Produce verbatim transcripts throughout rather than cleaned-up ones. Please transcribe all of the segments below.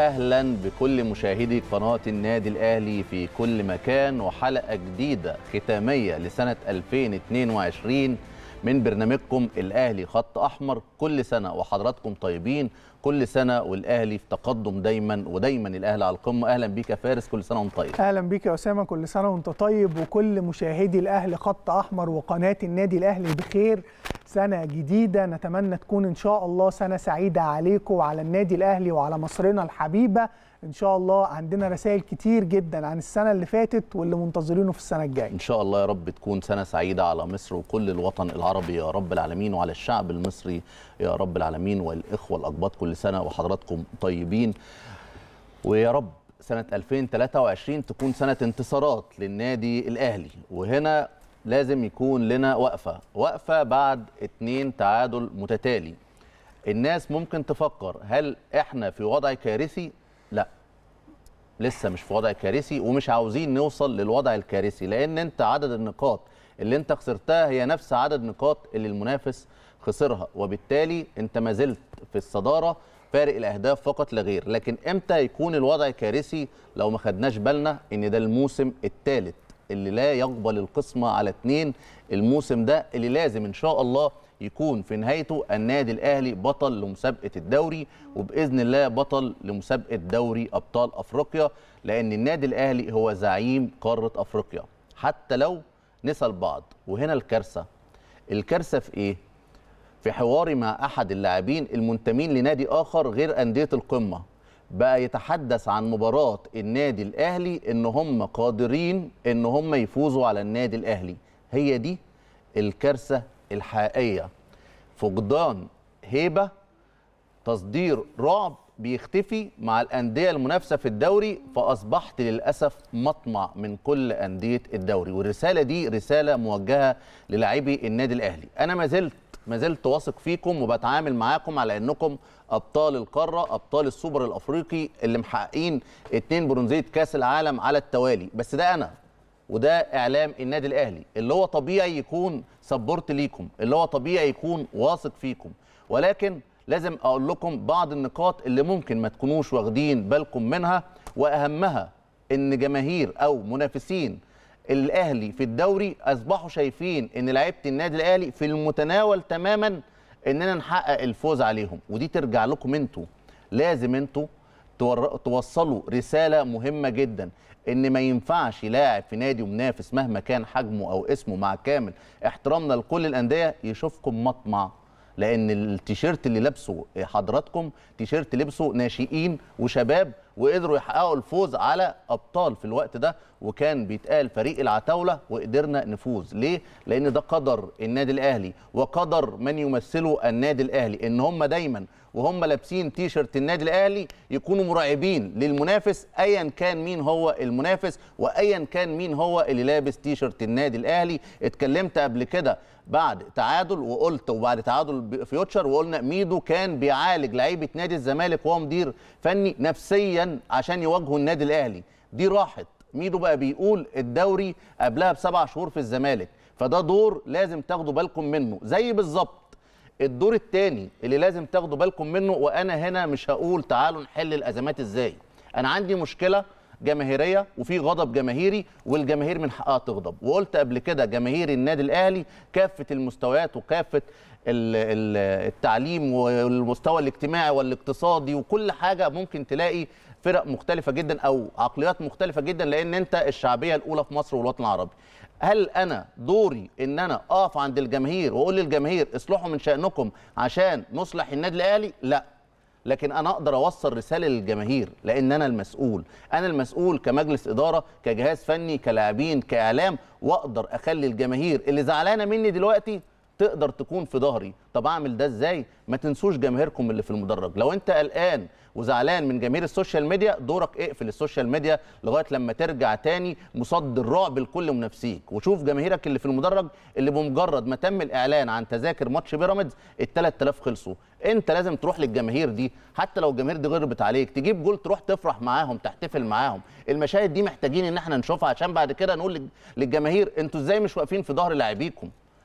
واهلا بكل مشاهدي قناه النادي الاهلي في كل مكان، وحلقه جديده ختاميه لسنه ألفين واثنين وعشرين من برنامجكم الاهلي خط احمر. كل سنه وحضراتكم طيبين، كل سنه والاهلي في تقدم دايما، ودايما الاهلي على القمه. اهلا بيك يا فارس، كل سنه وانت طيب. اهلا بيك يا اسامه، كل سنه وانت طيب، وكل مشاهدي الاهلي خط احمر وقناه النادي الاهلي بخير. سنه جديده نتمنى تكون ان شاء الله سنه سعيده عليكم وعلى النادي الاهلي وعلى مصرنا الحبيبه ان شاء الله. عندنا رسائل كتير جدا عن السنه اللي فاتت واللي منتظرينه في السنه الجايه. ان شاء الله يا رب تكون سنه سعيده على مصر وكل الوطن العربي يا رب العالمين، وعلى الشعب المصري يا رب العالمين، والاخوه الاقباط كل سنه وحضراتكم طيبين. ويا رب سنه ألفين وثلاثة وعشرين تكون سنه انتصارات للنادي الاهلي. وهنا لازم يكون لنا وقفه وقفه بعد اتنين تعادل متتالي. الناس ممكن تفكر هل احنا في وضع كارثي؟ لا، لسه مش في وضع كارثي، ومش عاوزين نوصل للوضع الكارثي، لان انت عدد النقاط اللي انت خسرتها هي نفس عدد النقاط اللي المنافس خسرها، وبالتالي انت ما زلت في الصداره فارق الاهداف فقط لا غير. لكن امتى يكون الوضع كارثي؟ لو ما خدناش بالنا ان ده الموسم الثالث اللي لا يقبل القسمه على اثنين، الموسم ده اللي لازم ان شاء الله يكون في نهايته النادي الاهلي بطل لمسابقه الدوري، وباذن الله بطل لمسابقه دوري ابطال افريقيا، لان النادي الاهلي هو زعيم قاره افريقيا حتى لو نسى البعض. وهنا الكارثه الكارثه في ايه؟ في حواري مع احد اللاعبين المنتمين لنادي اخر غير انديه القمه، بقى يتحدث عن مباراه النادي الاهلي ان هم قادرين ان هم يفوزوا على النادي الاهلي. هي دي الكارثه الحقيقيه. فقدان هيبه، تصدير رعب بيختفي مع الانديه المنافسه في الدوري، فاصبحت للاسف مطمع من كل انديه الدوري. والرساله دي رساله موجهه للاعبي النادي الاهلي. انا ما زلت ما زلت واثق فيكم وبتعامل معاكم على انكم ابطال القاره، ابطال السوبر الافريقي اللي محققين اتنين برونزيه كاس العالم على التوالي. بس ده انا وده اعلام النادي الاهلي اللي هو طبيعي يكون سبورت ليكم، اللي هو طبيعي يكون واثق فيكم، ولكن لازم اقول لكم بعض النقاط اللي ممكن ما تكونوش واخدين بالكم منها، واهمها ان جماهير او منافسين الاهلي في الدوري اصبحوا شايفين ان لعيبه النادي الاهلي في المتناول تماما اننا نحقق الفوز عليهم. ودي ترجع لكم انتوا، لازم انتوا توصلوا رساله مهمه جدا، ان ما ينفعش لاعب في نادي ومنافس مهما كان حجمه او اسمه، مع كامل احترامنا لكل الانديه، يشوفكم مطمع. لان التيشيرت اللي لابسه حضراتكم تيشيرت لبسه ناشئين وشباب، وقدروا يحققوا الفوز على ابطال في الوقت ده، وكان بيتقال فريق العتاوله، وقدرنا نفوز. ليه؟ لان ده قدر النادي الاهلي وقدر من يمثلوا النادي الاهلي، ان هم دايما وهم لابسين تيشيرت النادي الاهلي يكونوا مرعبين للمنافس، ايا كان مين هو المنافس وايا كان مين هو اللي لابس تيشيرت النادي الاهلي. اتكلمت قبل كده بعد تعادل وقلت، وبعد تعادل فيوتشر، وقلنا ميدو كان بيعالج لعيبه نادي الزمالك وهو مدير فني نفسيا عشان يواجهوا النادي الاهلي. دي راحت، ميدو بقى بيقول الدوري قبلها بسبع شهور في الزمالك، فده دور لازم تاخدوا بالكم منه. زي بالظبط الدور الثاني اللي لازم تاخدوا بالكم منه، وانا هنا مش هقول تعالوا نحل الازمات ازاي. انا عندي مشكله جماهيريه وفي غضب جماهيري، والجماهير من حقها تغضب. وقلت قبل كده جماهير النادي الاهلي كافه المستويات وكافه التعليم والمستوى الاجتماعي والاقتصادي وكل حاجه، ممكن تلاقي فرق مختلفه جدا او عقليات مختلفه جدا، لان انت الشعبيه الاولى في مصر والوطن العربي. هل انا دوري ان انا اقف عند الجماهير واقول للجماهير اصلحوا من شأنكم عشان نصلح النادي الاهلي؟ لا، لكن انا اقدر اوصل رساله للجماهير، لان انا المسؤول انا المسؤول كمجلس اداره، كجهاز فني، كلاعبين، كاعلام، واقدر اخلي الجماهير اللي زعلانه مني دلوقتي تقدر تكون في ظهري. طب اعمل ده ازاي؟ ما تنسوش جماهيركم اللي في المدرج. لو انت قلقان وزعلان من جماهير السوشيال ميديا، دورك اقفل السوشيال ميديا لغايه لما ترجع تاني مصدر رعب لكل منافسيك، وشوف جماهيرك اللي في المدرج اللي بمجرد ما تم الاعلان عن تذاكر ماتش بيراميدز ال ثلاثة آلاف خلصوا. انت لازم تروح للجماهير دي، حتى لو الجماهير دي غربت عليك، تجيب جول تروح تفرح معاهم، تحتفل معاهم. المشاهد دي محتاجين ان احنا نشوفها، عشان بعد كده نقول للجماهير انتوا ازاي مش واقفين في ظهر لاعبيكم.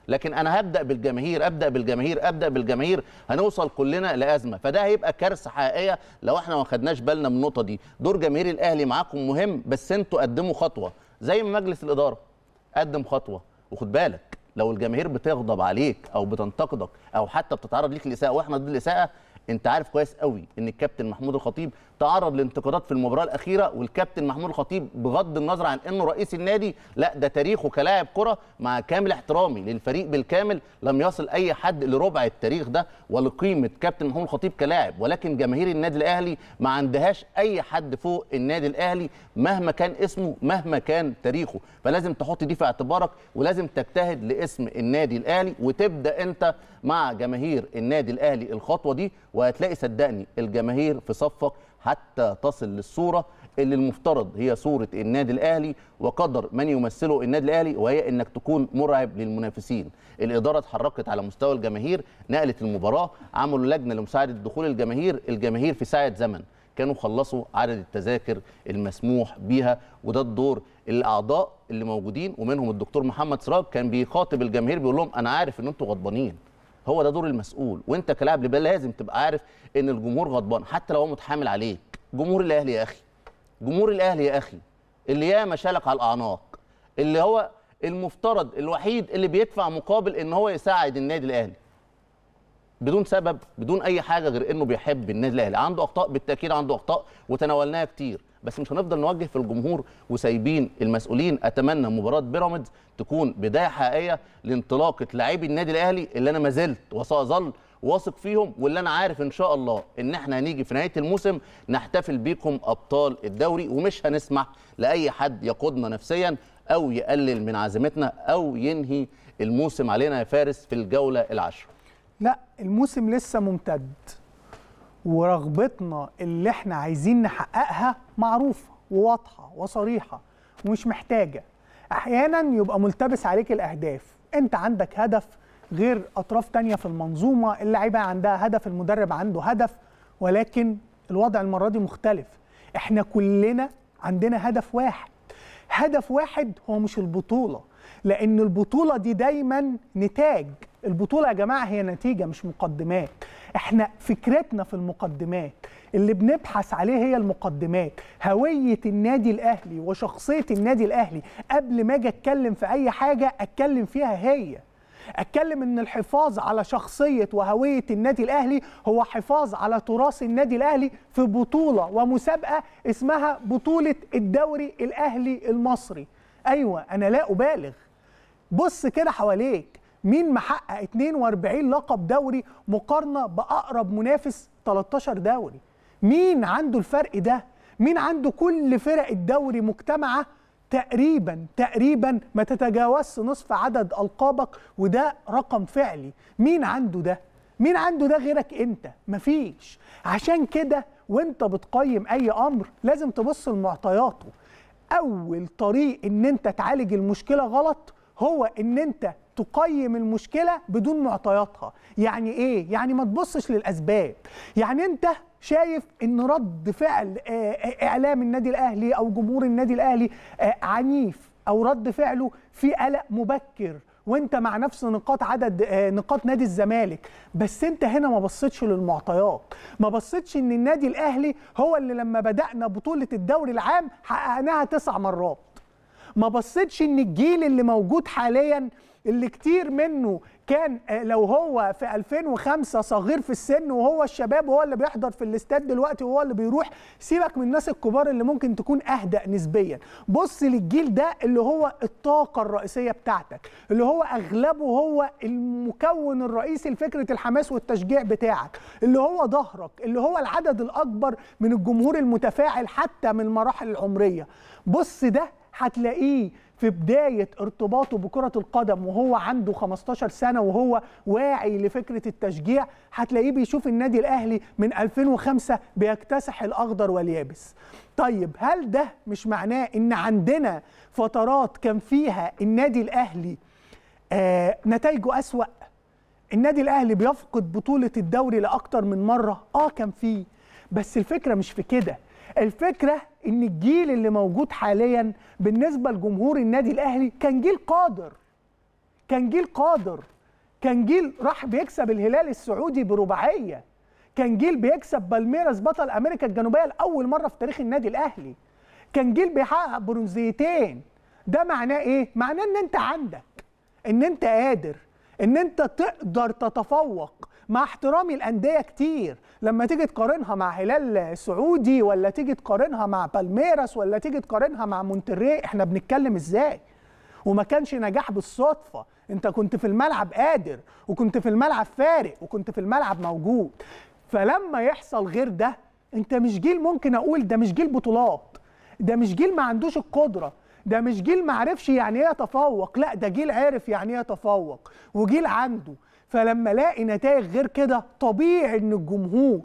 لكن انا هبدا بالجماهير ابدا بالجماهير ابدا بالجماهير هنوصل كلنا لازمه، فده هيبقى كارثه حقيقيه لو احنا ما خدناش بالنا من النقطه دي. دور جماهير الاهلي معاكم مهم، بس انتوا قدموا خطوه زي ما مجلس الاداره قدم خطوه. وخد بالك لو الجماهير بتغضب عليك او بتنتقدك او حتى بتتعرض ليك لاساءه واحنا ضد الاساءه، انت عارف كويس قوي ان الكابتن محمود الخطيب تعرض لانتقادات في المباراه الاخيره، والكابتن محمود الخطيب بغض النظر عن انه رئيس النادي، لا ده تاريخه كلاعب كره مع كامل احترامي للفريق بالكامل لم يصل اي حد لربع التاريخ ده ولقيمه كابتن محمود الخطيب كلاعب. ولكن جماهير النادي الاهلي ما عندهاش اي حد فوق النادي الاهلي مهما كان اسمه مهما كان تاريخه، فلازم تحط دي في اعتبارك ولازم تجتهد لاسم النادي الاهلي وتبدا انت مع جماهير النادي الاهلي الخطوه دي، وهتلاقي صدقني الجماهير في صفك حتى تصل للصوره اللي المفترض هي صوره النادي الاهلي وقدر من يمثله النادي الاهلي، وهي انك تكون مرعب للمنافسين. الاداره اتحركت على مستوى الجماهير، نقلت المباراه، عملوا لجنه لمساعده دخول الجماهير، الجماهير في ساعه زمن كانوا خلصوا عدد التذاكر المسموح بيها، وده الدور الاعضاء اللي موجودين ومنهم الدكتور محمد سراج كان بيخاطب الجماهير بيقول لهم انا عارف ان انتوا غضبانين، هو ده دور المسؤول، وانت كلاعب لازم تبقى عارف ان الجمهور غضبان حتى لو هو متحامل عليك. جمهور الاهلي يا اخي، جمهور الاهلي يا اخي اللي ياما شالك على الاعناق، اللي هو المفترض الوحيد اللي بيدفع مقابل ان هو يساعد النادي الاهلي بدون سبب بدون اي حاجه غير انه بيحب النادي الاهلي. عنده اخطاء بالتاكيد، عنده اخطاء وتناولناها كتير، بس مش هنفضل نوجه في الجمهور وسايبين المسؤولين. اتمنى مباراه بيراميدز تكون بدايه حقيقيه لانطلاقه لاعبي النادي الاهلي اللي انا ما زلت وساظل واثق فيهم، واللي انا عارف ان شاء الله ان احنا هنيجي في نهايه الموسم نحتفل بيكم ابطال الدوري، ومش هنسمح لاي حد يقودنا نفسيا او يقلل من عزيمتنا او ينهي الموسم علينا يا فارس في الجوله العاشره. لا، الموسم لسه ممتد، ورغبتنا اللي احنا عايزين نحققها معروفه وواضحه وصريحه ومش محتاجه احيانا يبقى ملتبس عليك الاهداف. انت عندك هدف غير اطراف تانية في المنظومه، اللعيبه عندها هدف، المدرب عنده هدف، ولكن الوضع المره دي مختلف. احنا كلنا عندنا هدف واحد، هدف واحد هو مش البطوله، لان البطوله دي دايما نتاج. البطوله يا جماعه هي نتيجه مش مقدمات. احنا فكرتنا في المقدمات، اللي بنبحث عليه هي المقدمات. هويه النادي الاهلي وشخصيه النادي الاهلي قبل ما اجي اتكلم في اي حاجه اتكلم فيها هي اتكلم ان الحفاظ على شخصيه وهويه النادي الاهلي هو حفاظ على تراث النادي الاهلي في بطوله ومسابقه اسمها بطوله الدوري الاهلي المصري. ايوه انا لا ابالغ، بص كده حواليك، مين محقق اتنين واربعين لقب دوري مقارنه باقرب منافس تلتاشر دوري؟ مين عنده الفرق ده؟ مين عنده كل فرق الدوري مجتمعه تقريبا تقريبا ما تتجاوزش نصف عدد القابك، وده رقم فعلي. مين عنده ده؟ مين عنده ده غيرك انت؟ مفيش. عشان كده وانت بتقيم اي امر لازم تبص لمعطياته. اول طريق ان انت تعالج المشكله غلط هو ان انت تقيم المشكله بدون معطياتها. يعني ايه؟ يعني ما تبصش للاسباب. يعني انت شايف ان رد فعل اعلام النادي الاهلي او جمهور النادي الاهلي عنيف، او رد فعله في قلق مبكر، وانت مع نفس نقاط عدد نقاط نادي الزمالك، بس انت هنا ما بصيتش للمعطيات. ما بصيتش ان النادي الاهلي هو اللي لما بدأنا بطولة الدوري العام حققناها تسع مرات. ما بصيتش ان الجيل اللي موجود حاليا اللي كتير منه كان لو هو في ألفين وخمسة صغير في السن وهو الشباب وهو اللي بيحضر في الاستاد دلوقتي وهو اللي بيروح، سيبك من الناس الكبار اللي ممكن تكون اهدأ نسبيا. بص للجيل ده اللي هو الطاقة الرئيسية بتاعتك، اللي هو اغلبه هو المكون الرئيسي لفكرة الحماس والتشجيع بتاعك، اللي هو ظهرك، اللي هو العدد الاكبر من الجمهور المتفاعل حتى من المراحل العمرية. بص ده هتلاقيه في بداية ارتباطه بكرة القدم وهو عنده خمستاشر سنة وهو واعي لفكرة التشجيع، هتلاقيه بيشوف النادي الأهلي من ألفين وخمسة بيكتسح الأخضر واليابس. طيب هل ده مش معناه إن عندنا فترات كان فيها النادي الأهلي آه نتائجه أسوأ؟ النادي الأهلي بيفقد بطولة الدوري لأكتر من مرة؟ آه كان فيه، بس الفكرة مش في كده. الفكرة ان الجيل اللي موجود حاليا بالنسبة لجمهور النادي الاهلي كان جيل قادر، كان جيل قادر، كان جيل راح بيكسب الهلال السعودي برباعيه، كان جيل بيكسب بالميراس بطل امريكا الجنوبيه لاول مره في تاريخ النادي الاهلي، كان جيل بيحقق برونزيتين. ده معناه ايه؟ معناه ان انت عندك، ان انت قادر، ان انت تقدر تتفوق. مع احترامي الانديه كتير لما تيجي تقارنها مع هلال سعودي ولا تيجي تقارنها مع بالميراس ولا تيجي تقارنها مع مونتري، احنا بنتكلم ازاي؟ وما كانش نجاح بالصدفه، انت كنت في الملعب قادر، وكنت في الملعب فارق، وكنت في الملعب موجود. فلما يحصل غير ده، انت مش جيل ممكن اقول ده مش جيل بطولات، ده مش جيل ما عندوش القدره، ده مش جيل ما عرفش يعني ايه يتفوق، لا ده جيل عارف يعني ايه يتفوق وجيل عنده. فلما الاقي نتائج غير كده، طبيعي ان الجمهور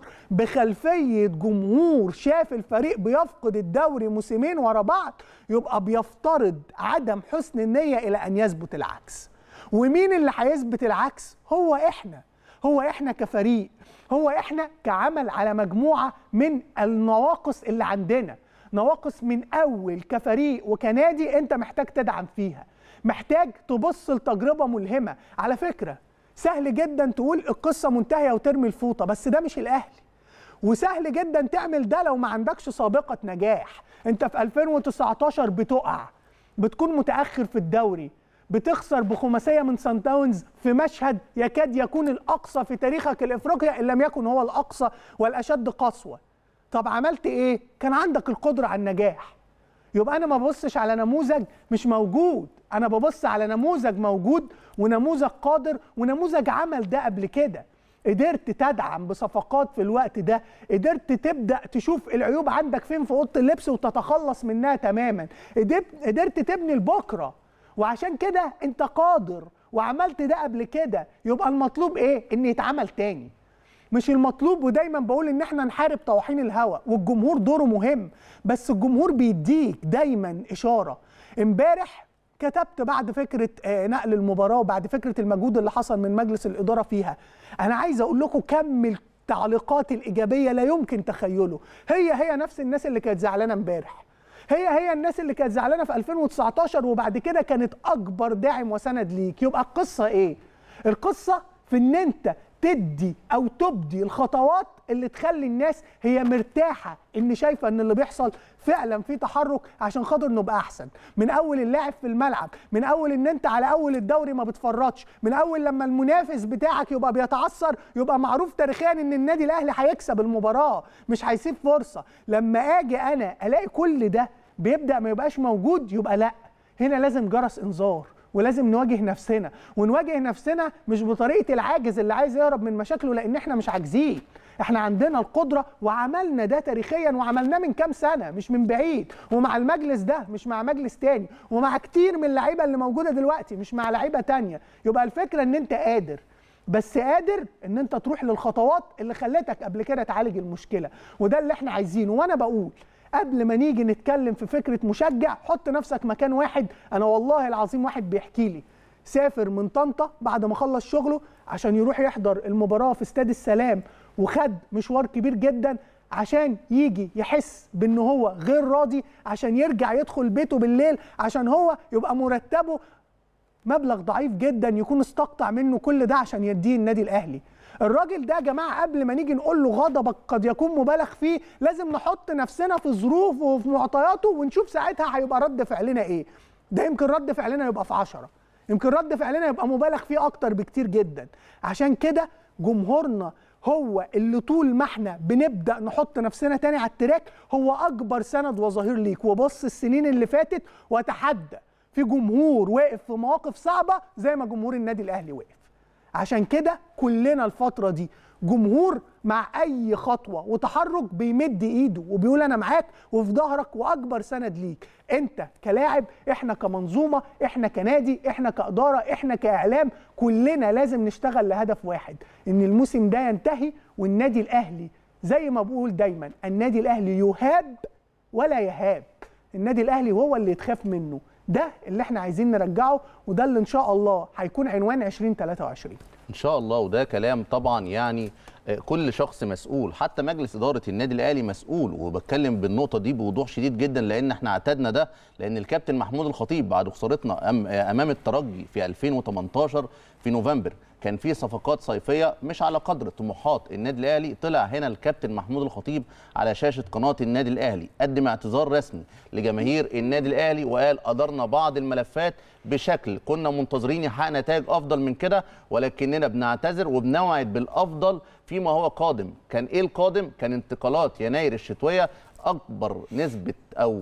بخلفيه جمهور شاف الفريق بيفقد الدوري موسمين ورا بعض يبقى بيفترض عدم حسن النيه الى ان يثبت العكس. ومين اللي هيثبت العكس؟ هو احنا، هو احنا كفريق، هو احنا كعمل على مجموعه من النواقص اللي عندنا، نواقص من اول كفريق وكنادي انت محتاج تدعم فيها، محتاج تبص لتجربه ملهمه. على فكره سهل جدا تقول القصه منتهيه وترمي الفوطه، بس ده مش الاهلي. وسهل جدا تعمل ده لو ما عندكش سابقه نجاح. انت في ألفين وتسعتاشر بتقع، بتكون متاخر في الدوري، بتخسر بخماسيه من سان داونز في مشهد يكاد يكون الاقصى في تاريخك الافريقي ان لم يكن هو الاقصى والاشد قسوه. طب عملت ايه؟ كان عندك القدره على النجاح. يبقى انا ما ببصش على نموذج مش موجود، انا ببص على نموذج موجود ونموذج قادر ونموذج عمل ده قبل كده. قدرت تدعم بصفقات في الوقت ده، قدرت تبدا تشوف العيوب عندك فين في اوضه اللبس وتتخلص منها تماما، قدرت تبني لبكره. وعشان كده انت قادر وعملت ده قبل كده. يبقى المطلوب ايه؟ ان يتعمل تاني، مش المطلوب. ودايما بقول ان احنا نحارب طواحين الهوى، والجمهور دوره مهم، بس الجمهور بيديك دايما اشاره. امبارح كتبت بعد فكره نقل المباراه وبعد فكره المجهود اللي حصل من مجلس الاداره فيها، انا عايز اقول لكم كم التعليقات الايجابيه لا يمكن تخيله. هي هي نفس الناس اللي كانت زعلانه امبارح، هي هي الناس اللي كانت زعلانه في ألفين وتسعتاشر وبعد كده كانت اكبر داعم وسند ليك. يبقى القصه ايه؟ القصه في ان انت تدي او تبدي الخطوات اللي تخلي الناس هي مرتاحه، ان شايفه ان اللي بيحصل فعلا في تحرك عشان خاطر نبقى احسن. من اول اللاعب في الملعب، من اول ان انت على اول الدوري ما بتفرطش، من اول لما المنافس بتاعك يبقى بيتعثر يبقى معروف تاريخيا ان النادي الاهلي هيكسب المباراه، مش هيسيب فرصه. لما اجي انا الاقي كل ده بيبدا ما يبقاش موجود، يبقى لا، هنا لازم جرس انذار، ولازم نواجه نفسنا. ونواجه نفسنا مش بطريقه العاجز اللي عايز يهرب من مشاكله، لان احنا مش عاجزين، احنا عندنا القدره وعملنا ده تاريخيا، وعملناه من كام سنه مش من بعيد، ومع المجلس ده مش مع مجلس تاني، ومع كتير من اللعيبه اللي موجوده دلوقتي مش مع لعيبه تانيه. يبقى الفكره ان انت قادر، بس قادر ان انت تروح للخطوات اللي خلتك قبل كده تعالج المشكله، وده اللي احنا عايزينه. وانا بقول قبل ما نيجي نتكلم في فكره مشجع، حط نفسك مكان واحد. انا والله العظيم واحد بيحكي لي سافر من طنطا بعد ما خلص شغله عشان يروح يحضر المباراه في استاد السلام، وخد مشوار كبير جدا عشان يجي يحس بان هو غير راضي، عشان يرجع يدخل بيته بالليل، عشان هو يبقى مرتبه مبلغ ضعيف جدا يكون استقطع منه كل ده عشان يديه النادي الاهلي. الراجل ده يا جماعه قبل ما نيجي نقول له غضبك قد يكون مبالغ فيه، لازم نحط نفسنا في ظروفه وفي معطياته ونشوف ساعتها هيبقى رد فعلنا ايه. ده يمكن رد فعلنا يبقى في عشرة، يمكن رد فعلنا يبقى مبالغ فيه اكتر بكتير جدا. عشان كده جمهورنا هو اللي طول ما احنا بنبدا نحط نفسنا تاني على التراك هو اكبر سند وظهير ليك. وبص السنين اللي فاتت وتحدى في جمهور واقف في مواقف صعبه زي ما جمهور النادي الاهلي واقف. عشان كده كلنا الفتره دي جمهور مع اي خطوه وتحرك بيمد ايده وبيقول انا معاك وفي ظهرك واكبر سند ليك. انت كلاعب، احنا كمنظومه، احنا كنادي، احنا كاداره، احنا كاعلام، كلنا لازم نشتغل لهدف واحد، ان الموسم ده ينتهي والنادي الاهلي زي ما بقول دايما النادي الاهلي يهاب ولا يهاب. النادي الاهلي هو اللي يتخاف منه. ده اللي احنا عايزين نرجعه، وده اللي ان شاء الله هيكون عنوان ألفين وتلاتة وعشرين ان شاء الله. وده كلام طبعا يعني كل شخص مسؤول، حتى مجلس اداره النادي الاهلي مسؤول، وبتكلم بالنقطه دي بوضوح شديد جدا لان احنا اعتدنا ده، لان الكابتن محمود الخطيب بعد خسارتنا امام الترجي في ألفين وتمنتاشر في نوفمبر كان في صفقات صيفيه مش على قدر طموحات النادي الاهلي. طلع هنا الكابتن محمود الخطيب على شاشه قناه النادي الاهلي قدم اعتذار رسمي لجماهير النادي الاهلي وقال ادرنا بعض الملفات بشكل كنا منتظرين يحقق نتائج افضل من كده، ولكننا بنعتذر وبنوعد بالافضل فيما هو قادم. كان ايه القادم؟ كان انتقالات يناير الشتويه، اكبر نسبه او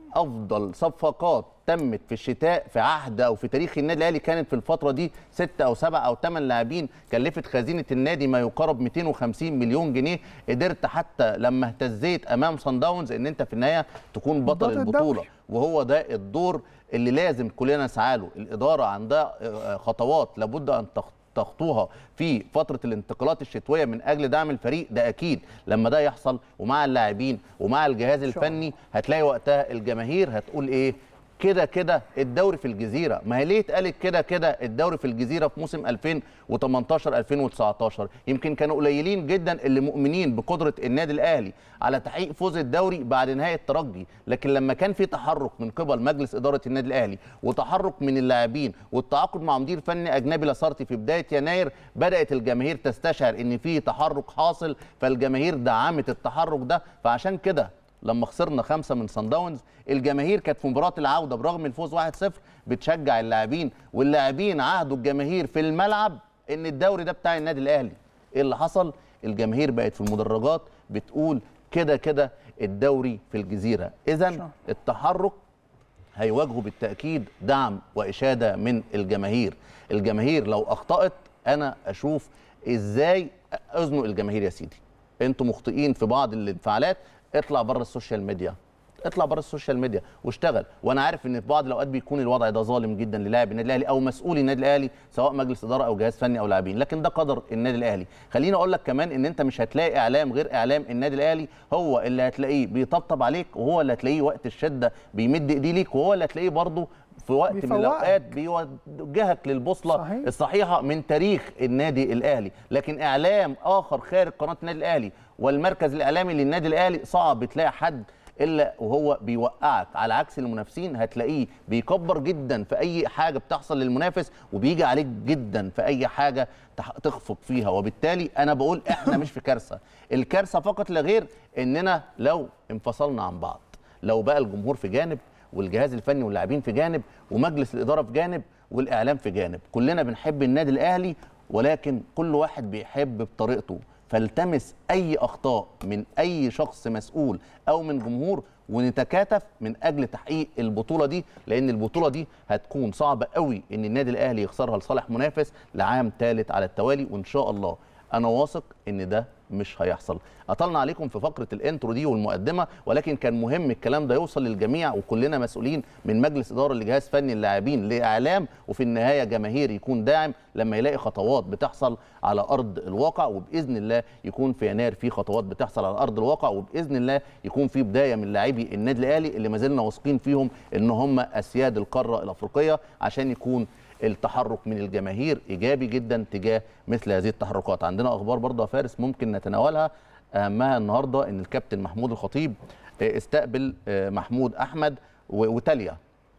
افضل صفقات تمت في الشتاء في عهد او في تاريخ النادي الاهلي كانت في الفتره دي ستة او سبعة او ثمان لاعبين كلفت خزينه النادي ما يقارب مئتين وخمسين مليون جنيه. قدرت حتى لما اهتزيت امام صن داونز ان انت في النهايه تكون بطل البطوله، وهو ده الدور اللي لازم كلنا نسعى له. الاداره عندها خطوات لابد ان تخطوها في فتره الانتقالات الشتويه من اجل دعم الفريق، ده اكيد. لما ده يحصل ومع اللاعبين ومع الجهاز الفني هتلاقي وقتها الجماهير هتقول ايه؟ كده كده الدوري في الجزيره. ما هي ليه اتقالت كده كده الدوري في الجزيره في موسم ألفين وتمنتاشر ألفين وتسعتاشر؟ يمكن كانوا قليلين جدا اللي مؤمنين بقدره النادي الاهلي على تحقيق فوز الدوري بعد نهايه الترجي، لكن لما كان في تحرك من قبل مجلس اداره النادي الاهلي وتحرك من اللاعبين والتعاقد مع مدير فني اجنبي لاسارتي في بدايه يناير، بدات الجماهير تستشعر ان في تحرك حاصل، فالجماهير دعمت التحرك ده. فعشان كده لما خسرنا خمسة من صن داونز الجماهير كانت في مباراه العوده برغم الفوز واحد صفر بتشجع اللاعبين، واللاعبين عهدوا الجماهير في الملعب ان الدوري ده بتاع النادي الاهلي. ايه اللي حصل؟ الجماهير بقت في المدرجات بتقول كده كده الدوري في الجزيره. اذا التحرك هيواجهه بالتاكيد دعم واشاده من الجماهير. الجماهير لو اخطات انا اشوف ازاي ازنق الجماهير. يا سيدي انتوا مخطئين في بعض الانفعالات، اطلع بره السوشيال ميديا، اطلع بره السوشيال ميديا واشتغل. وانا عارف ان في بعض الاوقات بيكون الوضع ده ظالم جدا للاعب النادي الاهلي او مسؤولي النادي الاهلي سواء مجلس اداره او جهاز فني او لاعبين، لكن ده قدر النادي الاهلي. خليني اقول لك كمان ان انت مش هتلاقي اعلام غير اعلام النادي الاهلي هو اللي هتلاقيه بيطبطب عليك، وهو اللي هتلاقيه وقت الشده بيمد ايديه ليك، وهو اللي هتلاقيه برضه في وقت من الاوقات بيوجهك للبوصله صحيح. الصحيحه من تاريخ النادي الاهلي. لكن اعلام اخر خارج قناه النادي الاهلي والمركز الاعلامي للنادي الاهلي صعب تلاقي حد الا وهو بيوقعك، على عكس المنافسين هتلاقيه بيكبر جدا في اي حاجه بتحصل للمنافس وبيجي عليك جدا في اي حاجه تخفق فيها. وبالتالي انا بقول احنا مش في كارثه، الكارثه فقط لا غير اننا لو انفصلنا عن بعض، لو بقى الجمهور في جانب والجهاز الفني واللاعبين في جانب ومجلس الاداره في جانب والاعلام في جانب، كلنا بنحب النادي الاهلي ولكن كل واحد بيحب بطريقته. فالتمس اي اخطاء من اي شخص مسؤول او من جمهور ونتكاتف من اجل تحقيق البطوله دي، لان البطوله دي هتكون صعبه قوي ان النادي الاهلي يخسرها لصالح منافس لعام ثالث على التوالي، وان شاء الله انا واثق ان ده مش هيحصل. اطلنا عليكم في فقره الانترو دي والمقدمه، ولكن كان مهم الكلام ده يوصل للجميع، وكلنا مسؤولين من مجلس اداره لجهاز فني اللاعبين لاعلام وفي النهايه جماهير يكون داعم لما يلاقي خطوات بتحصل على ارض الواقع، وباذن الله يكون في يناير في خطوات بتحصل على ارض الواقع، وباذن الله يكون في بدايه من لاعبي النادي الاهلي اللي ما زلنا واثقين فيهم ان هم اسياد القاره الافريقيه، عشان يكون التحرك من الجماهير ايجابي جدا تجاه مثل هذه التحركات. عندنا اخبار برضه يا فارس ممكن نتناولها، اهمها النهارده ان الكابتن محمود الخطيب استقبل محمود احمد وتاليا.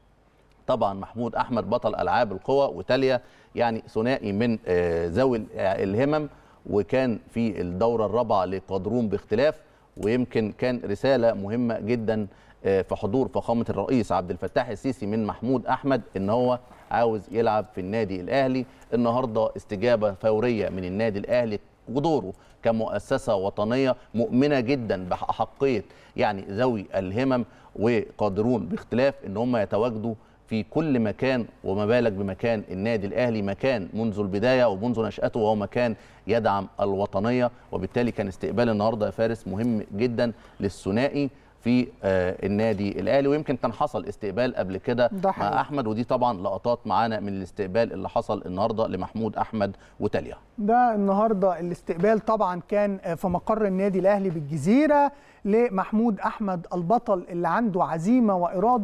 طبعا محمود احمد بطل العاب القوى وتاليا يعني ثنائي من ذوي الهمم، وكان في الدوره الرابعه لقادرون باختلاف، ويمكن كان رساله مهمه جدا في حضور فخامه الرئيس عبد الفتاح السيسي من محمود احمد ان هو عاوز يلعب في النادي الاهلي. النهارده استجابه فوريه من النادي الاهلي ودوره كمؤسسه وطنيه مؤمنه جدا باحقيه يعني ذوي الهمم وقادرون باختلاف ان هم يتواجدوا في كل مكان، وما بالك بمكان النادي الاهلي، مكان منذ البدايه ومنذ نشاته وهو مكان يدعم الوطنيه. وبالتالي كان استقبال النهارده يا فارس مهم جدا للثنائي في آه النادي الاهلي، ويمكن كان حصل استقبال قبل كده مع احمد، ودي طبعا لقطات معانا من الاستقبال اللي حصل النهارده لمحمود احمد وتاليا. ده النهارده الاستقبال طبعا كان في مقر النادي الاهلي بالجزيره لمحمود احمد البطل اللي عنده عزيمه واراده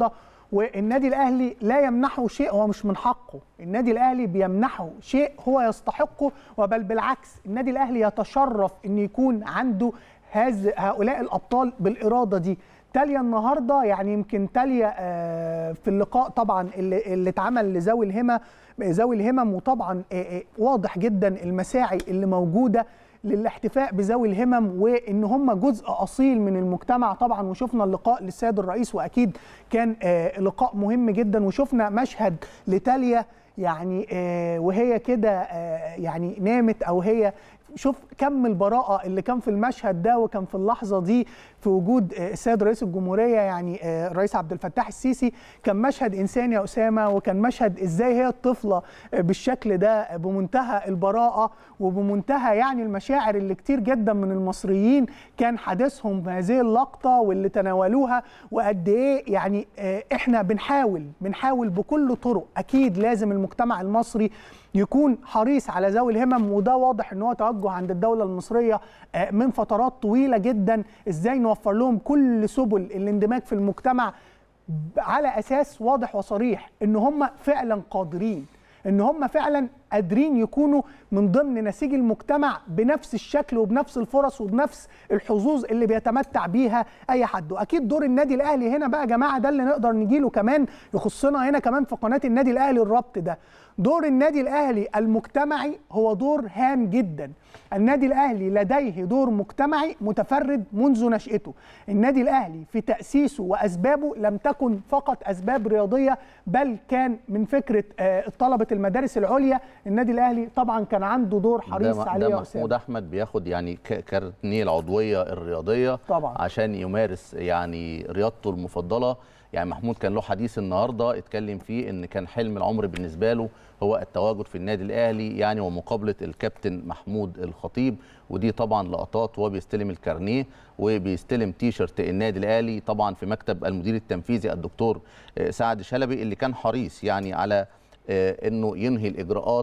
والنادي الاهلي لا يمنحه شيء هو مش من حقه، النادي الاهلي بيمنحه شيء هو يستحقه، وبل بالعكس النادي الاهلي يتشرف ان يكون عنده هذا هؤلاء الابطال بالاراده دي. تاليا النهارده يعني يمكن تاليا في اللقاء طبعا اللي اللي اتعمل لذوي الهمم ذوي الهمم وطبعا واضح جدا المساعي اللي موجوده للاحتفاء بذوي الهمم وان هم جزء اصيل من المجتمع طبعا. وشفنا اللقاء للسيد الرئيس واكيد كان لقاء مهم جدا، وشفنا مشهد لتاليا يعني وهي كده يعني نامت او هي شوف كم البراءة اللي كان في المشهد ده وكان في اللحظة دي في وجود السيد رئيس الجمهورية يعني الرئيس عبد الفتاح السيسي. كان مشهد إنساني يا أسامة، وكان مشهد إزاي هي الطفلة بالشكل ده بمنتهى البراءة وبمنتهى يعني المشاعر اللي كتير جدا من المصريين كان حديثهم هذه اللقطة واللي تناولوها. وقد إيه يعني إحنا بنحاول بنحاول بكل طرق، أكيد لازم المجتمع المصري يكون حريص على ذوي الهمم، وده واضح ان هو توجه عند الدوله المصريه من فترات طويله جدا، ازاي نوفر لهم كل سبل الاندماج في المجتمع على اساس واضح وصريح ان هم فعلا قادرين، ان هم فعلا قادرين يكونوا من ضمن نسيج المجتمع بنفس الشكل وبنفس الفرص وبنفس الحظوظ اللي بيتمتع بيها اي حد. واكيد دور النادي الاهلي هنا بقى يا جماعه ده اللي نقدر نجيله كمان يخصنا هنا كمان في قناه النادي الاهلي الربط ده. دور النادي الاهلي المجتمعي هو دور هام جدا. النادي الاهلي لديه دور مجتمعي متفرد منذ نشأته. النادي الاهلي في تأسيسه واسبابه لم تكن فقط اسباب رياضيه، بل كان من فكره طلبه المدارس العليا. النادي الاهلي طبعا كان عنده دور حريص عليه. ده محمود احمد بياخد يعني كارنيه العضويه الرياضيه طبعا عشان يمارس يعني رياضته المفضله. يعني محمود كان له حديث النهارده اتكلم فيه ان كان حلم العمر بالنسبه له هو التواجد في النادي الاهلي يعني ومقابله الكابتن محمود الخطيب. ودي طبعا لقطات وهو بيستلم الكارنيه وبيستلم تيشرت النادي الاهلي طبعا في مكتب المدير التنفيذي الدكتور سعد شلبي اللي كان حريص يعني على انه ينهي الاجراءات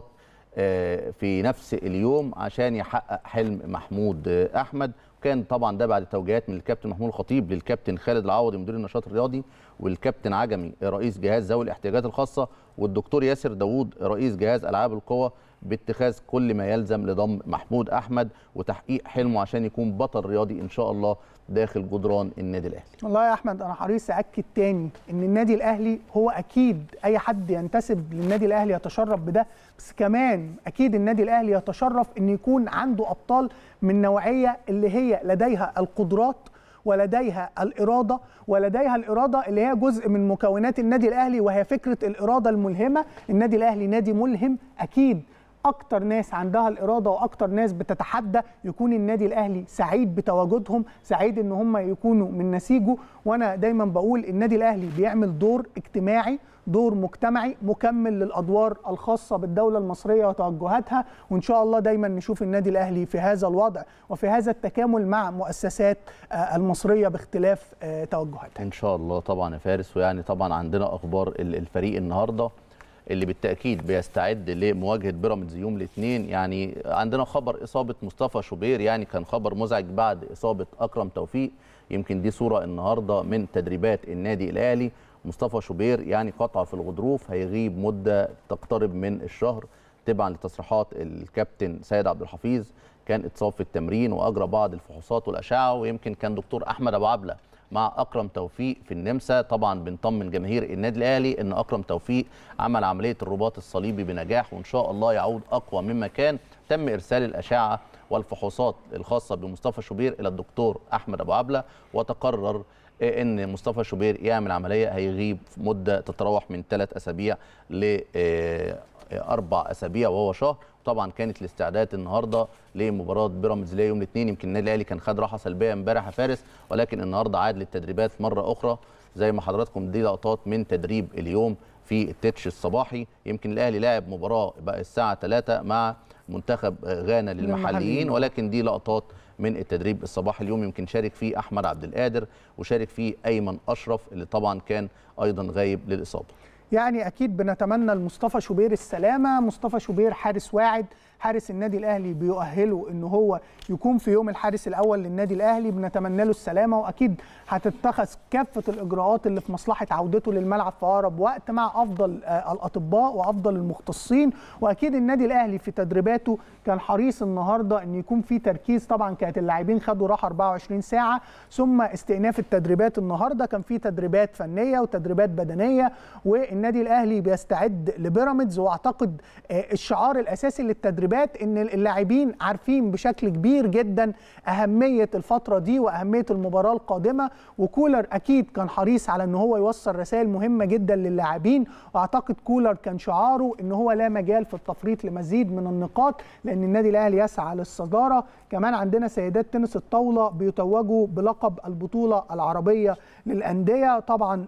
في نفس اليوم عشان يحقق حلم محمود احمد. كان طبعا ده بعد توجيهات من الكابتن محمود الخطيب للكابتن خالد العوضي مدير النشاط الرياضي، والكابتن عجمي رئيس جهاز ذوي الاحتياجات الخاصه، والدكتور ياسر داوود رئيس جهاز العاب القوى، باتخاذ كل ما يلزم لضم محمود احمد وتحقيق حلمه عشان يكون بطل رياضي ان شاء الله داخل جدران النادي الاهلي. والله يا احمد انا حريص اكد تاني ان النادي الاهلي هو اكيد اي حد ينتسب للنادي الاهلي يتشرف بده، بس كمان اكيد النادي الاهلي يتشرف ان يكون عنده ابطال من نوعيه اللي هي لديها القدرات ولديها الإرادة ولديها الإرادة اللي هي جزء من مكونات النادي الأهلي، وهي فكرة الإرادة الملهمة. النادي الأهلي نادي ملهم، أكيد أكتر ناس عندها الإرادة وأكتر ناس بتتحدى يكون النادي الأهلي سعيد بتواجدهم، سعيد إن هم يكونوا من نسيجه. وأنا دايما بقول النادي الأهلي بيعمل دور اجتماعي، دور مجتمعي مكمل للأدوار الخاصة بالدولة المصرية وتوجهاتها، وإن شاء الله دايما نشوف النادي الأهلي في هذا الوضع وفي هذا التكامل مع مؤسسات المصرية باختلاف توجهاتها إن شاء الله. طبعا يا فارس، ويعني طبعا عندنا أخبار الفريق النهاردة اللي بالتأكيد بيستعد لمواجهة بيراميدز يوم الاثنين. يعني عندنا خبر إصابة مصطفى شوبير، يعني كان خبر مزعج بعد إصابة أكرم توفيق. يمكن دي صورة النهاردة من تدريبات النادي الأهلي. مصطفى شوبير يعني قطع في الغضروف، هيغيب مدة تقترب من الشهر تبعا لتصريحات الكابتن سيد عبد الحفيظ. كان اتصاب في التمرين وأجرى بعض الفحوصات والأشعة، ويمكن كان دكتور أحمد أبو عبلة مع أكرم توفيق في النمسا. طبعا بنطمن جماهير النادي الأهلي إن أكرم توفيق عمل عملية الرباط الصليبي بنجاح، وإن شاء الله يعود أقوى مما كان. تم إرسال الأشعة والفحوصات الخاصة بمصطفى شوبير إلى الدكتور أحمد أبو عبلة، وتقرر ان مصطفى شوبير يعمل عمليه هيغيب مده تتراوح من ثلاث اسابيع لاربع اسابيع وهو شهر. طبعا كانت الاستعدادات النهارده لمباراه بيراميدز يوم الاثنين. يمكن النادي الاهلي كان خد راحه سلبيه امبارح يا فارس، ولكن النهارده عاد للتدريبات مره اخرى. زي ما حضراتكم دي لقطات من تدريب اليوم في التتش الصباحي. يمكن الاهلي لاعب مباراه بقى الساعه ثلاثة مع منتخب غانا للمحليين، ولكن دي لقطات من التدريب الصباحي اليوم. يمكن شارك فيه احمد عبد القادر وشارك فيه ايمن اشرف اللي طبعا كان ايضا غايب للاصابه. يعني اكيد بنتمنى لمصطفى شوبير السلامه. مصطفى شوبير حارس واعد، حارس النادي الاهلي بيؤهله ان هو يكون في يوم الحارس الاول للنادي الاهلي، بنتمنى له السلامه، واكيد هتتخذ كافه الاجراءات اللي في مصلحه عودته للملعب في اقرب وقت مع افضل الاطباء وافضل المختصين. واكيد النادي الاهلي في تدريباته كان حريص النهارده ان يكون في تركيز، طبعا كانت اللاعبين خدوا راحه أربعة وعشرين ساعه، ثم استئناف التدريبات النهارده كان في تدريبات فنيه وتدريبات بدنيه، والنادي الاهلي بيستعد لبيراميدز. واعتقد الشعار الاساسي للتدريبات ان اللاعبين عارفين بشكل كبير جدا اهميه الفتره دي واهميه المباراه القادمه، وكولر اكيد كان حريص على ان هو يوصل رسائل مهمه جدا للاعبين. واعتقد كولر كان شعاره ان هو لا مجال في التفريط لمزيد من النقاط، لان النادي الاهلي يسعى للصداره. كمان عندنا سيدات تنس الطاوله بيتوجوا بلقب البطوله العربيه للانديه، طبعا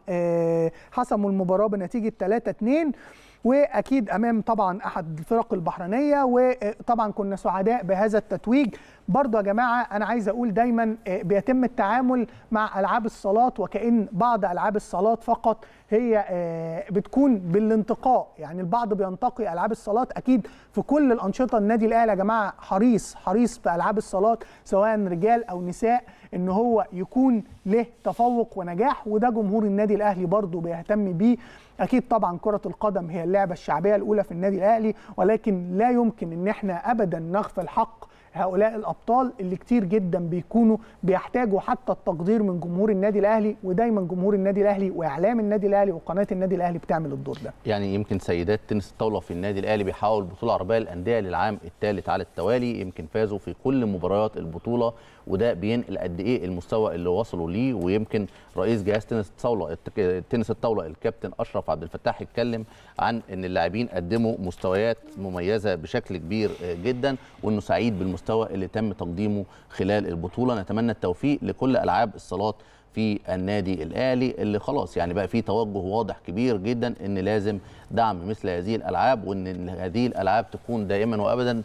حسموا المباراه بنتيجه ثلاثة اثنين، واكيد امام طبعا احد الفرق البحرينيه، وطبعا كنا سعداء بهذا التتويج. برضه يا جماعه انا عايز اقول دايما بيتم التعامل مع العاب الصالات وكأن بعض العاب الصالات فقط هي بتكون بالانتقاء، يعني البعض بينتقي العاب الصالات. اكيد في كل الانشطه النادي الاهلي يا جماعه حريص حريص في العاب الصالات سواء رجال او نساء ان هو يكون له تفوق ونجاح، وده جمهور النادي الاهلي برضه بيهتم بيه. اكيد طبعا كره القدم هي اللعبه الشعبيه الاولى في النادي الاهلي، ولكن لا يمكن ان احنا ابدا نغفل حق هؤلاء الابطال اللي كتير جدا بيكونوا بيحتاجوا حتى التقدير من جمهور النادي الاهلي، ودايما جمهور النادي الاهلي واعلام النادي الاهلي وقناه النادي الاهلي بتعمل الدور ده. يعني يمكن سيدات تنس الطاوله في النادي الاهلي بيحاول البطوله العربيه للانديه للعام الثالث على التوالي، يمكن فازوا في كل مباريات البطوله، وده بينقل قد ايه المستوى اللي وصلوا ليه. ويمكن رئيس جهاز تنس الطاوله تنس الطاوله الكابتن اشرف عبد الفتاح اتكلم عن ان اللاعبين قدموا مستويات مميزه بشكل كبير جدا، وانه سعيد بالمستوى اللي تم تقديمه خلال البطوله. نتمنى التوفيق لكل العاب الصالات في النادي الاهلي اللي خلاص يعني بقى في توجه واضح كبير جدا ان لازم دعم مثل هذه الالعاب، وان هذه الالعاب تكون دائما وابدا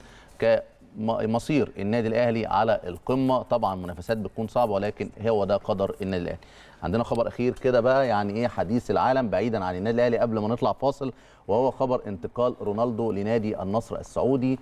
كمصير النادي الاهلي على القمه. طبعا منافسات بتكون صعبه ولكن هو ده قدر النادي الاهلي. عندنا خبر اخير كده بقى، يعني ايه حديث العالم بعيدا عن النادي الاهلي قبل ما نطلع فاصل، وهو خبر انتقال رونالدو لنادي النصر السعودي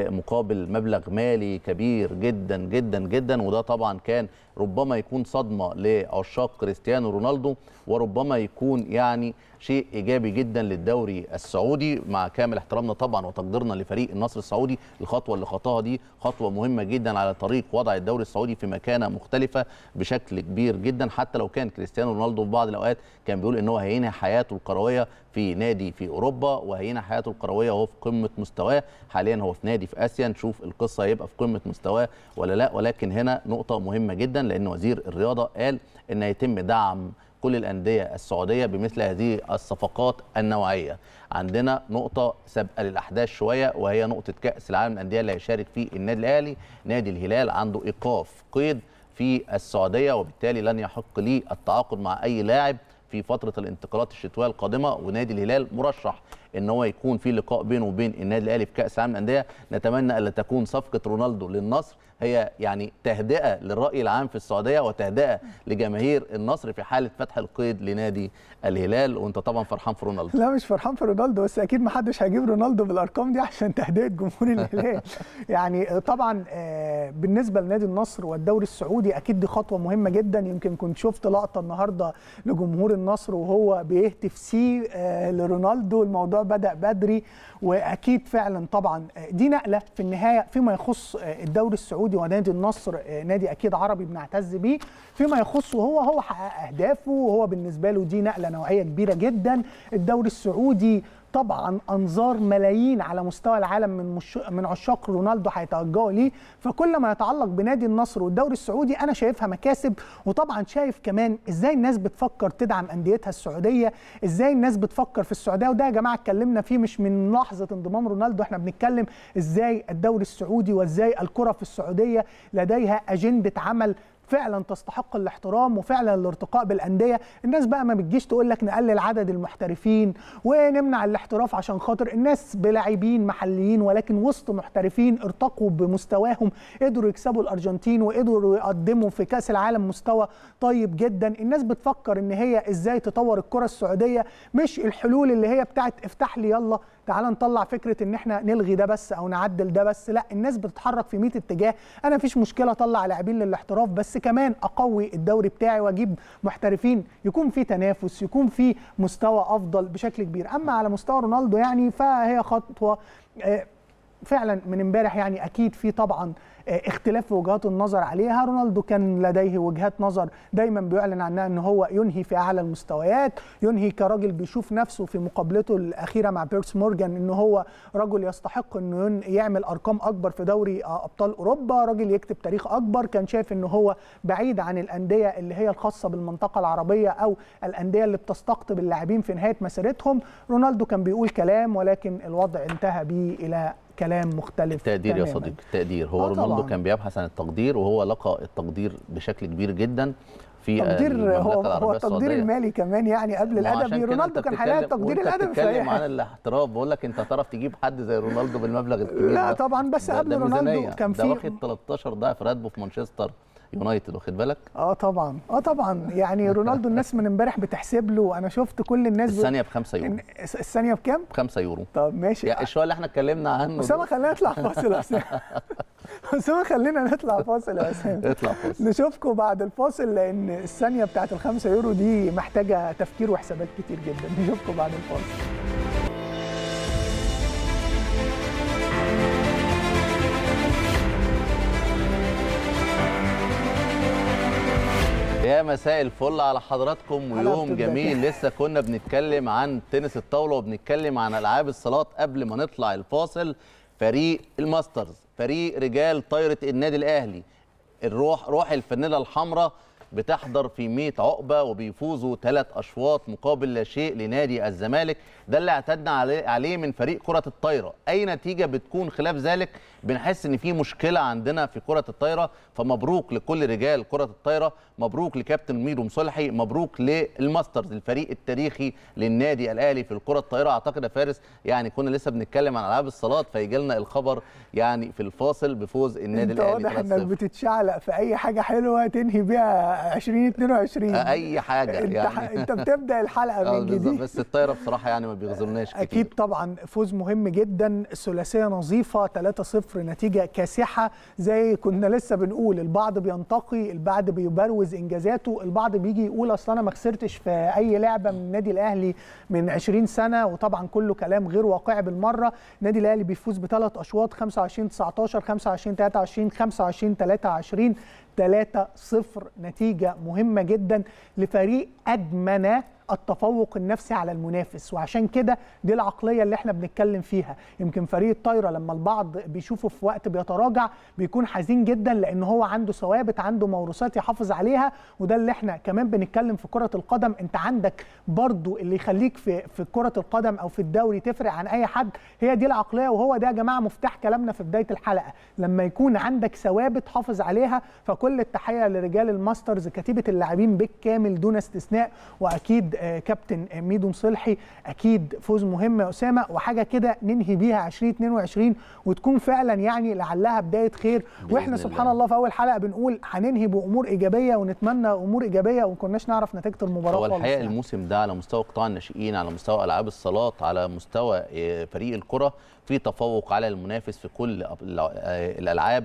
مقابل مبلغ مالي كبير جدا جدا جدا. وده طبعا كان ربما يكون صدمه لعشاق كريستيانو رونالدو، وربما يكون يعني شيء ايجابي جدا للدوري السعودي، مع كامل احترامنا طبعا وتقديرنا لفريق النصر السعودي. الخطوه اللي خطاها دي خطوه مهمه جدا على طريق وضع الدوري السعودي في مكانه مختلفه بشكل كبير جدا، حتى لو كان كريستيانو رونالدو في بعض الاوقات كان بيقول ان هو هينهي حياته الكرويه في نادي في اوروبا وهينهي حياته الكرويه وهو في قمه مستواه. حاليا هو في نادي في اسيا، نشوف القصه هيبقى في قمه مستواه ولا لا. ولكن هنا نقطه مهمه جدا، لان وزير الرياضه قال ان هيتم دعم كل الأندية السعودية بمثل هذه الصفقات النوعية. عندنا نقطة سابقة للأحداث شوية، وهي نقطة كأس العالم للأندية اللي هيشارك فيه النادي الأهلي. نادي الهلال عنده إيقاف قيد في السعودية، وبالتالي لن يحق ليه التعاقد مع أي لاعب في فترة الانتقالات الشتوية القادمة. ونادي الهلال مرشح ان هو يكون في لقاء بينه وبين النادي الاهلي في كاس العالم للانديه. نتمنى الا تكون صفقه رونالدو للنصر هي يعني تهدئه للراي العام في السعوديه وتهدئه لجماهير النصر في حاله فتح القيد لنادي الهلال. وانت طبعا فرحان في رونالدو. لا مش فرحان في رونالدو، بس اكيد ما حدش هيجيب رونالدو بالارقام دي عشان تهدئه جمهور الهلال. يعني طبعا بالنسبه لنادي النصر والدوري السعودي اكيد دي خطوه مهمه جدا. يمكن كنت شفت لقطه النهارده لجمهور النصر وهو بيهتف سي لرونالدو. الموضوع بدأ بدري، واكيد فعلا طبعا دي نقله في النهايه فيما يخص الدوري السعودي ونادي النصر. نادي اكيد عربي بنعتز بيه فيما يخصه، هو هو حقق اهدافه، وهو بالنسبه له دي نقله نوعيه كبيره جدا. الدوري السعودي طبعا انظار ملايين على مستوى العالم من مش... من عشاق رونالدو هيتوجهوا ليه. فكل ما يتعلق بنادي النصر والدوري السعودي انا شايفها مكاسب. وطبعا شايف كمان ازاي الناس بتفكر تدعم انديتها السعوديه، ازاي الناس بتفكر في السعوديه. وده يا جماعه اتكلمنا فيه مش من لحظه انضمام رونالدو، احنا بنتكلم ازاي الدوري السعودي وازاي الكره في السعوديه لديها اجنده عمل فعلا تستحق الاحترام وفعلا الارتقاء بالانديه. الناس بقى ما بتجيش تقول لك نقلل عدد المحترفين ونمنع الاحتراف عشان خاطر الناس بلاعبين محليين ولكن وسط محترفين ارتقوا بمستواهم، قدروا يكسبوا الارجنتين وقدروا يقدموا في كاس العالم مستوى طيب جدا. الناس بتفكر ان هي ازاي تطور الكره السعوديه، مش الحلول اللي هي بتاعت افتح لي يلا تعال نطلع فكره ان احنا نلغي ده بس او نعدل ده بس. لا، الناس بتتحرك في مية اتجاه. انا مفيش مشكله اطلع لاعبين للاحتراف بس كمان اقوي الدوري بتاعي واجيب محترفين يكون في تنافس، يكون في مستوى افضل بشكل كبير. اما على مستوى رونالدو يعني فهي خطوه فعلا من امبارح، يعني اكيد في طبعا اختلاف في وجهات النظر عليها. رونالدو كان لديه وجهات نظر دايما بيعلن عنها ان هو ينهي في اعلى المستويات، ينهي كراجل بيشوف نفسه في مقابلته الاخيره مع بيرس مورجان ان هو رجل يستحق انه يعمل ارقام اكبر في دوري ابطال اوروبا، راجل يكتب تاريخ اكبر. كان شايف ان هو بعيد عن الانديه اللي هي الخاصه بالمنطقه العربيه او الانديه اللي بتستقطب اللاعبين في نهايه مسيرتهم. رونالدو كان بيقول كلام ولكن الوضع انتهى بيه الى كلام مختلف. تقدير يا صديقي، تقدير. هو آه رونالدو طبعا كان بيبحث عن التقدير وهو لقى التقدير بشكل كبير جدا في تقدير. هو هو التقدير المالي كمان يعني قبل الادبي. رونالدو كان هيلاقي التقدير الادبي في بتتكلم عن الاحتراف، بقول لك انت هتعرف تجيب حد زي رونالدو بالمبلغ الكبير؟ لا طبعا، بس قبل رونالدو كان في ده واخد تلتاشر ضعف راتبه في مانشستر يونايتد، واخد بالك؟ اه طبعا اه طبعا يعني رونالدو الناس من امبارح بتحسب له، انا شفت كل الناس الثانيه بخمسة يورو. الثانيه بكام؟ بخمسة يورو. طب ماشي يعني الشويه اللي احنا اتكلمنا عنه. اسامه خلينا نطلع فاصل يا اسامه. اسامه خلينا نطلع فاصل يا اسامه. اطلع فاصل. نشوفكم بعد الفاصل لان الثانيه بتاعت الخمسة يورو دي محتاجه تفكير وحسابات كتير جدا. نشوفكم بعد الفاصل. يا مساء الفل على حضراتكم ويوم جميل. لسه كنا بنتكلم عن تنس الطاوله وبنتكلم عن العاب الصالات قبل ما نطلع الفاصل. فريق الماسترز، فريق رجال طايره النادي الاهلي، الروح روح الفانيلا الحمراء بتحضر في مية عقبه وبيفوزوا ثلاث اشواط مقابل لا شيء لنادي الزمالك. ده اللي اعتدنا عليه عليه من فريق كره الطايره. اي نتيجه بتكون خلاف ذلك بنحس ان في مشكله عندنا في كره الطايره. فمبروك لكل رجال كره الطايره، مبروك لكابتن ميدو مصلحي، مبروك للماسترز الفريق التاريخي للنادي الاهلي في الكره الطايره. اعتقد يا فارس يعني كنا لسه بنتكلم عن العاب الصالات فيجي لنا الخبر يعني في الفاصل بفوز النادي الاهلي. انت واضح انك بتتشعلق في اي حاجه حلوه تنهي بيها عشرين اتنين وعشرين. اي حاجه انت يعني انت بتبدا الحلقه من جديد. بس الطايره بصراحه يعني ما بيغزلناش كتير. اكيد طبعا فوز مهم جدا، ثلاثيه نظيفه ثلاثة صفر، نتيجه كاسحه. زي كنا لسه بنقول البعض بينتقي، البعض بيبروز انجازاته، البعض بيجي يقول اصل انا ما خسرتش في اي لعبه من النادي الاهلي من عشرين سنه، وطبعا كله كلام غير واقعي بالمره. النادي الاهلي بيفوز بثلاث اشواط خمسة وعشرين تسعتاشر خمسة وعشرين تلاتة وعشرين خمسة وعشرين تلاتة وعشرين ثلاثة صفر، نتيجه مهمه جدا لفريق ادمن التفوق النفسي على المنافس. وعشان كده دي العقليه اللي احنا بنتكلم فيها. يمكن فريق الطايره لما البعض بيشوفه في وقت بيتراجع بيكون حزين جدا لان هو عنده ثوابت، عنده موروثات يحافظ عليها. وده اللي احنا كمان بنتكلم في كره القدم. انت عندك برضو اللي يخليك في في كره القدم او في الدوري تفرق عن اي حد، هي دي العقليه. وهو ده يا جماعه مفتاح كلامنا في بدايه الحلقه. لما يكون عندك ثوابت حافظ عليها. فكل التحيه لرجال الماسترز، كتيبه اللاعبين بالكامل دون استثناء. واكيد كابتن ميدو مصلحي، اكيد فوز مهم يا اسامه وحاجه كده ننهي بيها عشرين اتنين وعشرين وتكون فعلا يعني لعلها بدايه خير. واحنا سبحان الله. الله في اول حلقه بنقول هننهي بامور ايجابيه ونتمنى امور ايجابيه وما كناش نعرف نتيجه المباراه خالص. هو الحقيقه يعني. الموسم ده على مستوى قطاع الناشئين، على مستوى العاب الصالات، على مستوى فريق الكره في تفوق على المنافس في كل الالعاب.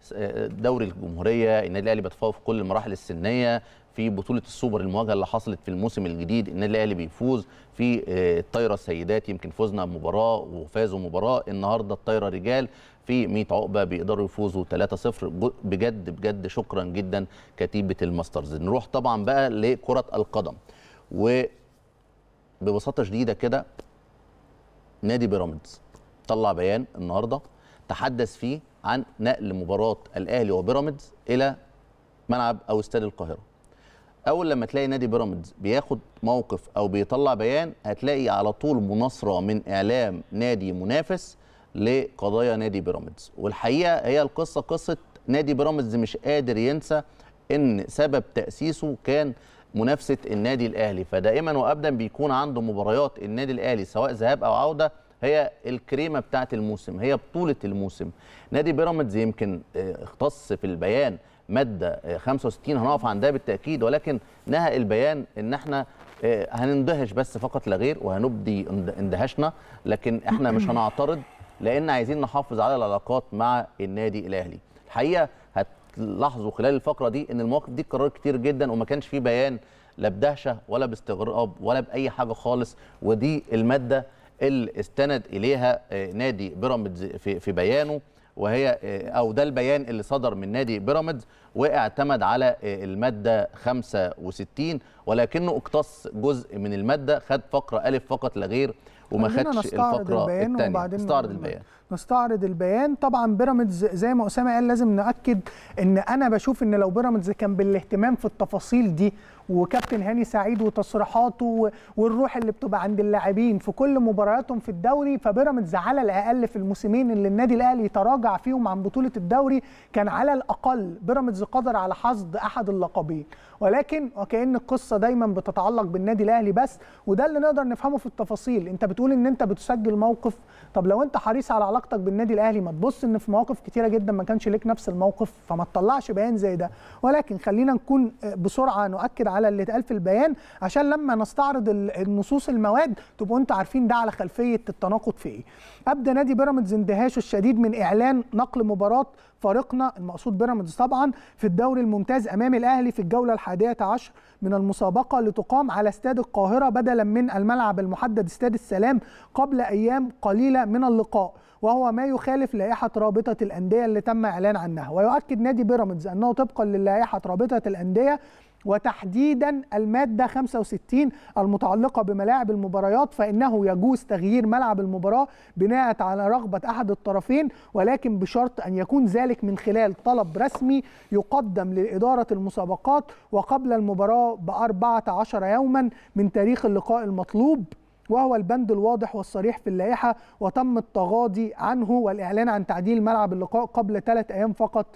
دوري الجمهوريه النادي الاهلي بيتفوق في كل المراحل السنيه. في بطوله السوبر المواجهه اللي حصلت في الموسم الجديد النادي الاهلي بيفوز. في الطايره السيدات يمكن فوزنا مباراه وفازوا مباراه. النهارده الطايره رجال في مية عقبه بيقدروا يفوزوا ثلاثة صفر. بجد بجد شكرا جدا كتيبه الماسترز. نروح طبعا بقى لكره القدم وببساطه شديده كده نادي بيراميدز طلع بيان النهارده تحدث فيه عن نقل مباراه الاهلي وبيراميدز الى ملعب او استاد القاهره. اول لما تلاقي نادي بيراميدز بياخد موقف او بيطلع بيان هتلاقي على طول مناصره من اعلام نادي منافس لقضايا نادي بيراميدز. والحقيقه هي القصه قصه نادي بيراميدز مش قادر ينسى ان سبب تاسيسه كان منافسه النادي الاهلي، فدائما وابدا بيكون عنده مباريات النادي الاهلي سواء ذهاب او عوده هي الكريمه بتاعه الموسم، هي بطوله الموسم. نادي بيراميدز يمكن اختص في البيان ماده خمسة وستين هنقف عندها بالتاكيد، ولكن نهى البيان ان احنا هنندهش بس فقط لا غير وهنبدي اندهاشنا، لكن احنا مش هنعترض لان عايزين نحافظ على العلاقات مع النادي الاهلي. الحقيقه هتلاحظوا خلال الفقره دي ان المواقف دي اتكررت كتير جدا وما كانش فيه بيان لا بدهشه ولا باستغراب ولا باي حاجه خالص، ودي الماده اللي استند اليها نادي بيراميدز في في بيانه، وهي او ده البيان اللي صدر من نادي بيراميدز واعتمد على الماده خمسة وستين، ولكنه اقتص جزء من الماده، خد فقره الف فقط لا غير وما خدش الفقره الثانيه. نستعرض البيان نستعرض البيان. طبعا بيراميدز زي ما اسامه قال لازم ناكد ان انا بشوف ان لو بيراميدز كان بالاهتمام في التفاصيل دي وكابتن هاني سعيد وتصريحاته والروح اللي بتبقى عند اللاعبين في كل مبارياتهم في الدوري، فبيراميدز على الاقل في الموسمين اللي النادي الاهلي تراجع فيهم عن بطوله الدوري كان على الاقل بيراميدز قدر على حصد احد اللقبين، ولكن وكأن القصه دايما بتتعلق بالنادي الاهلي بس، وده اللي نقدر نفهمه في التفاصيل. انت بتقول ان انت بتسجل موقف، طب لو انت حريص على علاقتك بالنادي الاهلي ما تبص ان في مواقف كتيره جدا ما كانش ليك نفس الموقف، فما تطلعش بيان زي ده. ولكن خلينا نكون بسرعه نؤكد على اللي اتقال في البيان عشان لما نستعرض النصوص المواد تبقوا انتوا عارفين ده على خلفيه التناقض في ايه. ابدا نادي بيراميدز اندهاشه الشديد من اعلان نقل مباراه فريقنا المقصود بيراميدز طبعا في الدوري الممتاز امام الاهلي في الجوله الحادية عشر من المسابقه لتقام على استاد القاهره بدلا من الملعب المحدد استاد السلام قبل ايام قليله من اللقاء، وهو ما يخالف لائحه رابطه الانديه اللي تم اعلان عنها. ويؤكد نادي بيراميدز انه طبقا للائحه رابطه الانديه وتحديدا الماده خمسة وستين المتعلقه بملاعب المباريات فانه يجوز تغيير ملعب المباراه بناء على رغبه احد الطرفين، ولكن بشرط ان يكون ذلك من خلال طلب رسمي يقدم لاداره المسابقات وقبل المباراه بأربعة عشر يوما من تاريخ اللقاء المطلوب، وهو البند الواضح والصريح في اللائحه، وتم التغاضي عنه والاعلان عن تعديل ملعب اللقاء قبل ثلاث ايام فقط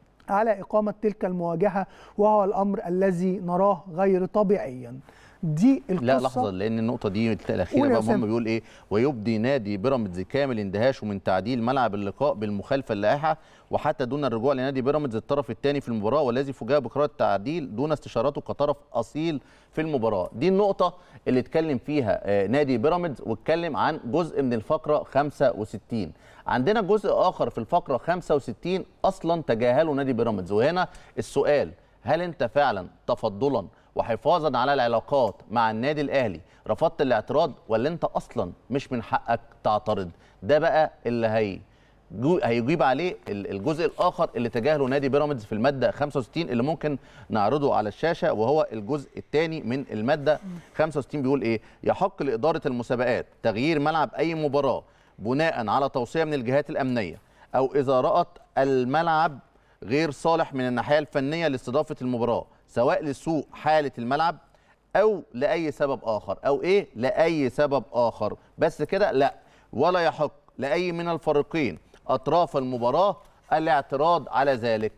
على إقامة تلك المواجهة، وهو الأمر الذي نراه غير طبيعيا. دي القصة. لا لحظة، لأن النقطة دي الأخيرة بقى مهم، بيقول إيه؟ ويبدي نادي بيراميدز كامل اندهاشه من تعديل ملعب اللقاء بالمخالفة اللائحة وحتى دون الرجوع لنادي بيراميدز الطرف الثاني في المباراة والذي فوجئ بقرار التعديل دون استشارته كطرف أصيل في المباراة. دي النقطة اللي اتكلم فيها نادي بيراميدز واتكلم عن جزء من الفقرة خمسة وستين. عندنا جزء آخر في الفقرة خمسة وستين أصلا تجاهله نادي بيراميدز، وهنا السؤال: هل أنت فعلا تفضلا وحفاظا على العلاقات مع النادي الاهلي رفضت الاعتراض، ولا انت اصلا مش من حقك تعترض؟ ده بقى اللي هي هيجيب عليه الجزء الاخر اللي تجاهله نادي بيراميدز في الماده خمسة وستين اللي ممكن نعرضه على الشاشه، وهو الجزء الثاني من الماده خمسة وستين. بيقول ايه؟ يحق لاداره المسابقات تغيير ملعب اي مباراه بناء على توصيه من الجهات الامنيه او اذا رأت الملعب غير صالح من الناحيه الفنيه لاستضافه المباراه، سواء لسوء حالة الملعب أو لأي سبب آخر. أو إيه؟ لأي سبب آخر. بس كده؟ لا، ولا يحق لأي من الفريقين أطراف المباراة الاعتراض على ذلك.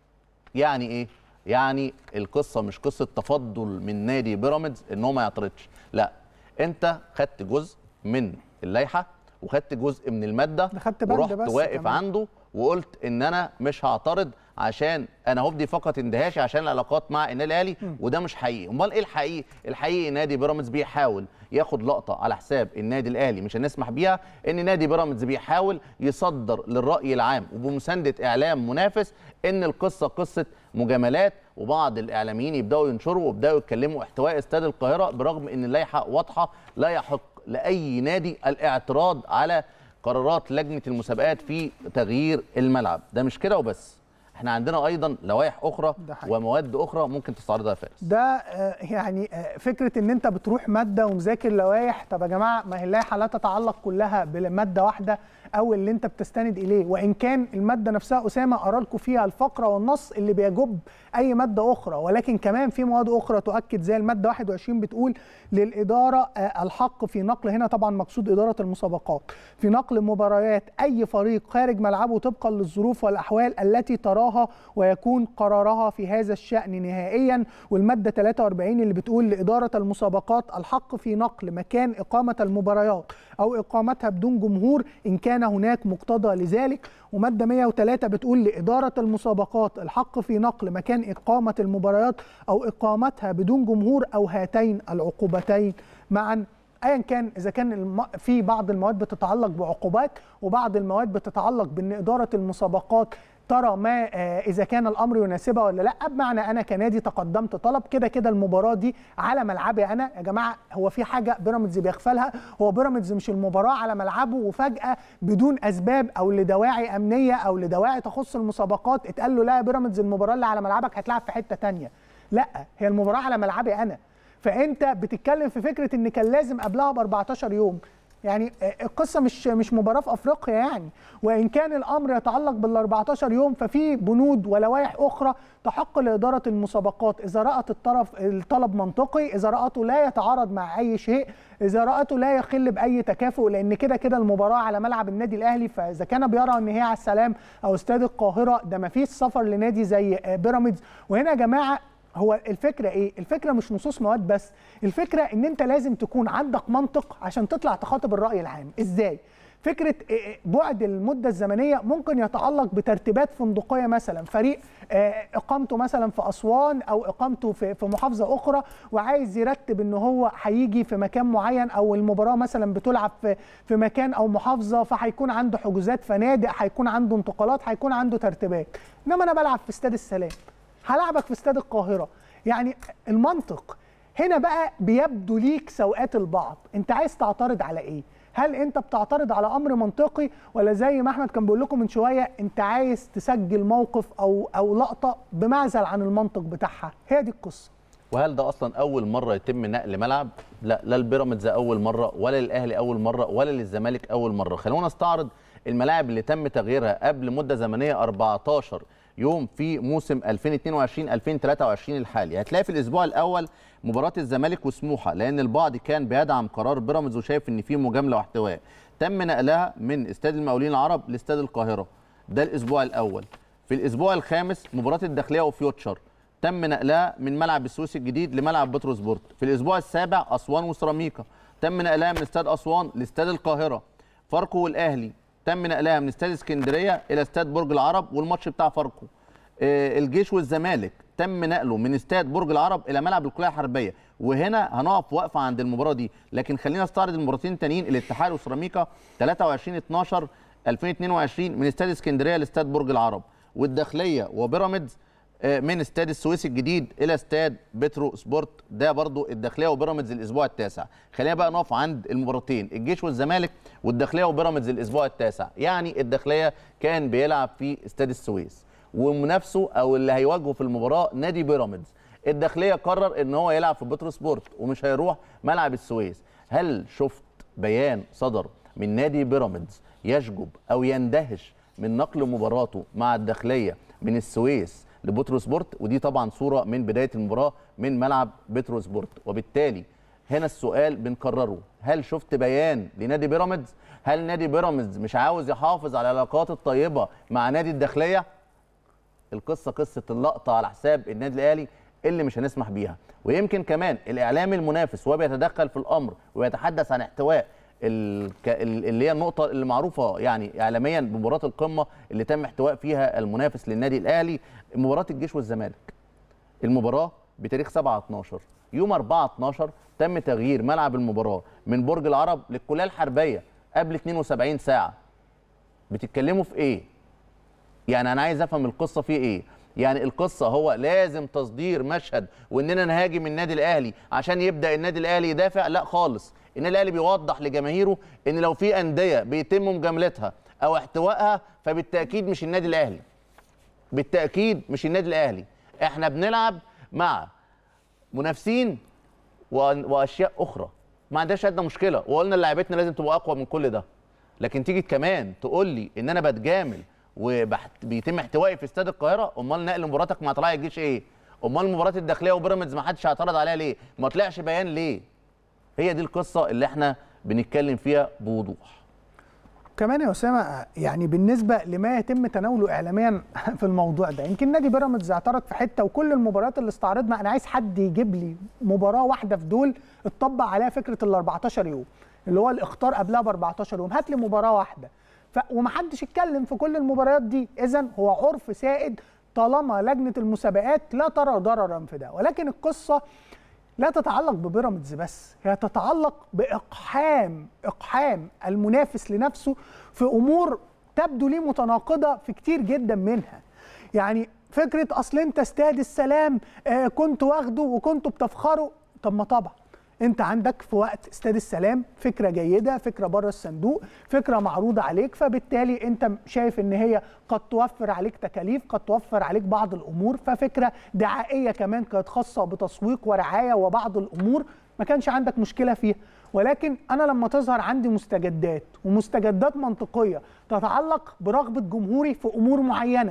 يعني إيه؟ يعني القصة مش قصة تفضل من نادي بيراميدز إن هو ما يعترضش، لا، أنت خدت جزء من اللائحة وخدت جزء من المادة ورحت واقف كمان عنده وقلت إن أنا مش هعترض عشان انا هبدي فقط اندهاشي عشان العلاقات مع النادي الاهلي، وده مش حقيقي. امال ايه الحقيقي؟ الحقيقي نادي بيراميدز بيحاول ياخد لقطه على حساب النادي الاهلي مش هنسمح بيها، ان نادي بيراميدز بيحاول يصدر للراي العام وبمسانده اعلام منافس ان القصه قصه مجاملات، وبعض الاعلاميين يبداوا ينشروا ويبداوا يتكلموا احتواء استاد القاهره، برغم ان اللائحه واضحه لا يحق لاي نادي الاعتراض على قرارات لجنه المسابقات في تغيير الملعب. ده مش كده وبس، احنا عندنا ايضا لوائح اخرى ومواد اخرى ممكن تستعرضها يا فارس. ده يعني فكره ان انت بتروح ماده ومذاكر لوائح. طب يا جماعه، ما هي اللائحه لا تتعلق كلها بماده واحده او اللي انت بتستند اليه، وان كان الماده نفسها اسامه قرا لكم فيها الفقره والنص اللي بيجب اي ماده اخرى، ولكن كمان في مواد اخرى تؤكد زي الماده واحد وعشرين بتقول للاداره الحق في نقل، هنا طبعا مقصود اداره المسابقات، في نقل مباريات اي فريق خارج ملعبه طبقا للظروف والاحوال التي ترى مباراه ويكون قرارها في هذا الشأن نهائيا. والماده ثلاثة وأربعين اللي بتقول لاداره المسابقات الحق في نقل مكان اقامه المباريات او اقامتها بدون جمهور ان كان هناك مقتضى لذلك. وماده مئة وثلاثة بتقول لاداره المسابقات الحق في نقل مكان اقامه المباريات او اقامتها بدون جمهور او هاتين العقوبتين معا. ايا كان، اذا كان الم... في بعض المواد بتتعلق بعقوبات وبعض المواد بتتعلق بان اداره المسابقات ترى ما آه اذا كان الامر يناسبها ولا لا. بمعنى انا كنادي تقدمت طلب كده كده المباراه دي على ملعبي انا. يا جماعه هو في حاجه بيراميدز بيغفلها؟ هو بيراميدز مش المباراه على ملعبه وفجاه بدون اسباب او لدواعي امنيه او لدواعي تخص المسابقات اتقال له لا يا بيراميدز المباراه اللي على ملعبك هتلعب في حته ثانيه. لا، هي المباراه على ملعبي انا. فانت بتتكلم في فكره ان كان لازم قبلها ب أربعتاشر يوم. يعني القصه مش مش مباراه في افريقيا يعني. وان كان الامر يتعلق بال أربعتاشر يوم ففي بنود ولوائح اخرى تحق لاداره المسابقات اذا رات الطرف الطلب منطقي، اذا راته لا يتعارض مع اي شيء، اذا راته لا يخل باي تكافؤ، لان كده كده المباراه على ملعب النادي الاهلي. فاذا كان بيرى ان هي على السلام او استاد القاهره ده ما فيش سفر لنادي زي بيراميدز. وهنا يا جماعه هو الفكره ايه؟ الفكره مش نصوص مواد بس، الفكره ان انت لازم تكون عندك منطق عشان تطلع تخاطب الراي العام. ازاي؟ فكره بعد المده الزمنيه ممكن يتعلق بترتيبات فندقيه، مثلا فريق اقامته مثلا في اسوان او اقامته في محافظه اخرى وعايز يرتب ان هو هيجي في مكان معين، او المباراه مثلا بتلعب في في مكان او محافظه فهيكون عنده حجوزات فنادق، هيكون عنده انتقالات، هيكون عنده ترتيبات. انما انا بلعب في استاد السلام، هلعبك في استاد القاهره. يعني المنطق هنا بقى بيبدو ليك سوءات البعض. انت عايز تعترض على ايه؟ هل انت بتعترض على امر منطقي، ولا زي ما احمد كان بيقول لكم من شويه انت عايز تسجل موقف او او لقطه بمعزل عن المنطق بتاعها؟ هي دي القصه. وهل ده اصلا اول مره يتم نقل ملعب؟ لا، لا البيراميدز اول مره، ولا الاهلي اول مره، ولا للزمالك اول مره. خلونا نستعرض الملاعب اللي تم تغييرها قبل مده زمنيه أربعتاشر يوم في موسم ألفين واتنين وعشرين ألفين وتلاتة وعشرين الحالي. هتلاقي في الاسبوع الاول مباراه الزمالك وسموحه، لان البعض كان بيدعم قرار بيراميدز وشايف ان في مجامله واحتواء. تم نقلها من استاد المقاولين العرب لاستاد القاهره، ده الاسبوع الاول. في الاسبوع الخامس مباراه الداخليه وفيوتشر تم نقلها من ملعب السويس الجديد لملعب بتروسبورت. في الاسبوع السابع اسوان وسيراميكا تم نقلها من استاد اسوان لاستاد القاهره. فاركو والاهلي تم نقلها من استاد اسكندريه الى استاد برج العرب والماتش بتاع فاركو. آه الجيش والزمالك تم نقله من استاد برج العرب الى ملعب الكليه الحربيه. وهنا هنقف وقفه عند المباراه دي، لكن خلينا نستعرض المباراتين التانيين. الاتحاد وسيراميكا تلاتة وعشرين اتناشر ألفين واتنين وعشرين من استاد اسكندريه لاستاد برج العرب، والداخليه وبيراميدز من استاد السويس الجديد الى استاد بترو سبورت، ده برضو الداخليه وبيراميدز الاسبوع التاسع. خلينا بقى نقف عند المباراتين، الجيش والزمالك والداخليه وبيراميدز الاسبوع التاسع. يعني الداخليه كان بيلعب في استاد السويس ومنافسه او اللي هيواجهه في المباراه نادي بيراميدز. الداخليه قرر ان هو يلعب في بترو سبورت ومش هيروح ملعب السويس. هل شفت بيان صدر من نادي بيراميدز يشجب او يندهش من نقل مباراته مع الداخليه من السويس لبترو سبورت؟ ودي طبعا صوره من بدايه المباراه من ملعب بترو سبورت. وبالتالي هنا السؤال بنكرره، هل شفت بيان لنادي بيراميدز؟ هل نادي بيراميدز مش عاوز يحافظ على العلاقات الطيبه مع نادي الداخليه؟ القصه قصه اللقطه على حساب النادي الاهلي اللي مش هنسمح بيها. ويمكن كمان الاعلام المنافس وهو بيتدخل في الامر ويتحدث عن احتواء اللي هي النقطه اللي معروفه يعني اعلاميا بمباراه القمه اللي تم احتواء فيها المنافس للنادي الاهلي، مباراه الجيش والزمالك. المباراه بتاريخ سبعة اتناشر، يوم أربعة اتناشر تم تغيير ملعب المباراه من برج العرب للكليه الحربيه قبل اتنين وسبعين ساعه. بتتكلموا في ايه؟ يعني انا عايز افهم القصه في ايه؟ يعني القصه هو لازم تصدير مشهد واننا نهاجم النادي الاهلي عشان يبدا النادي الاهلي يدافع؟ لا خالص. النادي الاهلي بيوضح لجماهيره ان لو في انديه بيتم مجاملتها او احتوائها فبالتاكيد مش النادي الاهلي. بالتاكيد مش النادي الاهلي. احنا بنلعب مع منافسين واشياء اخرى، ما عندناش ادنى مشكله، وقلنا لعيبتنا لازم تبقى اقوى من كل ده. لكن تيجي كمان تقول لي ان انا بتجامل وبيتم احتوائي في استاد القاهره؟ امال نقل مباراتك مع طلائع الجيش ايه؟ امال مباراه الداخليه وبيراميدز ما حدش هيعترض عليها ليه؟ ما طلعش بيان ليه؟ هي دي القصه اللي احنا بنتكلم فيها بوضوح. كمان يا اسامه يعني بالنسبه لما يتم تناوله اعلاميا في الموضوع ده، يمكن نادي بيراميدز اعترض في حته، وكل المباريات اللي استعرضنا انا عايز حد يجيب لي مباراه واحده في دول اتطبق عليها فكره ال أربعتاشر يوم اللي هو الاخطار قبلها ب أربعتاشر يوم، هات لي مباراه واحده. ف... ومحدش اتكلم في كل المباريات دي، اذا هو عرف سائد طالما لجنه المسابقات لا ترى ضررا في ده. ولكن القصه لا تتعلق ببيراميدز بس، هي تتعلق باقحام اقحام المنافس لنفسه في امور تبدو لي متناقضه في كتير جدا منها. يعني فكره اصل انت استاد السلام آه كنت واخده وكنتوا بتفخروا، طب ما طبعا انت عندك في وقت استاد السلام فكره جيده، فكره بره الصندوق، فكره معروضه عليك، فبالتالي انت شايف ان هي قد توفر عليك تكاليف، قد توفر عليك بعض الامور، ففكره دعائيه كمان كانت خاصه بتسويق ورعايه وبعض الامور ما كانش عندك مشكله فيها. ولكن انا لما تظهر عندي مستجدات ومستجدات منطقيه تتعلق برغبه جمهوري في امور معينه،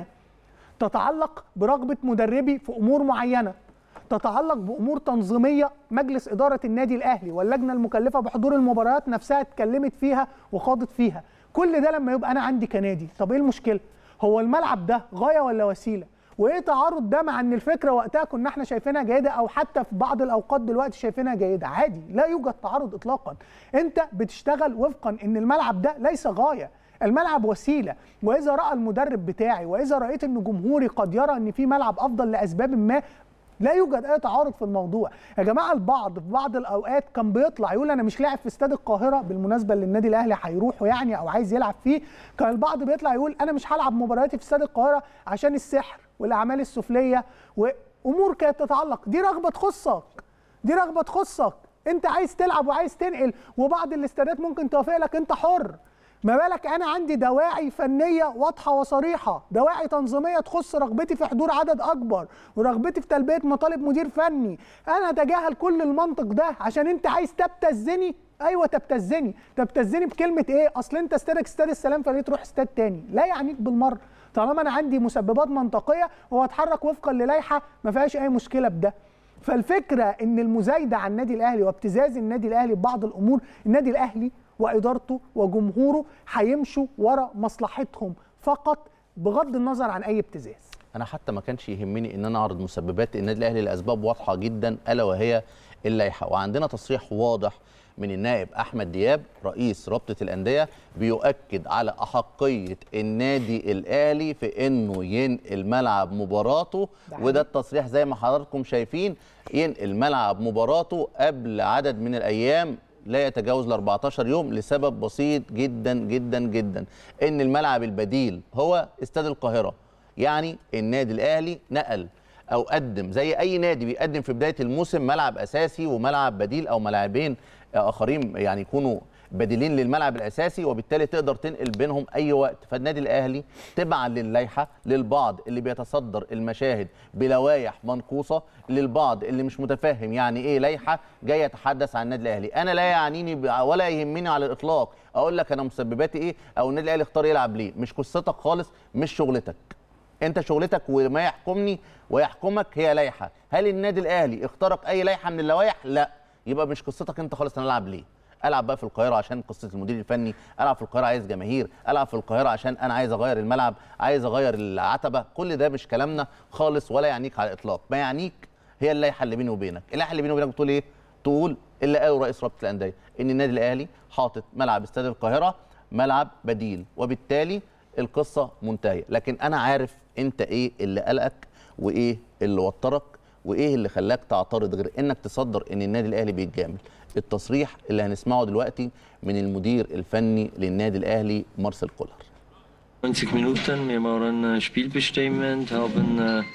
تتعلق برغبه مدربي في امور معينه، تتعلق بامور تنظيميه مجلس اداره النادي الاهلي واللجنه المكلفه بحضور المباريات نفسها اتكلمت فيها وخاضت فيها، كل ده لما يبقى انا عندي كنادي، طب ايه المشكله؟ هو الملعب ده غايه ولا وسيله؟ وايه تعارض ده مع ان الفكره وقتها كنا احنا شايفينها جيده، او حتى في بعض الاوقات دلوقتي شايفينها جيده؟ عادي، لا يوجد تعارض اطلاقا. انت بتشتغل وفقا ان الملعب ده ليس غايه، الملعب وسيله. واذا راى المدرب بتاعي واذا رايت ان جمهوري قد يرى ان في ملعب افضل لاسباب ما، لا يوجد اي تعارض في الموضوع. يا جماعه البعض في بعض الاوقات كان بيطلع يقول انا مش لاعب في استاد القاهره، بالمناسبه اللي النادي الاهلي هيروحه يعني او عايز يلعب فيه، كان البعض بيطلع يقول انا مش هلعب مبارياتي في استاد القاهره عشان السحر والاعمال السفليه وامور كانت تتعلق، دي رغبه تخصك، دي رغبه تخصك، انت عايز تلعب وعايز تنقل، وبعض الاستادات ممكن توافق لك، انت حر. ما بالك انا عندي دواعي فنيه واضحه وصريحه، دواعي تنظيميه تخص رغبتي في حضور عدد اكبر ورغبتي في تلبيه مطالب مدير فني، انا اتجاهل كل المنطق ده عشان انت عايز تبتزني. ايوه تبتزني، تبتزني بكلمه ايه؟ اصل انت استادك استاد السلام فليه تروح استاد تاني؟ لا يعنيك بالمره، طالما انا عندي مسببات منطقيه واتحرك وفقا للائحه ما فيهاش اي مشكله بده. فالفكره ان المزايده عن النادي الاهلي وابتزاز النادي الاهلي ببعض الامور، النادي الاهلي وادارته وجمهوره هيمشوا ورا مصلحتهم فقط بغض النظر عن اي ابتزاز. انا حتى ما كانش يهمني ان انا اعرض مسببات النادي الاهلي لاسباب واضحه جدا، الا وهي اللائحه. وعندنا تصريح واضح من النائب احمد دياب رئيس رابطه الانديه بيؤكد على احقيه النادي الاهلي في انه ينقل ملعب مباراته، وده التصريح زي ما حضراتكم شايفين، ينقل ملعب مباراته قبل عدد من الايام لا يتجاوز ال أربعتاشر يوم، لسبب بسيط جدا جدا جدا، ان الملعب البديل هو استاد القاهره. يعني النادي الاهلي نقل او قدم زي اي نادي بيقدم في بدايه الموسم ملعب اساسي وملعب بديل او ملعبين اخرين يعني يكونوا بديلين للملعب الاساسي، وبالتالي تقدر تنقل بينهم اي وقت. فالنادي الاهلي تبعا للائحه للبعض اللي بيتصدر المشاهد بلوائح منقوصه، للبعض اللي مش متفهم يعني ايه لائحه جاي يتحدث عن النادي الاهلي. انا لا يعنيني ولا يهمني على الاطلاق اقول لك انا مسبباتي ايه او النادي الاهلي اختار يلعب ليه، مش قصتك خالص، مش شغلتك. انت شغلتك وما يحكمني ويحكمك هي لائحه. هل النادي الاهلي اخترق اي لائحه من اللوائح؟ لا، يبقى مش قصتك انت خالص. انا العب ليه؟ العب بقى في القاهره عشان قصه المدير الفني، العب في القاهره عايز جماهير، العب في القاهره عشان انا عايز اغير الملعب، عايز اغير العتبه، كل ده مش كلامنا خالص ولا يعنيك على الاطلاق. ما يعنيك هي اللائحه اللي بيني وبينك. اللائحه اللي بيني وبينك بتقول ايه؟ تقول اللي قاله رئيس رابطه الانديه ان النادي الاهلي حاطط ملعب استاد القاهره ملعب بديل، وبالتالي القصه منتهيه. لكن انا عارف انت ايه اللي قلقك وايه اللي وترك وايه اللي خلاك تعترض غير انك تصدر ان النادي الاهلي بيتجامل. التصريح اللي هنسمعه دلوقتي من المدير الفني للنادي الاهلي مارسيل كولر. neunzig Minuten, wir waren spielbestimmend, haben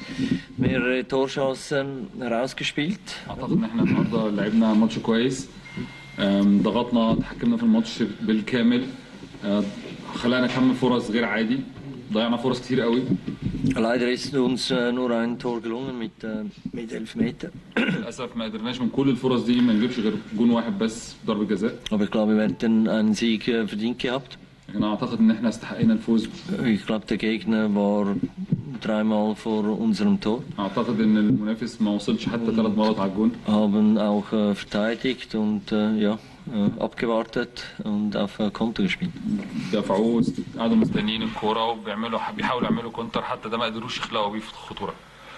mehrere Torchancen herausgespielt. اعتقد ان احنا النهارده لعبنا ماتش كويس، ضغطنا، تحكمنا في الماتش بالكامل، خلقنا كم فرص غير عادي، ضيعنا فرص كتير قوي. Leider ist uns nur ein Tor gelungen mit mit Elfmeter. للاسف ما قدرناش من كل الفرص دي ما نجيبش غير جون واحد بس ضربة جزاء. Aber ich glaube, wir hätten einen Sieg verdient gehabt. انا اعتقد ان احنا استحقنا الفوز. Ich glaube, der Gegner war dreimal vor unserem Tor. اعتقد ان المنافس ما وصلش حتى ثلاث مرات على الجون. Haben auch verteidigt und ja, äh, abgewartet und auf äh, Konter gespielt. دفعوه قعدوا مستنيين الكوره وبيعملوا بيحاولوا يعملوا كونتر، حتى ده ما قدروش يخلقوا بيه في الخطوره.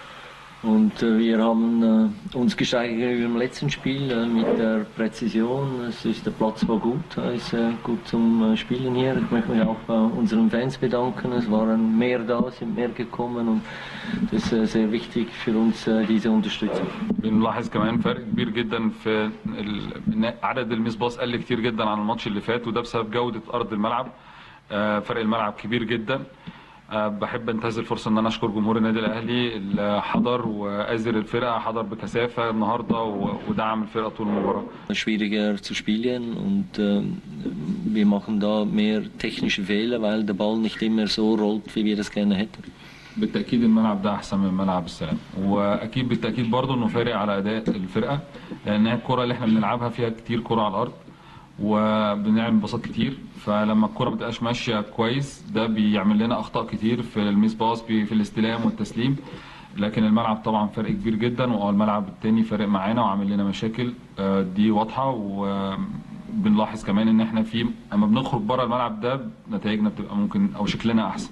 Und äh, wir haben äh, uns gesteigert im letzten Spiel äh, mit der Präzision. Es ist, der Platz war gut, er ist äh, gut zum äh, Spielen hier. Ich möchte mich auch bei unseren Fans bedanken. Es waren mehr da, sind mehr gekommen und das ist äh, sehr wichtig für uns, äh, diese Unterstützung. بنلاحظ كمان فرق كبير جدا في ال- عدد الميس باص قل كتير جدا عن الماتش اللي فات، وده بسبب جوده ارض الملعب. آه، فرق الملعب كبير جدا. أه بحب انتهز الفرصه ان انا اشكر جمهور النادي الاهلي اللي حضر وازر الفرقه، حضر بكثافه النهارده ودعم الفرقه طول المباراه. Schwieriger zu spielen und äh, wir machen da mehr technische Fehler, weil der Ball nicht immer so rollt, wie wir das gerne hätten. بالتاكيد الملعب ده احسن من ملعب السلام، واكيد بالتاكيد برضه انه فارق على اداء الفرقه، لان الكره اللي احنا بنلعبها فيها كتير كره على الارض وبنعمل باصات كتير، فلما الكره ما تبقاش ماشيه كويس ده بيعمل لنا اخطاء كتير في الميس باص في الاستلام والتسليم. لكن الملعب طبعا فرق كبير جدا، والملعب التاني فارق معانا وعامل لنا مشاكل دي واضحه. وبنلاحظ كمان ان احنا في اما بنخرج بره الملعب ده نتائجنا بتبقى ممكن او شكلنا احسن.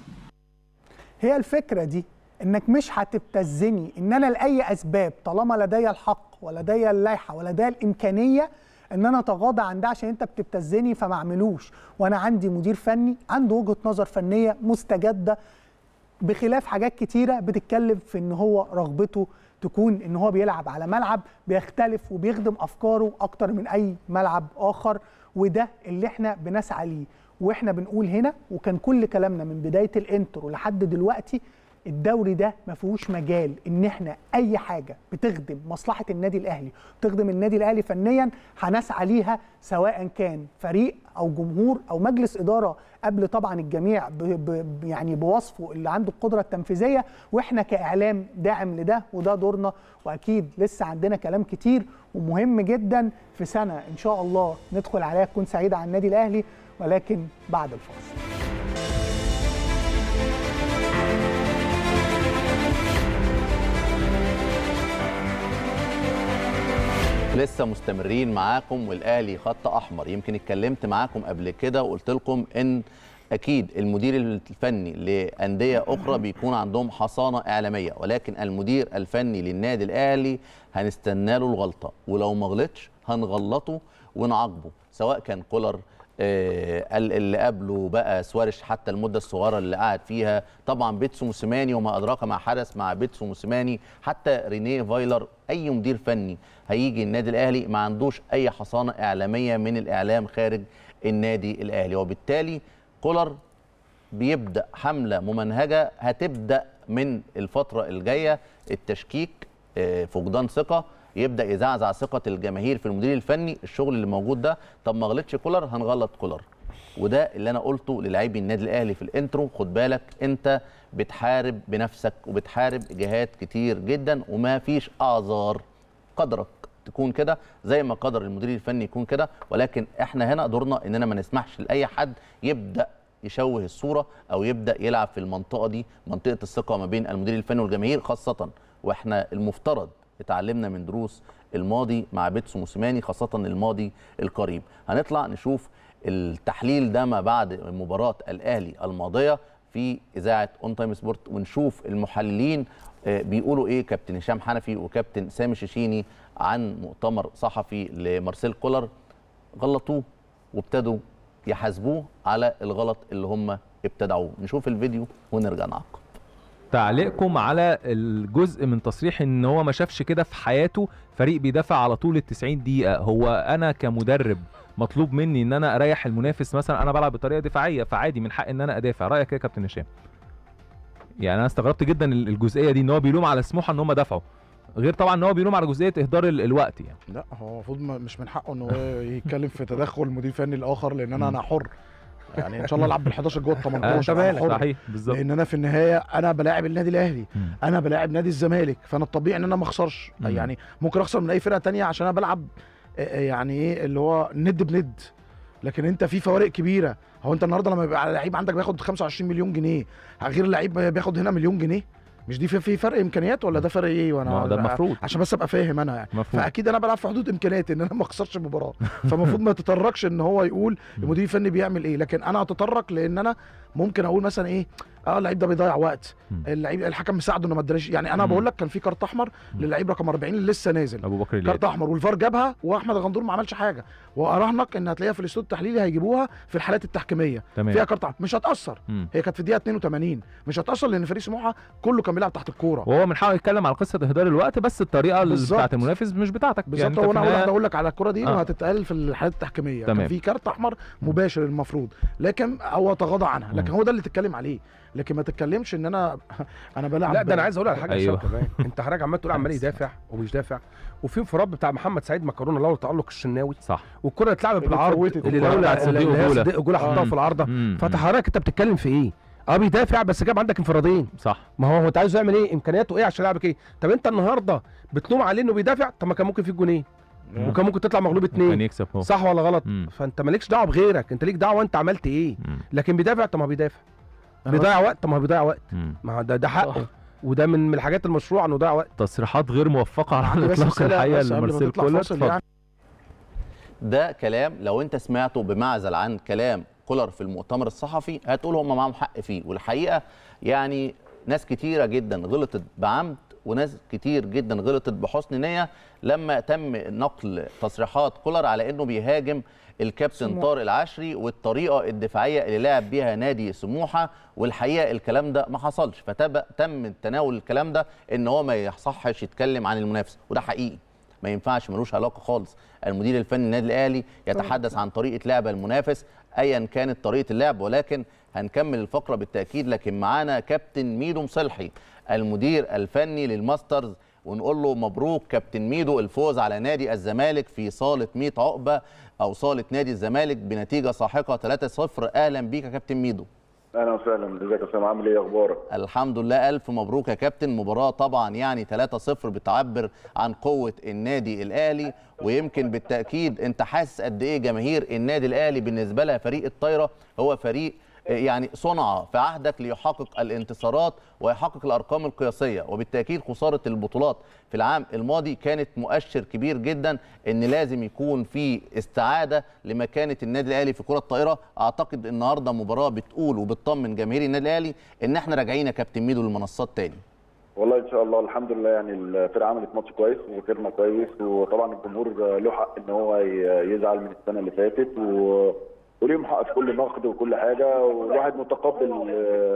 هي الفكره دي انك مش هتبتزني ان انا لاي اسباب طالما لدي الحق ولدي اللائحه ولدي الامكانيه ان انا اتغاضى عن ده عشان انت بتبتزني فما اعملوش. وانا عندي مدير فني عنده وجهه نظر فنيه مستجده، بخلاف حاجات كتيره بتتكلم في ان هو رغبته تكون ان هو بيلعب على ملعب بيختلف وبيخدم افكاره اكتر من اي ملعب اخر، وده اللي احنا بنسعى ليه. واحنا بنقول هنا وكان كل كلامنا من بدايه الانترو لحد دلوقتي، الدوري ده ما فيهوش مجال ان احنا اي حاجه بتخدم مصلحه النادي الاهلي تخدم النادي الاهلي فنيا هنسعى ليها، سواء كان فريق او جمهور او مجلس اداره، قبل طبعا الجميع ب ب يعني بوصفه اللي عنده القدره التنفيذيه، واحنا كاعلام داعم لده وده دورنا. واكيد لسه عندنا كلام كتير ومهم جدا في سنه ان شاء الله ندخل عليها تكون سعيده على النادي الاهلي، ولكن بعد الفاصل. لسه مستمرين معاكم والاهلي خط احمر. يمكن اتكلمت معاكم قبل كده وقلت لكم ان اكيد المدير الفني لانديه اخرى بيكون عندهم حصانه اعلاميه، ولكن المدير الفني للنادي الاهلي هنستنى له الغلطه، ولو ما غلطش هنغلطه ونعاقبه، سواء كان كولر آه اللي قبله بقى سوارش حتى المده الصغيره اللي قعد فيها، طبعا بيتسو موسيماني وما ادراك ما حدث مع بيتسو موسيماني، حتى رينيه فايلر. اي مدير فني هيجي النادي الاهلي ما عندوش اي حصانه اعلاميه من الاعلام خارج النادي الاهلي، وبالتالي كولر بيبدا حمله ممنهجه هتبدا من الفتره الجايه، التشكيك، آه فقدان ثقه، يبدا يزعزع ثقه الجماهير في المدير الفني. الشغل اللي موجود ده، طب ما غلطش كولر هنغلط كولر، وده اللي انا قلته للاعبي النادي الاهلي في الانترو. خد بالك انت بتحارب بنفسك وبتحارب جهات كتير جدا، وما فيش اعذار. قدرك تكون كده زي ما قدر المدير الفني يكون كده، ولكن احنا هنا دورنا اننا ما نسمحش لاي حد يبدا يشوه الصوره او يبدا يلعب في المنطقه دي، منطقه الثقه ما بين المدير الفني والجماهير، خاصه واحنا المفترض اتعلمنا من دروس الماضي مع بيتسو موسيماني، خاصه الماضي القريب. هنطلع نشوف التحليل ده ما بعد مباراه الاهلي الماضيه في اذاعه اون تايم سبورت، ونشوف المحللين بيقولوا ايه، كابتن هشام حنفي وكابتن سامي شيشيني عن مؤتمر صحفي لمارسيل كولر. غلطوه وابتدوا يحاسبوه على الغلط اللي هم ابتدعوه. نشوف الفيديو ونرجع نعقب. تعليقكم على الجزء من تصريح ان هو ما شافش كده في حياته فريق بيدافع على طول التسعين دقيقة. هو انا كمدرب مطلوب مني ان انا اريح المنافس، مثلا انا بلعب بطريقة دفاعية فعادي من حق ان انا ادافع. رأيك ايه يا كابتن هشام؟ يعني انا استغربت جدا الجزئية دي ان هو بيلوم على سموحة ان هم دافعوا، غير طبعا ان هو بيلوم على جزئية اهدار الوقت. يعني لا، هو المفروض مش من حقه ان هو يتكلم في تدخل مدير فني الاخر، لان انا انا حر. يعني ان شاء الله العب بالحداشر جوه التمنتاشر. بالك صحيح بالظبط، لان انا في النهايه انا بلاعب النادي الاهلي، انا بلاعب نادي الزمالك، فانا الطبيعي ان انا ما اخسرش. يعني ممكن اخسر من اي فرقه ثانيه عشان انا بلعب يعني ايه اللي هو ند بند، لكن انت في فوارق كبيره. هو انت النهارده لما يبقى لعيب عندك بياخد خمسة وعشرين مليون جنيه غير لعيب بياخد هنا مليون جنيه، مش دي في, في فرق امكانيات ولا ده فرق ايه؟ وانا ده المفروض عشان بس ابقى فاهم انا يعني مفروض. فاكيد انا بلعب في حدود امكانياتي ان انا ما اخسرش المباراه فالمفروض ما يتطرقش ان هو يقول المدير الفني بيعمل ايه، لكن انا اتطرق لان انا ممكن اقول مثلا ايه اه اللعيب ده بيضيع وقت، اللعيب الحكم مساعده انه ما ادانيش، يعني انا بقول لك كان في كارت احمر للعيب رقم أربعين اللي لسه نازل ابو بكر كارت احمر والفار جابها واحمد الغندور ما عملش حاجه، واراهنك ان هتلاقيها في الاستوديو التحليلي هيجيبوها في الحالات التحكيميه تمام. فيها كارت احمر مش هتاثر. مم. هي كانت في الدقيقه اتنين وتمانين مش هتاثر لان فريق سموحه كله كان بيلعب تحت الكوره، وهو من حقه يتكلم على قصه اهدار الوقت بس الطريقه بالظبط. بتاعت المنافس مش بتاعتك بالظبط. يعني هو انا النهاية... اقول لك على الكوره دي آه. وهتتقال في الحالات التحكيميه تمام. كان في كارت احمر مباشر المفروض، لكن هو تغاضى عنها، لكن هو ده اللي تتكلم عليه، لكن ما تتكلمش ان انا انا بلعب. لا ده انا عايز اقول على حاجه أيوه. كمان انت حضرتك عمال تقول عمال يدافع ومش دافع، وفي انفراد بتاع محمد سعيد مكرونه لو تالق الشناوي صح، والكره اتلعبت بالعرض فوتت. اللي الكرة بتاعت دوله صديق وجولة. صديق جوله حطها آه. في العارضه، مم. فانت حضرتك انت بتتكلم في ايه؟ اه بيدافع بس جاب عندك انفرادين، صح. ما هو هو انت عايزه يعمل ايه؟ امكانياته ايه عشان يلعبك ايه؟ طب انت النهارده بتلوم عليه انه بيدافع، طب ما كان ممكن في جونين وكان ممكن تطلع مغلوب كان اتنين، يكسب هو صح ولا غلط؟ مم. فانت مالكش دعوه بغيرك، انت ليك دعوه انت عملت ايه؟ مم. لكن بيدافع طب ما بيدافع، أنا بيضيع وقت طب ما بيضيع وقت، مم. ما هو ده ده حقه صح. وده من من الحاجات المشروعه انه يضيع وقت. تصريحات غير موفقه على بس الاطلاق رسالة الحقيقه بس قبل ما لمارسيل تطلع كولر. فاصل اتفضل. يعني. ده كلام لو انت سمعته بمعزل عن كلام كولر في المؤتمر الصحفي هتقول هم معاهم حق فيه، والحقيقه يعني ناس كتيره جدا غلطت بعمد وناس كتير جدا غلطت بحسن نيه لما تم نقل تصريحات كولر على انه بيهاجم الكابتن سموحة. طارق العشري والطريقه الدفاعيه اللي لعب بيها نادي سموحه، والحقيقه الكلام ده ما حصلش، فتم تناول الكلام ده ان هو ما يصحش يتكلم عن المنافس، وده حقيقي ما ينفعش، ملوش علاقه خالص. المدير الفني للنادي الاهلي يتحدث عن طريقه لعب المنافس ايا كانت طريقه اللعب، ولكن هنكمل الفقره بالتاكيد. لكن معانا كابتن ميدو مصلحي المدير الفني للماسترز، ونقول له مبروك كابتن ميدو الفوز على نادي الزمالك في صاله مية عقبه او صاله نادي الزمالك بنتيجه ساحقه ثلاثة صفر. اهلا بيك يا كابتن ميدو. اهلا وسهلا، ازيك يا اسامه، عامل ايه، اخبارك؟ الحمد لله، الف مبروك يا كابتن. مباراه طبعا يعني ثلاثة صفر بتعبر عن قوه النادي الاهلي، ويمكن بالتاكيد انت حاسس قد ايه جماهير النادي الاهلي بالنسبه لها فريق الطايره هو فريق يعني صنع في عهدك ليحقق الانتصارات ويحقق الارقام القياسيه، وبالتاكيد خساره البطولات في العام الماضي كانت مؤشر كبير جدا ان لازم يكون في استعاده لمكانه النادي الاهلي في كره الطائره. اعتقد النهارده مباراه بتقول وبتطمن جماهير النادي الاهلي ان احنا راجعين يا كابتن ميدو للمنصات تاني. والله ان شاء الله الحمد لله، يعني الفرقه عملت ماتش كويس وفرنا كويس، وطبعا الجمهور له حق ان هو يزعل من السنه اللي فاتت و وليهم حق في كل نقد وكل حاجه، والواحد متقبل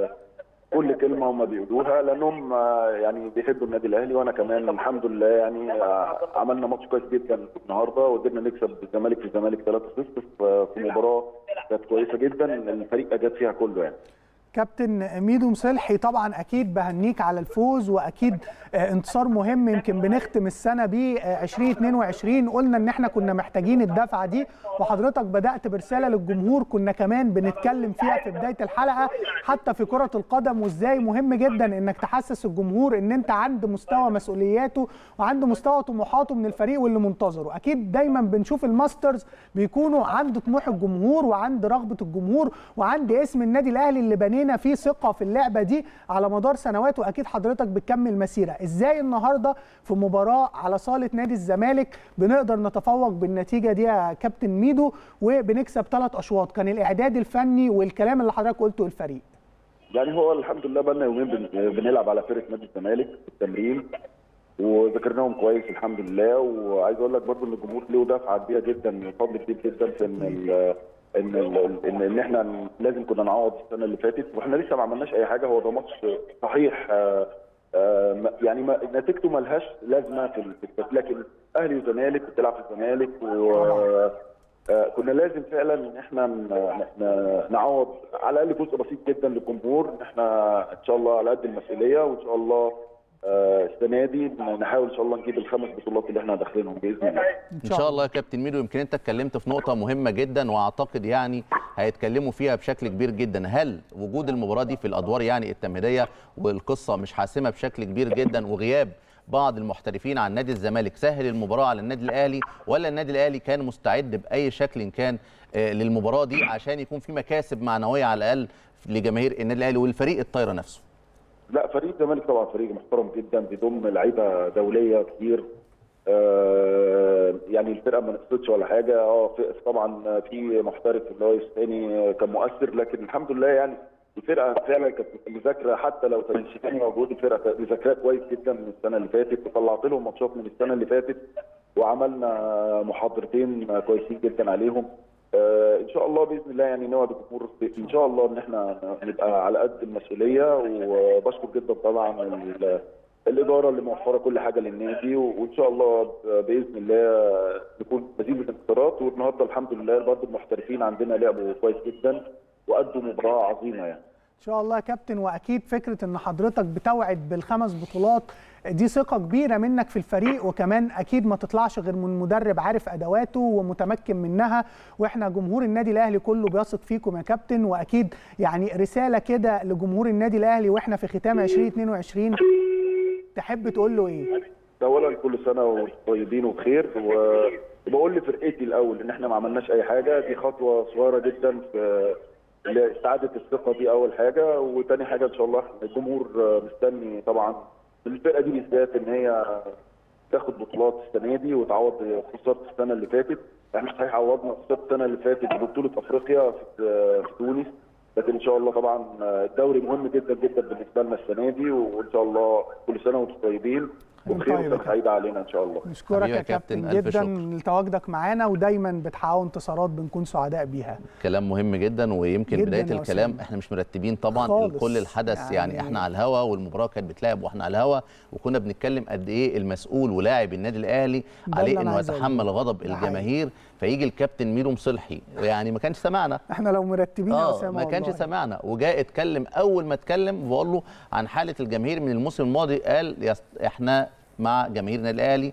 كل كلمه هم بيقولوها لانهم يعني بيحبوا النادي الاهلي، وانا كمان الحمد لله يعني عملنا ماتش كويس جدا النهارده وقدرنا نكسب الزمالك في الزمالك ثلاثة صفر في مباراه كانت كويسه جدا الفريق اجاد فيها كله يعني. كابتن ميدو مصلحي، طبعا اكيد بهنيك على الفوز، واكيد انتصار مهم يمكن بنختم السنه بيه ألفين واثنين وعشرين. قلنا ان احنا كنا محتاجين الدفعه دي، وحضرتك بدات برساله للجمهور كنا كمان بنتكلم فيها في بدايه الحلقه حتى في كره القدم، وازاي مهم جدا انك تحسس الجمهور ان انت عند مستوى مسؤولياته وعند مستوى طموحاته من الفريق واللي منتظره. اكيد دايما بنشوف الماسترز بيكونوا عند طموح الجمهور وعند رغبه الجمهور وعند اسم النادي الاهلي اللي بنينا في ثقه في اللعبه دي على مدار سنوات، واكيد حضرتك بتكمل مسيره. ازاي النهارده في مباراه على صاله نادي الزمالك بنقدر نتفوق بالنتيجه دي يا كابتن ميدو وبنكسب ثلاث اشواط؟ كان الاعداد الفني والكلام اللي حضرتك قلته للفريق. يعني هو الحمد لله بقى لنا يومين بنلعب على فرقه نادي الزمالك في التمرين وذكرناهم كويس الحمد لله، وعايز اقول لك برضو ان الجمهور له دفعه كبيره جدا وفضل كبير جدا في ان ان ان ان احنا لازم كنا نعوض السنه اللي فاتت، واحنا لسه ما عملناش اي حاجه. هو ده ماتش صحيح آآ آآ يعني ما نتيجته ملهاش لازمه في الفت، لكن اهلي وزمالك بتلعب في الزمالك وكنا لازم فعلا ان احنا نعوض على الاقل جزء بسيط جدا للجمهور، ان احنا ان شاء الله على قد المسؤوليه، وان شاء الله السنه دي نحاول ان شاء الله نجيب الخمس بطولات اللي احنا داخلينهم باذن الله. ان شاء الله يا كابتن ميدو. يمكن انت اتكلمت في نقطه مهمه جدا واعتقد يعني هيتكلموا فيها بشكل كبير جدا. هل وجود المباراه دي في الادوار يعني التمهيديه والقصه مش حاسمه بشكل كبير جدا وغياب بعض المحترفين عن نادي الزمالك سهل المباراه على النادي الاهلي، ولا النادي الاهلي كان مستعد باي شكل كان للمباراه دي عشان يكون في مكاسب معنويه على الاقل لجماهير النادي الاهلي والفريق الطايره نفسه؟ لا فريق الزمالك طبعا فريق محترم جدا، بيضم لعيبه دوليه كتير. آه يعني الفرقه ما نقصتش ولا حاجه. اه طبعا في محترف اللي هو يستاني كان مؤثر، لكن الحمد لله يعني الفرقه فعلا كانت مذاكره. حتى لو كان الشيخاني موجود الفرقه كانت مذاكره كويس جدا من السنه اللي فاتت، وطلعت لهم ماتشات من السنه اللي فاتت وعملنا محاضرتين كويسين جدا عليهم. آه ان شاء الله باذن الله يعني نوعد الجمهور ان شاء الله ان احنا نبقى على قد المسؤوليه. وبشكر جدا طبعا الاداره اللي موفره كل حاجه للنادي، وان شاء الله باذن الله نكون مزيد من الانتصارات. والنهارده الحمد لله برضه المحترفين عندنا لعبوا كويس جدا وادوا مباراه عظيمه يعني. ان شاء الله يا كابتن. واكيد فكره ان حضرتك بتوعد بالخمس بطولات دي ثقه كبيره منك في الفريق، وكمان اكيد ما تطلعش غير من مدرب عارف ادواته ومتمكن منها. واحنا جمهور النادي الاهلي كله بيثق فيكم يا كابتن. واكيد يعني رساله كده لجمهور النادي الاهلي واحنا في ختام ألفين واثنين وعشرين تحب تقول له ايه؟ اولا كل سنه وانتم طيبين وبخير. وبقول لفرقتي الاول ان احنا ما عملناش اي حاجه، دي خطوه صغيره جدا في لاستعاده الثقه دي اول حاجه. وثاني حاجه ان شاء الله الجمهور مستني طبعا الفرقه دي بالذات ان هي تاخد بطولات السنه دي وتعوض خساره السنه اللي فاتت. احنا صحيح عوضنا خساره السنه اللي فاتت ببطوله افريقيا في تونس، لكن ان شاء الله طبعا الدوري مهم جدا جدا بالنسبه لنا السنه دي. وان شاء الله كل سنه وانتم طيبين وبخير وسنه سعيده علينا ان شاء الله. نشكرك يا كابتن جدا لتواجدك معانا، ودايما بتحققوا انتصارات بنكون سعداء بيها. كلام مهم جدا. ويمكن جداً بدايه الكلام وسام. احنا مش مرتبين طبعا خالص. كل الحدث يعني, يعني احنا على الهوا، والمباراه كانت بتلعب واحنا على الهوا، وكنا بنتكلم قد ايه المسؤول ولاعب النادي الاهلي عليه انه يتحمل غضب الجماهير. فيجي الكابتن ميدو مصلحي يعني ما كانش سمعنا، احنا لو مرتبين يا اه اسامه ما كانش سمعنا، وجاء اتكلم. اول ما اتكلم بقول له عن حاله الجماهير من الموسم الماضي، قال احنا مع جماهير النادي الاهلي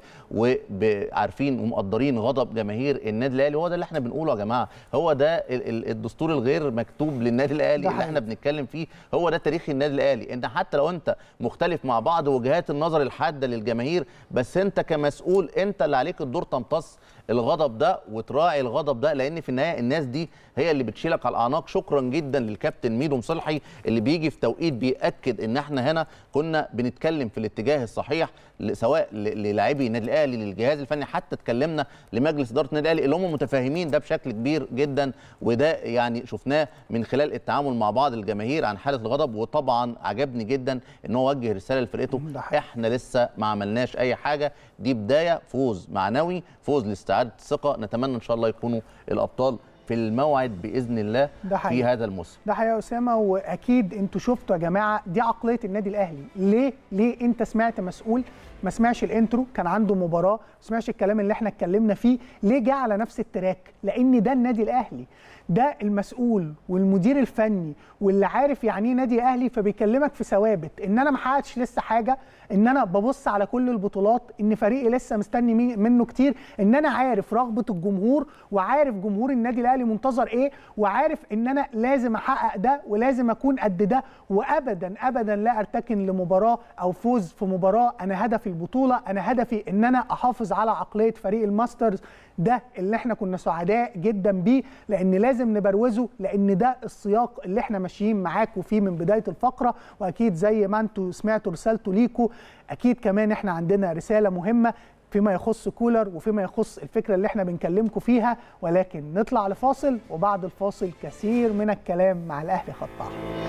وعارفين ومقدرين غضب جماهير النادي الاهلي. هو ده اللي احنا بنقوله يا جماعه، هو ده الدستور الغير مكتوب للنادي الاهلي اللي احنا بنتكلم فيه، هو ده تاريخ النادي الاهلي. ان حتى لو انت مختلف مع بعض وجهات النظر الحاده للجماهير، بس انت كمسؤول انت اللي عليك الدور تمتص الغضب ده وتراعي الغضب ده، لان في النهايه الناس دي هي اللي بتشيلك على الاعناق. شكرا جدا للكابتن ميدو مصلحي اللي بيجي في توقيت بيأكد ان احنا هنا كنا بنتكلم في الاتجاه الصحيح، سواء للاعبي النادي الاهلي للجهاز الفني، حتى اتكلمنا لمجلس اداره النادي الاهلي اللي هم متفاهمين ده بشكل كبير جدا. وده يعني شفناه من خلال التعامل مع بعض الجماهير عن حاله الغضب. وطبعا عجبني جدا ان هو وجه رساله لفرقته، احنا لسه ما عملناش اي حاجه، دي بدايه فوز معنوي، فوز لاستعاده الثقه. نتمنى ان شاء الله يكونوا الابطال في الموعد باذن الله في هذا الموسم. ده حقيقي يا اسامه. واكيد انتوا شفتوا يا جماعه دي عقليه النادي الاهلي. ليه؟ ليه انت سمعت مسؤول ما سمعش الانترو كان عنده مباراه، ما سمعش الكلام اللي احنا اتكلمنا فيه، ليه جه على نفس التراك؟ لان ده النادي الاهلي، ده المسؤول والمدير الفني واللي عارف يعني ايه نادي اهلي، فبيكلمك في ثوابت ان انا ما حققتش لسه حاجه، ان انا ببص على كل البطولات، ان فريقي لسه مستني منه كتير، ان انا عارف رغبه الجمهور وعارف جمهور النادي الاهلي منتظر ايه، وعارف ان انا لازم احقق ده ولازم اكون قد ده. وابدا ابدا لا ارتكن لمباراه او فوز في مباراه، انا هدفي البطوله، انا هدفي ان انا احافظ على عقليه فريق الماسترز. ده اللي احنا كنا سعداء جدا بيه، لان لازم نبروزه، لان ده السياق اللي احنا ماشيين معاكم فيه من بدايه الفقره. واكيد زي ما انتم سمعتوا رسالته ليكم، اكيد كمان احنا عندنا رساله مهمه فيما يخص كولر وفيما يخص الفكره اللي احنا بنكلمكم فيها. ولكن نطلع لفاصل، وبعد الفاصل كثير من الكلام مع الاهلي خط احمر.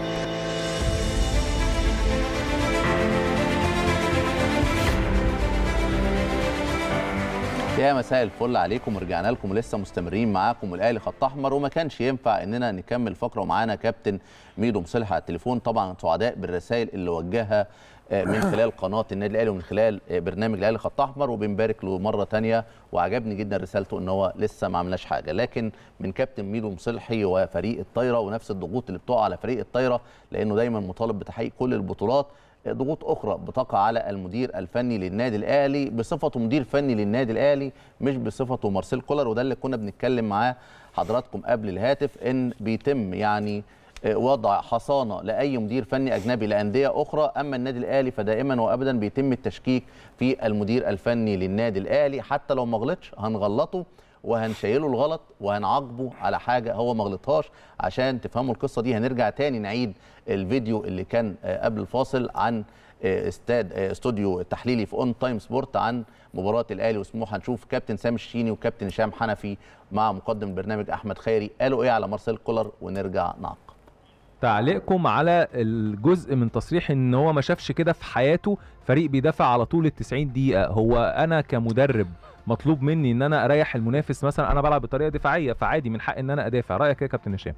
يا مساء الفل عليكم، ورجعنا لكم ولسه مستمرين معاكم والاهلي خط احمر. وما كانش ينفع اننا نكمل الفقره ومعانا كابتن ميدو مصلحي على التليفون. طبعا سعداء بالرسائل اللي وجهها من خلال قناه النادي الاهلي ومن خلال برنامج الاهلي خط احمر، وبنبارك له مره ثانيه. وعجبني جدا رسالته ان هو لسه ما عملناش حاجه، لكن من كابتن ميدو مصلحي وفريق الطايره ونفس الضغوط اللي بتقع على فريق الطايره، لانه دايما مطالب بتحقيق كل البطولات، ضغوط اخرى بتقع على المدير الفني للنادي الاهلي بصفته مدير فني للنادي الاهلي، مش بصفته مارسيل كولر. وده اللي كنا بنتكلم معاه حضراتكم قبل الهاتف، ان بيتم يعني وضع حصانه لاي مدير فني اجنبي لانديه اخرى. اما النادي الاهلي فدائما وابدا بيتم التشكيك في المدير الفني للنادي الاهلي، حتى لو ما غلطش هنغلطه. وهنشيله الغلط وهنعاقبه على حاجه هو ما غلطهاش. عشان تفهموا القصه دي هنرجع تاني نعيد الفيديو اللي كان قبل الفاصل عن استاد استوديو التحليلي في اون تايم سبورت عن مباراه الاهلي وسموحه. هنشوف كابتن سامي الشيني وكابتن هشام حنفي مع مقدم البرنامج احمد خيري قالوا ايه على مارسيل كولر ونرجع نعقب. تعليقكم على الجزء من تصريح ان هو ما شافش كده في حياته فريق بيدافع على طول ال تسعين دقيقه. هو انا كمدرب مطلوب مني ان انا اريح المنافس، مثلا انا بلعب بطريقه دفاعيه فعادي من حق ان انا ادافع. رايك ايه يا كابتن هشام؟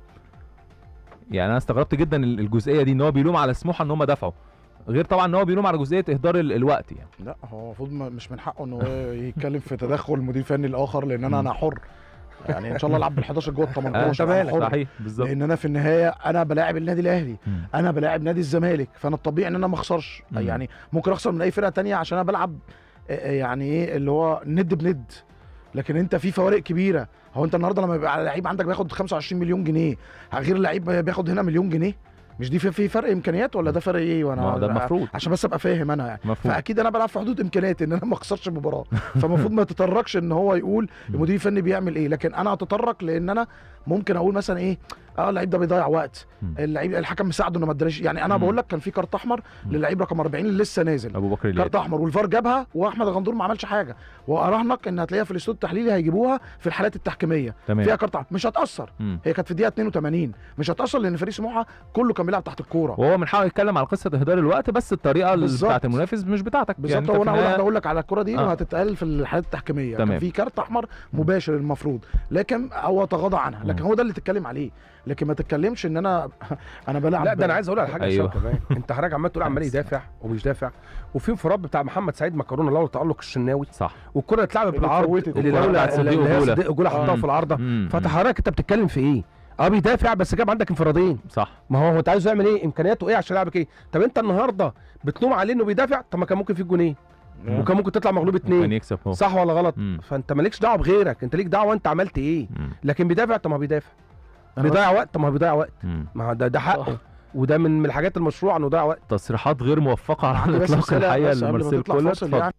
يعني انا استغربت جدا الجزئيه دي ان هو بيلوم على سموحه ان هم دافعوا، غير طبعا ان هو بيلوم على جزئيه اهدار الوقت. يعني لا هو المفروض مش من حقه ان هو يتكلم في تدخل مدير فني الاخر، لان انا انا حر. يعني ان شاء الله العب بال حداشر جوه ال تمنتاشر. صحيح بالظبط. لان انا في النهايه انا بلاعب النادي الاهلي، انا بلاعب نادي الزمالك، فانا الطبيعي ان انا ما اخسرش. يعني ممكن اخسر من اي فرقه تانية عشان انا بلعب يعني ايه اللي هو ند بند، لكن انت في فوارق كبيره. هو انت النهارده لما يبقى لعيب عندك بياخد خمسة وعشرين مليون جنيه غير لعيب بياخد هنا مليون جنيه، مش دي في فرق امكانيات ولا ده فرق ايه؟ وانا ده المفروض عشان بس ابقى فاهم انا يعني مفروض. فاكيد انا بلعب في حدود امكانياتي ان انا ما اخسرش المباراه، فالمفروض ما يتطرقش ان هو يقول المدير الفني بيعمل ايه. لكن انا هتطرق لان انا ممكن اقول مثلا ايه، اه اللعيب ده بيضيع وقت، اللعيب الحكم مساعده انه ما اداليش. يعني انا بقول لك كان في كارت احمر للعيب رقم أربعين اللي لسه نازل، ابو بكر كارت احمر والفار جابها واحمد الغندور ما عملش حاجه، واراهنك ان هتلاقيها في الاستوديو التحليلي هيجيبوها في الحالات التحكيميه تمام. فيها كارت احمر مش هتاثر. مم. هي كانت في الدقيقه اتنين وتمانين مش هتاثر لان فريق سموحه كله كان بيلعب تحت الكوره، وهو من حقه يتكلم على قصه اهدار الوقت، بس الطريقه بتاعت المنافس مش بتاعتك بالظبط. يعني وانا هقول لك على الكوره دي آه. وهتتقال في الحالات التحكيميه تمام. كان في كارت احمر مباشر المفروض، لكن هو تغاضى عنها. لكن هو ده اللي تتكلم عليه، لكن ما تتكلمش ان انا انا بلعب. لا ده انا عايز اقول على حاجه. أيوه. كمان انت حضرتك عمال تقول عمال يدافع ومش دافع، وفي انفراد بتاع محمد سعيد مكرونه اللي هو تالق الشناوي صح، والكره اللي اتلعبت بالعرض اللي الاولى جول حطها في العارضه. فحضرتك انت بتتكلم في ايه؟ اه بيدافع بس جاب عندك انفرادين. صح. ما هو انت عايزه يعمل ايه؟ امكانياته ايه عشان يلعبك ايه؟ طب انت النهارده بتلوم عليه انه بيدافع، طب ما كان ممكن في جونين وكان ممكن تطلع مغلوب اتنين، كان يكسب هو. صح ولا غلط؟ مم. فانت مالكش دعوه بغيرك، انت ليك دعوه انت عملت ايه. مم. لكن بيدافع، طب ما بيدافع بيضيع وقت، طب ما بيضيع وقت. ما ده ده حقه، وده من الحاجات المشروعه انه يضيع وقت. تصريحات غير موفقه على الاطلاق الحقيقه لمارسيل كولر. يعني.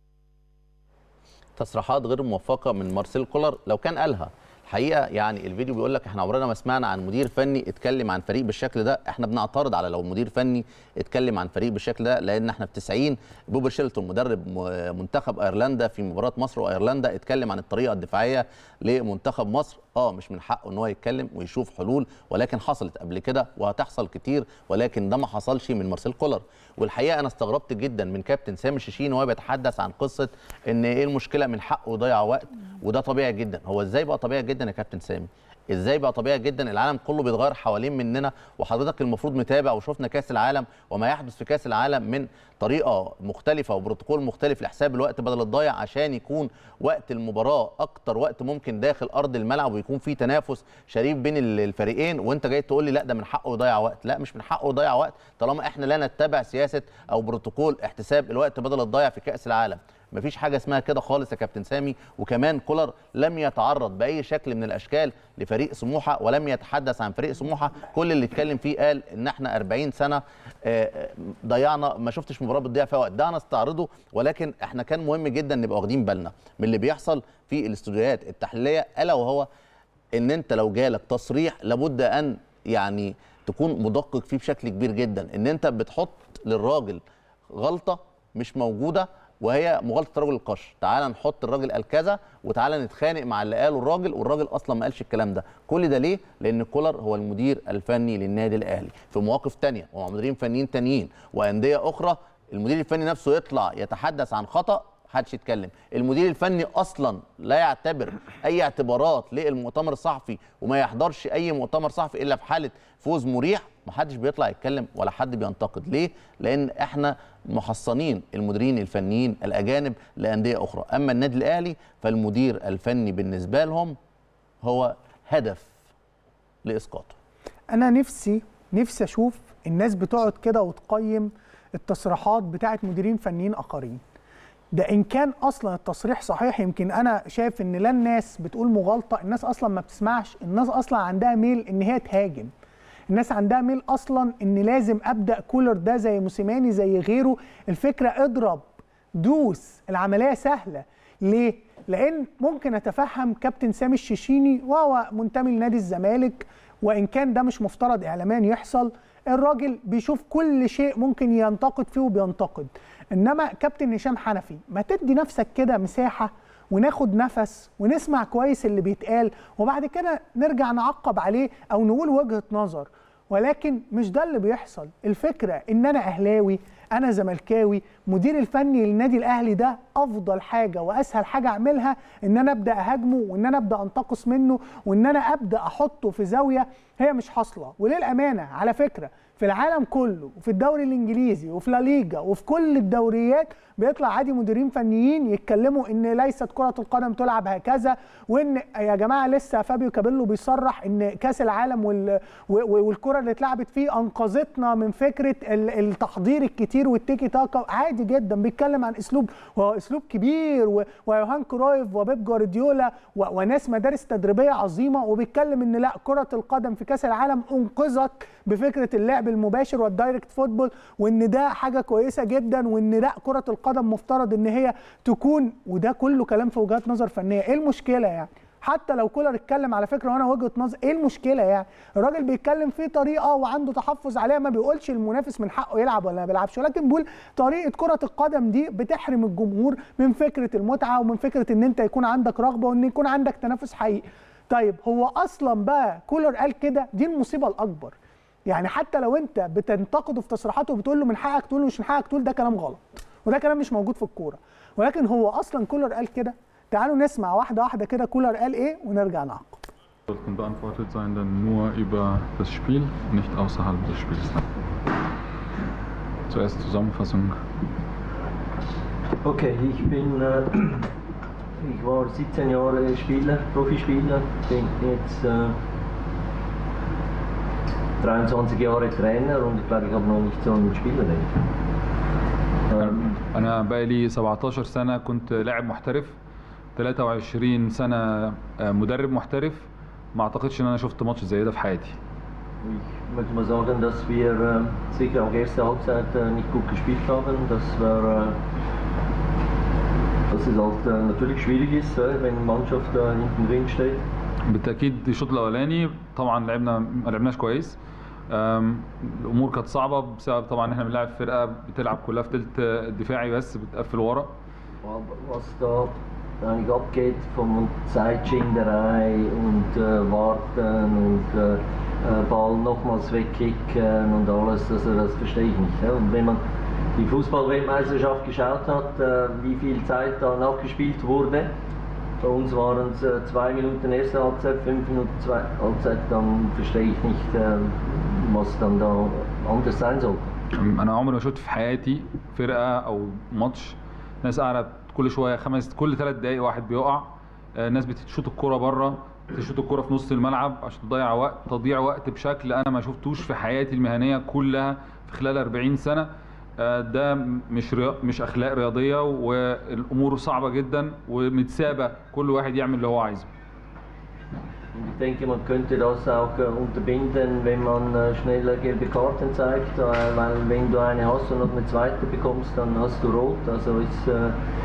تصريحات غير موفقه من مارسيل كولر لو كان قالها الحقيقه. يعني الفيديو بيقول لك احنا عمرنا ما سمعنا عن مدير فني اتكلم عن فريق بالشكل ده. احنا بنعترض على لو مدير فني اتكلم عن فريق بالشكل ده، لان احنا في تسعين بوبر شيلتون مدرب منتخب ايرلندا في مباراه مصر وايرلندا اتكلم عن الطريقه الدفاعيه لمنتخب مصر. اه مش من حقه ان هو يتكلم ويشوف حلول، ولكن حصلت قبل كده وهتحصل كتير، ولكن ده ما حصلش من مارسيل كولر. والحقيقه انا استغربت جدا من كابتن سامي الشيشين وهو بيتحدث عن قصه ان ايه المشكله من حقه يضيع وقت، وده طبيعي جدا. هو ازاي بقى طبيعي جدا يا كابتن سامي؟ ازاي بقى طبيعي جدا؟ العالم كله بيتغير حوالين مننا، وحضرتك المفروض متابع وشفنا كاس العالم وما يحدث في كاس العالم من طريقه مختلفه وبروتوكول مختلف لحساب الوقت بدل الضايع، عشان يكون وقت المباراه اكتر وقت ممكن داخل ارض الملعب ويكون في تنافس شريف بين الفريقين. وانت جاي تقول لي لا ده من حقه يضيع وقت. لا مش من حقه يضيع وقت طالما احنا لا نتبع سياسه او بروتوكول احتساب الوقت بدل الضايع في كاس العالم. مفيش حاجه اسمها كده خالص يا كابتن سامي. وكمان كولر لم يتعرض باي شكل من الاشكال لفريق سموحه ولم يتحدث عن فريق سموحه. كل اللي اتكلم فيه قال ان احنا أربعين سنه ضيعنا، ما شفتش مباراه بتضيع فيها وقت. ده هنستعرضه، ولكن احنا كان مهم جدا نبقى واخدين بالنا من اللي بيحصل في الاستوديوهات التحليليه، الا وهو ان انت لو جالك تصريح لابد ان يعني تكون مدقق فيه بشكل كبير جدا. ان انت بتحط للراجل غلطه مش موجوده وهي مغالطه رجل القش. تعال نحط الراجل قال كذا وتعالى نتخانق مع اللي قاله الراجل، والراجل اصلا ما قالش الكلام ده. كل ده ليه؟ لان كولر هو المدير الفني للنادي الاهلي. في مواقف ثانيه ومع مديرين فنيين ثانيين وانديه اخرى المدير الفني نفسه يطلع يتحدث عن خطا محدش يتكلم. المدير الفني اصلا لا يعتبر اي اعتبارات للمؤتمر الصحفي وما يحضرش اي مؤتمر صحفي الا في حاله فوز مريح. محدش بيطلع يتكلم ولا حد بينتقد. ليه؟ لان احنا محصنين المديرين الفنيين الاجانب لانديه اخرى. اما النادي الاهلي فالمدير الفني بالنسبه لهم هو هدف لاسقاطه. انا نفسي نفسي اشوف الناس بتقعد كده وتقيم التصريحات بتاعت مديرين فنيين اخرين. ده ان كان اصلا التصريح صحيح، يمكن انا شايف ان لا الناس بتقول مغالطه، الناس اصلا ما بتسمعش، الناس اصلا عندها ميل ان هي تهاجم، الناس عندها ميل اصلا ان لازم ابدا كولر ده زي موسيماني زي غيره. الفكره اضرب دوس، العمليه سهله. ليه؟ لان ممكن اتفهم كابتن سامي الشيشيني وهو منتمي لنادي الزمالك، وان كان ده مش مفترض اعلاميا يحصل، الراجل بيشوف كل شيء ممكن ينتقد فيه وبينتقد. انما كابتن هشام حنفي ما تدي نفسك كده مساحه وناخد نفس ونسمع كويس اللي بيتقال، وبعد كده نرجع نعقب عليه او نقول وجهة نظر. ولكن مش ده اللي بيحصل. الفكرة ان انا اهلاوي، انا زملكاوي، مدير الفني للنادي الاهلي ده افضل حاجة واسهل حاجة اعملها ان انا ابدا اهاجمه، وان انا ابدا انتقص منه، وان انا ابدا احطه في زاوية هي مش حاصلة. وللامانة على فكرة في العالم كله وفي الدوري الانجليزي وفي لا ليجا وفي كل الدوريات بيطلع عادي مديرين فنيين يتكلموا ان ليست كرة القدم تلعب هكذا، وان يا جماعه لسه فابيو كابيلو بيصرح ان كاس العالم وال... والكره اللي اتلعبت فيه انقذتنا من فكره التحضير الكتير والتيكي تاكا. عادي جدا بيتكلم عن اسلوب، وهو اسلوب كبير، و... ويوهان كرويف وبيب جوارديولا و... وناس مدارس تدريبيه عظيمه، وبيتكلم ان لا كره القدم في كاس العالم انقذت بفكره اللعب المباشر والدايركت فوتبول، وان ده حاجه كويسه جدا، وان لا كره القدم مفترض ان هي تكون، وده كله كلام في وجهات نظر فنيه. ايه المشكله يعني؟ حتى لو كولر اتكلم على فكره وانا وجهه نظر، ايه المشكله يعني؟ الراجل بيتكلم فيه طريقه وعنده تحفظ عليها، ما بيقولش المنافس من حقه يلعب ولا ما بيلعبش، ولكن بيقول طريقه كره القدم دي بتحرم الجمهور من فكره المتعه ومن فكره ان انت يكون عندك رغبه وان يكون عندك تنافس حقيقي. طيب هو اصلا بقى كولر قال كده، دي المصيبه الاكبر. يعني حتى لو انت بتنتقده في تصريحاته وبتقول له من حقك تقول له مش من حقك تقول، ده كلام غلط وده كلام مش موجود في الكوره. ولكن هو اصلا كولر قال كده. تعالوا نسمع واحده واحده كده كولر قال ايه ونرجع نعقب. Sollten beantwortet sein dann nur über das Spiel, nicht außerhalb des Spiels. Zuerst Zusammenfassung. Okay, ich bin äh, ich war siebzehn Jahre Spieler, Profispieler, bin jetzt äh, dreiundzwanzig Jahre Trainer und ich glaube, ich habe noch nicht so einen Spielerrecht. أنا بقالي سبعتاشر سنة كنت لاعب محترف، ثلاثة وعشرين سنة مدرب محترف. ما أعتقدش إن أنا شفت ماتش زي ده في حياتي. Ich möchte mal sagen, dass wir sicher auch erste Halbzeit nicht gut gespielt haben. Das war, dass es halt natürlich schwierig ist, wenn eine Mannschaft da hinten drin steht. بالتأكيد الشوط الأولاني طبعا لعبنا ما لعبناش كويس. الامور كانت صعبه بسبب طبعا احنا بنلعب فرقه بتلعب كلها في ثلث دفاعي بس بتقفل ورا. Was da eigentlich abgeht von Zeitschinderei und äh, Warten und äh, Ball nochmals wegkicken und alles, also das verstehe ich nicht. Ja? Und wenn man die Fußball-Weltmeisterschaft geschaut hat, äh, wie viel Zeit da nachgespielt wurde, bei uns waren es äh, zwei Minuten erste Halbzeit, fünf Minuten zweite Halbzeit, dann verstehe ich nicht, äh, was dann da anders sein sollte. انا عمري ما شفت في حياتي فرقه او ماتش ناس قاعده كل شويه خمس كل ثلاث دقائق واحد بيقع، ناس بتشوط الكوره بره، بتشوط الكوره في نص الملعب عشان تضيع وقت، تضييع وقت بشكل انا ما شفتوش في حياتي المهنيه كلها في خلال أربعين سنه. ده مش ريا... مش اخلاق رياضيه، والامور صعبه جدا ومتسابه كل واحد يعمل اللي هو عايزه. Ich denke, man könnte das auch unterbinden, wenn man schneller gelbe Karten zeigt, weil wenn du eine hast und noch eine zweite bekommst, dann hast du rot. Also ist äh,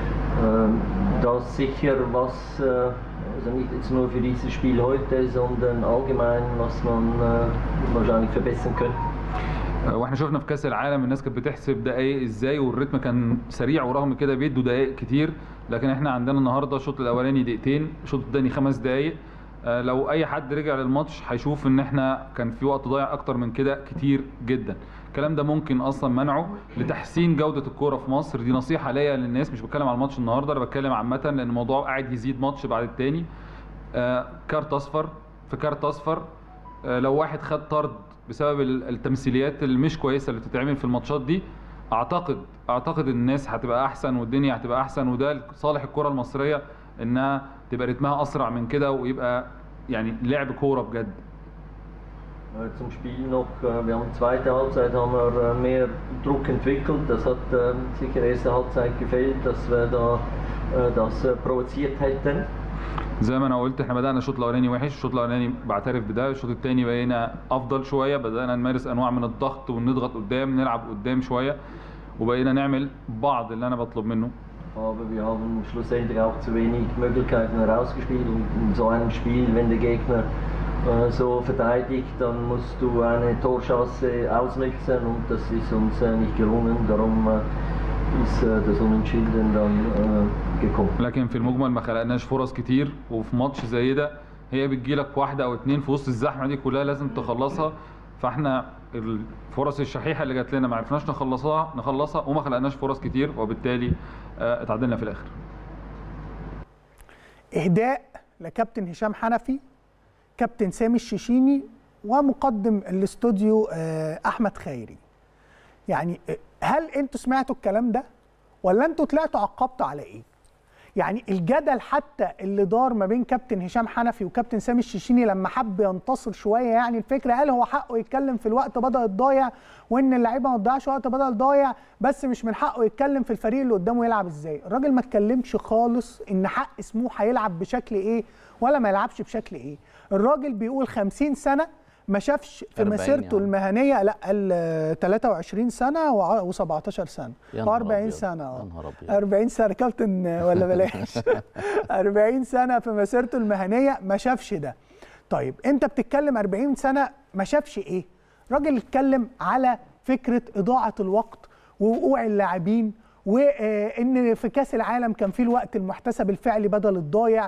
das sicher was, also nicht jetzt nur für dieses Spiel heute, sondern allgemein, was man äh, wahrscheinlich verbessern könnte. واحنا شفنا في كاس العالم الناس كانت بتحسب دقايق ازاي والريتم كان سريع، ورغم كده بيدوا دقايق كتير، لكن احنا عندنا النهارده الشوط الاولاني دقيقتين، الشوط الثاني خمس دقايق. لو اي حد رجع للماتش هيشوف ان احنا كان في وقت ضايع اكتر من كده كتير جدا. الكلام ده ممكن اصلا منعه لتحسين جوده الكوره في مصر. دي نصيحه ليا للناس، مش بتكلم على الماتش النهارده، انا بتكلم عامه، لان الموضوع قاعد يزيد ماتش بعد الثاني. آه كارت اصفر في كارت اصفر. آه لو واحد خد طرد بسبب التمثيليات اللي مش كويسه اللي بتتعمل في الماتشات دي، اعتقد اعتقد الناس هتبقى احسن والدنيا هتبقى احسن، وده لصالح الكره المصريه انها تبقى رتمها اسرع من كده ويبقى يعني لعب كوره بجد. Zum Spiel noch, wir haben zweite Halbzeit haben wir mehr Druck entwickelt. Das hat sicher erste Halbzeit gefehlt, dass wir da das provoziert hätten. زي ما انا قلت احنا بدانا الشوط الاولاني وحش، الشوط الاولاني بعترف بده، الشوط الثاني بقينا افضل شويه، بدانا نمارس انواع من الضغط ونضغط قدام، نلعب قدام شويه، وبقينا نعمل بعض اللي انا بطلب منه. aber wir haben schlussendlich auch zu wenig Möglichkeiten herausgespielt. Und in so einem Spiel, wenn der Gegner äh, so verteidigt, dann musst du eine Torchance ausnutzen und das ist uns äh, nicht gelungen. Darum äh, ist äh, das Unentschieden dann äh, gekommen. لكن في المجمل ما خلقناش فرص كتير، وفي ماتش زي ده هي بتجيلك واحده او اتنين في وسط الزحمه دي كلها لازم تخلصها. فاحنا الفرص الشحيحه اللي جات لنا ما عرفناش نخلصها نخلصها وما خلقناش فرص كتير، وبالتالي اتعادلنا في الاخر. اهداء لكابتن هشام حنفي، كابتن سامي الشيشيني، ومقدم الاستوديو احمد خيري. يعني هل انتوا سمعتوا الكلام ده ولا انتوا طلعتوا عقبتوا على ايه؟ يعني الجدل حتى اللي دار ما بين كابتن هشام حنفي وكابتن سامي الشيشيني لما حب ينتصر شويه، يعني الفكره قال هو حقه يتكلم في الوقت بدل الضايع، وان اللعيبه ما تضيعش وقت بدل الضايع، بس مش من حقه يتكلم في الفريق اللي قدامه يلعب ازاي. الراجل ما اتكلمش خالص ان حق سموحه يلعب بشكل ايه ولا ما يلعبش بشكل ايه. الراجل بيقول خمسين سنه ما شافش في مسيرته يعني المهنيه، لا قال ثلاثة وعشرين سنه وسبعتاشر سنه وأربعين سنه اه أربعين سنه كابتن ولا بلاش أربعين سنه في مسيرته المهنيه ما شافش ده. طيب انت بتتكلم أربعين سنه ما شافش ايه؟ راجل اتكلم على فكره اضاعه الوقت ووقوع اللاعبين، وان في كاس العالم كان في الوقت المحتسب الفعلي بدل الضايع،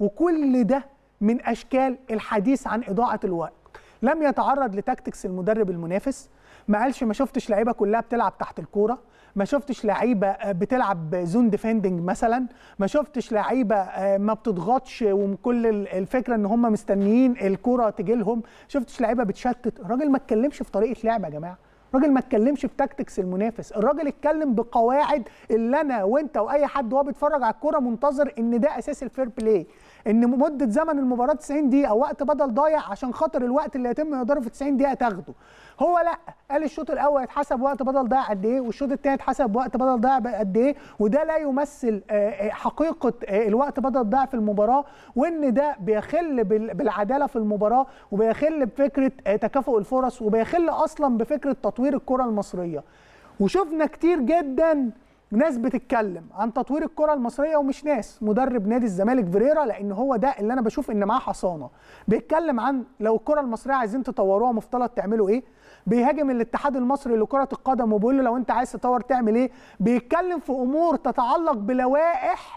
وكل ده من اشكال الحديث عن اضاعه الوقت. لم يتعرض لتكتكس المدرب المنافس، ما قالش ما شفتش لعيبه كلها بتلعب تحت الكوره، ما شفتش لعيبه بتلعب زون ديفندنج مثلا، ما شفتش لعيبه ما بتضغطش وكل الفكره ان هم مستنيين الكوره تجي لهم، شفتش لعيبه بتشتت. الراجل ما اتكلمش في طريقه لعب يا جماعه، الراجل ما اتكلمش في تكتكس المنافس، الراجل اتكلم بقواعد اللي انا وانت واي حد وهو بيتفرج على الكوره منتظر ان ده اساس الفير بلاي، ان مده زمن المباراه تسعين دقيقه او وقت بدل ضايع عشان خاطر الوقت اللي يتم اهداره في تسعين دقيقه تاخده. هو لا، قال الشوط الاول اتحسب وقت بدل ضايع قد ايه، والشوط الثاني اتحسب وقت بدل ضايع قد ايه، وده لا يمثل حقيقه الوقت بدل ضايع في المباراه، وان ده بيخل بالعداله في المباراه، وبيخل بفكره تكافؤ الفرص، وبيخل اصلا بفكره تطوير الكره المصريه. وشفنا كتير جدا ناس بتتكلم عن تطوير الكره المصريه ومش ناس، مدرب نادي الزمالك فيريرا، لان هو ده اللي انا بشوف ان معاه حصانه، بيتكلم عن لو الكره المصريه عايزين تطوروها مفترض تعملوا ايه، بيهاجم الاتحاد المصري لكره القدم وبيقول له لو انت عايز تطور تعمل ايه، بيتكلم في امور تتعلق بلوائح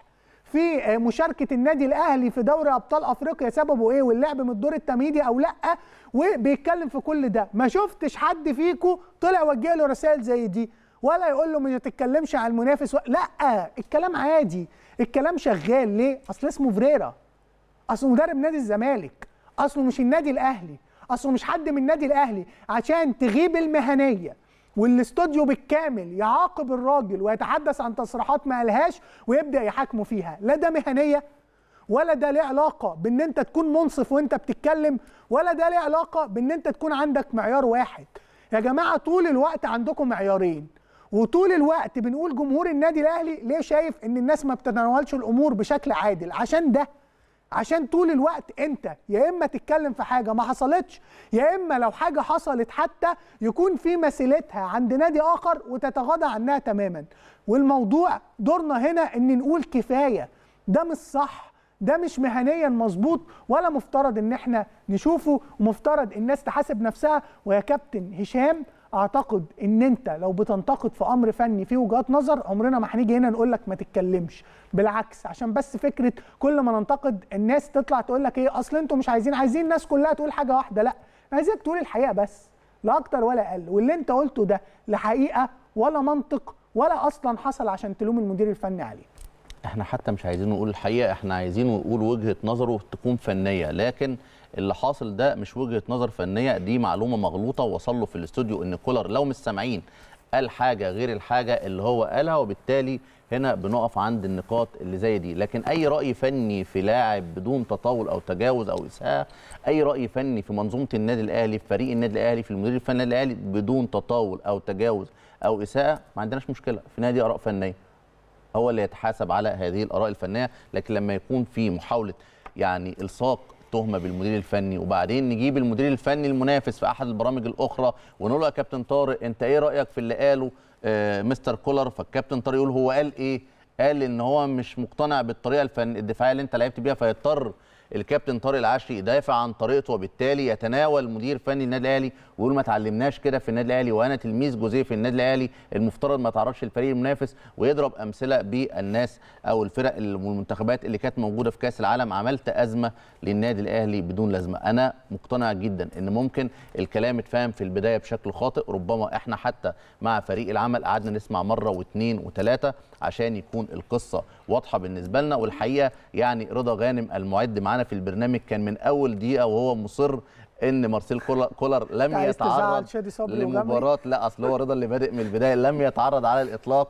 في مشاركه النادي الاهلي في دوري ابطال افريقيا سببه ايه، واللعب من الدور التمهيدي او لا، وبيتكلم في كل ده. ما شفتش حد فيكم طلع وجه له رسائل زي دي، ولا يقول له ما تتكلمش عن المنافس و... لا، الكلام عادي، الكلام شغال. ليه؟ اصل اسمه فيريرا، اصله مدرب نادي الزمالك، اصله مش النادي الاهلي، اصله مش حد من النادي الاهلي عشان تغيب المهنيه والاستوديو بالكامل يعاقب الراجل ويتحدث عن تصريحات ما قالهاش ويبدا يحاكمه فيها. لا ده مهنيه، ولا ده ليه علاقه بان انت تكون منصف وانت بتتكلم، ولا ده ليه علاقه بان انت تكون عندك معيار واحد. يا جماعه طول الوقت عندكم معيارين، وطول الوقت بنقول جمهور النادي الاهلي ليه شايف ان الناس ما بتتناولش الامور بشكل عادل، عشان ده، عشان طول الوقت انت يا اما تتكلم في حاجه ما حصلتش، يا اما لو حاجه حصلت حتى يكون في مثيلتها عند نادي اخر وتتغاضى عنها تماما. والموضوع دورنا هنا ان نقول كفايه، ده مش صح، ده مش مهنيا مظبوط، ولا مفترض ان احنا نشوفه، ومفترض الناس تحاسب نفسها. ويا كابتن هشام، اعتقد ان انت لو بتنتقد في امر فني فيه وجهات نظر، عمرنا ما هنيجي هنا نقول لك ما تتكلمش، بالعكس، عشان بس فكره كل ما ننتقد الناس تطلع تقول لك ايه، اصل انتوا مش عايزين عايزين الناس كلها تقول حاجه واحده. لا، عايزك تقول الحقيقه بس، لا اكتر ولا اقل. واللي انت قلته ده لا حقيقه ولا منطق ولا اصلا حصل عشان تلوم المدير الفني عليه. احنا حتى مش عايزين نقول الحقيقه، احنا عايزين نقول وجهه نظره تكون فنيه، لكن اللي حاصل ده مش وجهه نظر فنيه، دي معلومه مغلوطه. وصل له في الاستوديو ان كولر لو مش سامعين قال حاجه غير الحاجه اللي هو قالها، وبالتالي هنا بنقف عند النقاط اللي زي دي. لكن اي راي فني في لاعب بدون تطاول او تجاوز او اساءه، اي راي فني في منظومه النادي الاهلي، في فريق النادي الاهلي، في المدير الفني النادي الاهلي بدون تطاول او تجاوز او اساءه، ما عندناش مشكله. في نادي اراء فنيه هو اللي يتحاسب على هذه الاراء الفنيه. لكن لما يكون في محاوله يعني الصاق تهمه بالمدير الفني، وبعدين نجيب المدير الفني المنافس في احد البرامج الاخرى ونقول له يا كابتن طارق انت ايه رايك في اللي قاله آه مستر كولر، فالكابتن طارق يقول هو قال ايه، قال ان هو مش مقتنع بالطريقه الفن الدفاعيه اللي انت لعبت بيها، فيضطر الكابتن طارق العشري يدافع عن طريقته، وبالتالي يتناول مدير فني النادي الاهلي ويقول ما اتعلمناش كده في النادي الاهلي، وانا تلميذ جوزيه في النادي الاهلي المفترض ما تعرفش الفريق المنافس، ويضرب امثله بالناس او الفرق والمنتخبات اللي كانت موجوده في كاس العالم. عملت ازمه للنادي الاهلي بدون لازمه. انا مقتنع جدا ان ممكن الكلام اتفهم في البدايه بشكل خاطئ، ربما احنا حتى مع فريق العمل قعدنا نسمع مره واثنين وثلاثه عشان يكون القصه واضحه بالنسبه لنا. والحقيقه يعني رضا غانم المعد معانا في البرنامج كان من اول دقيقه وهو مصر ان مارسيل كولر لم يتعرض لمباراه، لا اصل هو رضا اللي بادئ من البدايه، لم يتعرض على الاطلاق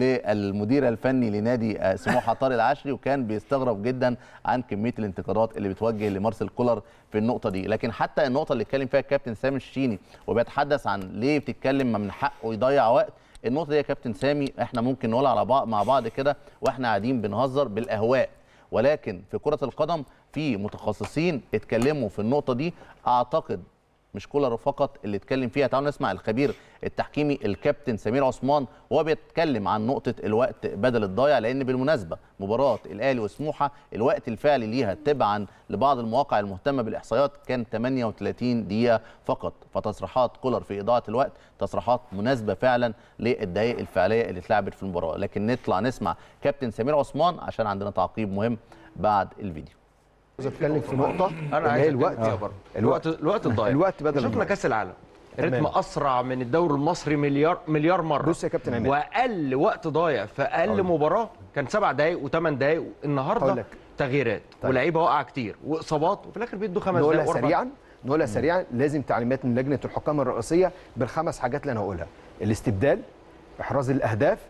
للمدير الفني لنادي سموحه طارق العشري، وكان بيستغرب جدا عن كميه الانتقادات اللي بتوجه لمارسيل كولر في النقطه دي. لكن حتى النقطه اللي اتكلم فيها الكابتن سامي الشيني وبيتحدث عن ليه بتتكلم ما من حقه يضيع وقت، النقطه دي يا كابتن سامي احنا ممكن نقولها على بعض مع بعض كده واحنا قاعدين بنهزر بالاهواء، ولكن في كره القدم في متخصصين اتكلموا في النقطه دي، اعتقد مش كولر فقط اللي اتكلم فيها. تعالوا نسمع الخبير التحكيمي الكابتن سمير عثمان وهو بيتكلم عن نقطه الوقت بدل الضايع، لان بالمناسبه مباراه الاهلي وسموحه الوقت الفعلي ليها تبعا لبعض المواقع المهتمه بالاحصائيات كان ثمانية وثلاثين دقيقه فقط، فتصريحات كولر في اضاعه الوقت تصريحات مناسبه فعلا للدقائق الفعليه اللي اتلعبت في المباراه. لكن نطلع نسمع كابتن سمير عثمان عشان عندنا تعقيب مهم بعد الفيديو. عايز اتكلم في نقطه انا عايز الوقت آه. الوقت الوقت الضايع. الوقت بدل شفنا كاس العالم رتم اسرع من الدوري المصري مليار مليار مره. بص يا كابتن عماد، واقل وقت ضايع في اقل مباراه كان سبع دقائق وثمان دقائق. النهارده تغييرات طيب. ولاعيبه واقعه كتير واصابات، وفي الاخر بيدوا خمس دقائق. نقولها سريعا نقولها سريعا لازم تعليمات من لجنه الحكام الرئيسيه بالخمس حاجات اللي انا هقولها: الاستبدال، احراز الاهداف،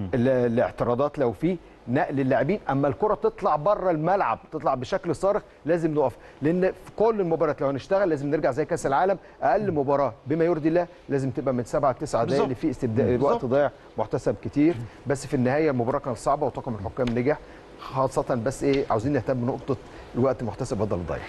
الاعتراضات لو في، نقل اللاعبين. اما الكره تطلع بره الملعب تطلع بشكل صارخ لازم نقف، لان في كل المباريات لو هنشتغل لازم نرجع زي كاس العالم اقل مباراه بما يرضي الله لازم تبقى من سبعة لتسعة دقائق اللي فيه استبدال. الوقت ضايع محتسب كتير، بس في النهايه المباراه كانت صعبه وطاقم الحكام نجح خاصه، بس ايه عاوزين نهتم بنقطه الوقت محتسب بدل الضايع.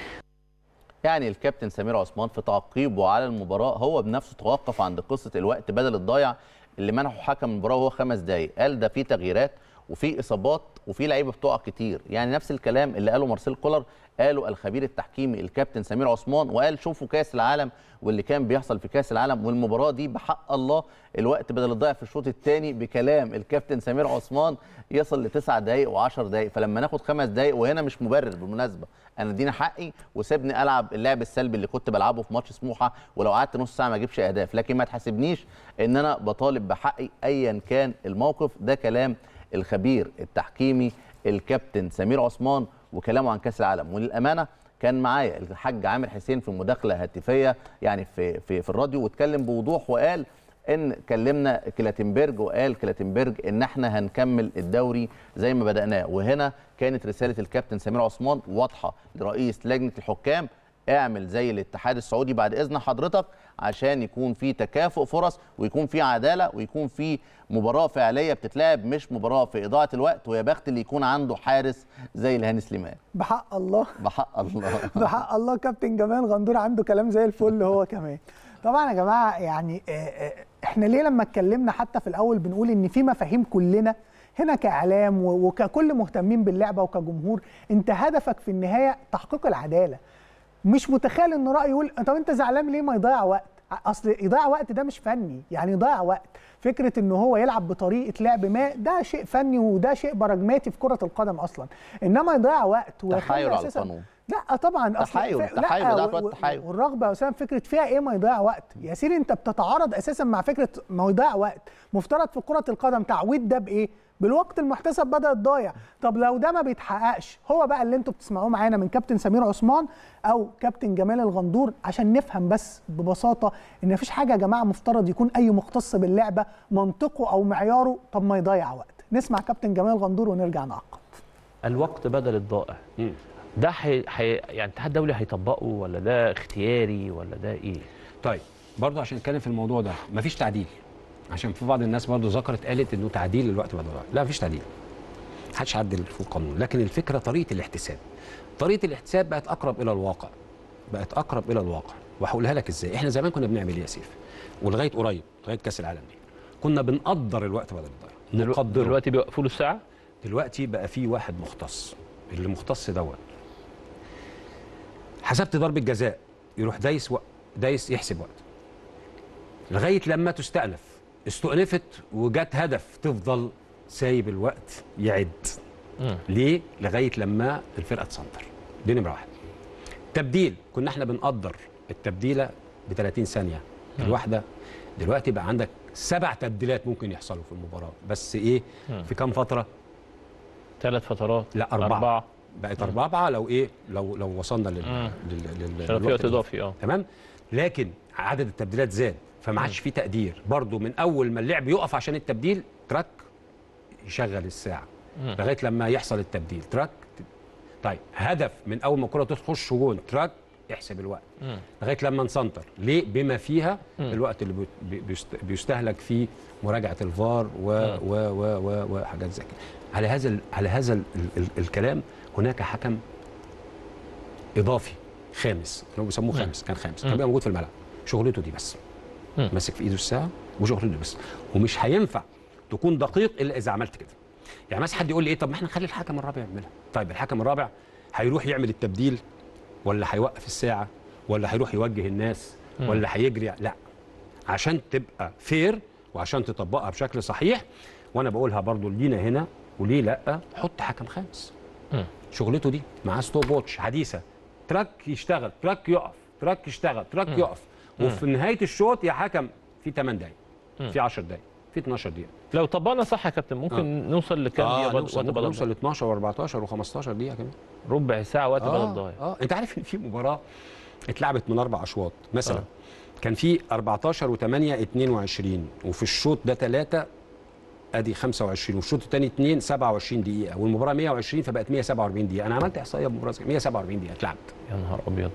يعني الكابتن سمير عثمان في تعقيبه على المباراه هو بنفسه توقف عند قصه الوقت بدل الضايع اللي منحه حكم المباراه وهو خمس دقائق، قال ده في تغييرات وفي اصابات وفي لعيبه بتقع كتير. يعني نفس الكلام اللي قاله مارسيل كولر قاله الخبير التحكيمي الكابتن سمير عثمان، وقال شوفوا كاس العالم واللي كان بيحصل في كاس العالم والمباراه دي بحق الله الوقت بدل الضايع في الشوط الثاني بكلام الكابتن سمير عثمان يصل لتسع دقائق وعشر دقائق. فلما ناخد خمس دقائق، وهنا مش مبرر بالمناسبه، انا اديني حقي وسيبني العب اللعب السلبي اللي كنت بلعبه في ماتش سموحه، ولو قعدت نص ساعه ما اجيبش اهداف، لكن ما تحاسبنيش ان انا بطالب بحقي ايا كان الموقف. ده كلام الخبير التحكيمي الكابتن سمير عثمان وكلامه عن كاس العالم. وللامانه كان معايا الحاج عامر حسين في مداخله هاتفيه يعني في في في الراديو، واتكلم بوضوح وقال ان كلمنا كلاتنبرج، وقال كلاتنبرج ان احنا هنكمل الدوري زي ما بدأناه. وهنا كانت رساله الكابتن سمير عثمان واضحه لرئيس لجنه الحكام: اعمل زي الاتحاد السعودي بعد اذن حضرتك عشان يكون في تكافؤ فرص ويكون في عداله ويكون في مباراه فعليه بتتلعب، مش مباراه في اضاعه الوقت. ويا بخت اللي يكون عنده حارس زي الهاني سليمان. بحق الله بحق الله بحق الله كابتن جمال غندور عنده كلام زي الفل هو كمان. طبعا يا جماعه يعني احنا ليه لما اتكلمنا حتى في الاول بنقول ان في مفاهيم كلنا هنا كاعلام وككل مهتمين باللعبه وكجمهور، انت هدفك في النهايه تحقيق العداله. مش متخيل ان راي يقول طب انت زعلان ليه ما يضيع وقت؟ اصل يضيع وقت ده مش فني، يعني يضيع وقت فكره ان هو يلعب بطريقه لعب ما ده شيء فني وده شيء براجماتي في كره القدم اصلا، انما يضيع وقت تحايل على القانون. لا طبعا تحايل تحايل لا تحايل والرغبه يا اسامه فكره فيها ايه ما يضيع وقت يا سيدي. انت بتتعارض اساسا مع فكره ما يضيع وقت. مفترض في كره القدم تعويض ده بايه؟ بالوقت المحتسب بدل الضايع. طب لو ده ما بيتحققش، هو بقى اللي انتوا بتسمعوه معانا من كابتن سمير عثمان او كابتن جمال الغندور عشان نفهم بس ببساطه ان مفيش حاجه يا جماعه مفترض يكون اي مختص باللعبه منطقه او معياره طب ما يضيع وقت. نسمع كابتن جمال الغندور ونرجع نعقب. الوقت بدل الضائع ده حي... حي... يعني الاتحاد الدولي هيطبقه ولا ده اختياري ولا ده ايه؟ طيب برضه عشان نتكلم في الموضوع ده مفيش تعديل، عشان في بعض الناس برضه ذكرت قالت انه تعديل الوقت بدل الضائع، لا مفيش تعديل. محدش عدل في القانون، لكن الفكره طريقه الاحتساب. طريقه الاحتساب بقت اقرب الى الواقع. بقت اقرب الى الواقع، وهقولها لك ازاي. احنا زمان كنا بنعمل ايه يا سيف؟ ولغايه قريب لغايه كاس العالم دي كنا بنقدر الوقت بدل الضائع. نقدره. دلوقتي بيوقفوا له الساعه؟ دلوقتي بقى في واحد مختص، اللي مختص دوت حسبت ضربه جزاء يروح دايس و... دايس يحسب وقت لغايه لما تستأنف، استؤنفت وجات هدف تفضل سايب الوقت يعد. مم. ليه؟ لغايه لما الفرقه تسنتر. دي نمره واحد. تبديل، كنا احنا بنقدر التبديله ب ثلاثين ثانيه الواحده، دلوقتي بقى عندك سبع تبديلات ممكن يحصلوا في المباراه، بس ايه؟ مم. في كام فتره؟ ثلاث فترات. لا اربعه. أربعة. بقت اربعه أربعة لو ايه؟ لو لو وصلنا لل لل عشان في وقت اضافي اه تمام؟ لكن عدد التبديلات زاد، فما عادش في تقدير، برضو من اول ما اللعب يقف عشان التبديل تراك يشغل الساعه مم. لغايه لما يحصل التبديل تراك. طيب هدف من اول ما الكره تخش جون تراك يحسب الوقت مم. لغايه لما نسنتر. ليه؟ بما فيها مم. الوقت اللي بيستهلك فيه مراجعه الفار و و و و وحاجات زي كده. على هذا على هذا ال ال الكلام هناك حكم اضافي خامس، كانوا بيسموه خامس، كان خامس، كان بيبقى موجود في الملعب، شغلته دي بس، مم. ماسك في ايده الساعه وشغلته دي بس، ومش هينفع تكون دقيق الا اذا عملت كده. يعني مثلا حد يقول لي ايه، طب ما احنا نخلي الحكم الرابع يعملها. طيب الحكم الرابع هيروح يعمل التبديل ولا هيوقف الساعه ولا هيروح يوجه الناس مم. ولا هيجري؟ لا، عشان تبقى فير وعشان تطبقها بشكل صحيح، وانا بقولها برضو لينا هنا وليه لا، حط حكم خامس مم. شغلته دي معاه ستوب واتش حديثه، تراك يشتغل، تراك يقف، تراك يشتغل، تراك مم. يقف، وفي مم. نهايه الشوط يا حكم في ثمان دقائق، في عشر دقائق، في اتناشر دقيقه. لو طبقنا صح يا كابتن ممكن آه. نوصل لكام آه دقيقه؟ نوصل, ممكن نوصل ل اتناشر واربعتاشر وخمستاشر دقيقه كمان، ربع ساعه وقت آه. بدل ضايع. اه انت عارف ان في مباراه اتلعبت من اربع اشواط مثلا آه. كان في اربعتاشر وثمانية اتنين وعشرين، وفي الشوط ده ثلاثة ادي خمسة وعشرين، والشوط الثاني اثنين سبعة وعشرين دقيقه، والمباراه مية وعشرين فبقت مية وسبعة واربعين دقيقه. انا عملت احصائيه بمباراه مية وسبعة واربعين دقيقه اتلعبت. يا نهار ابيض.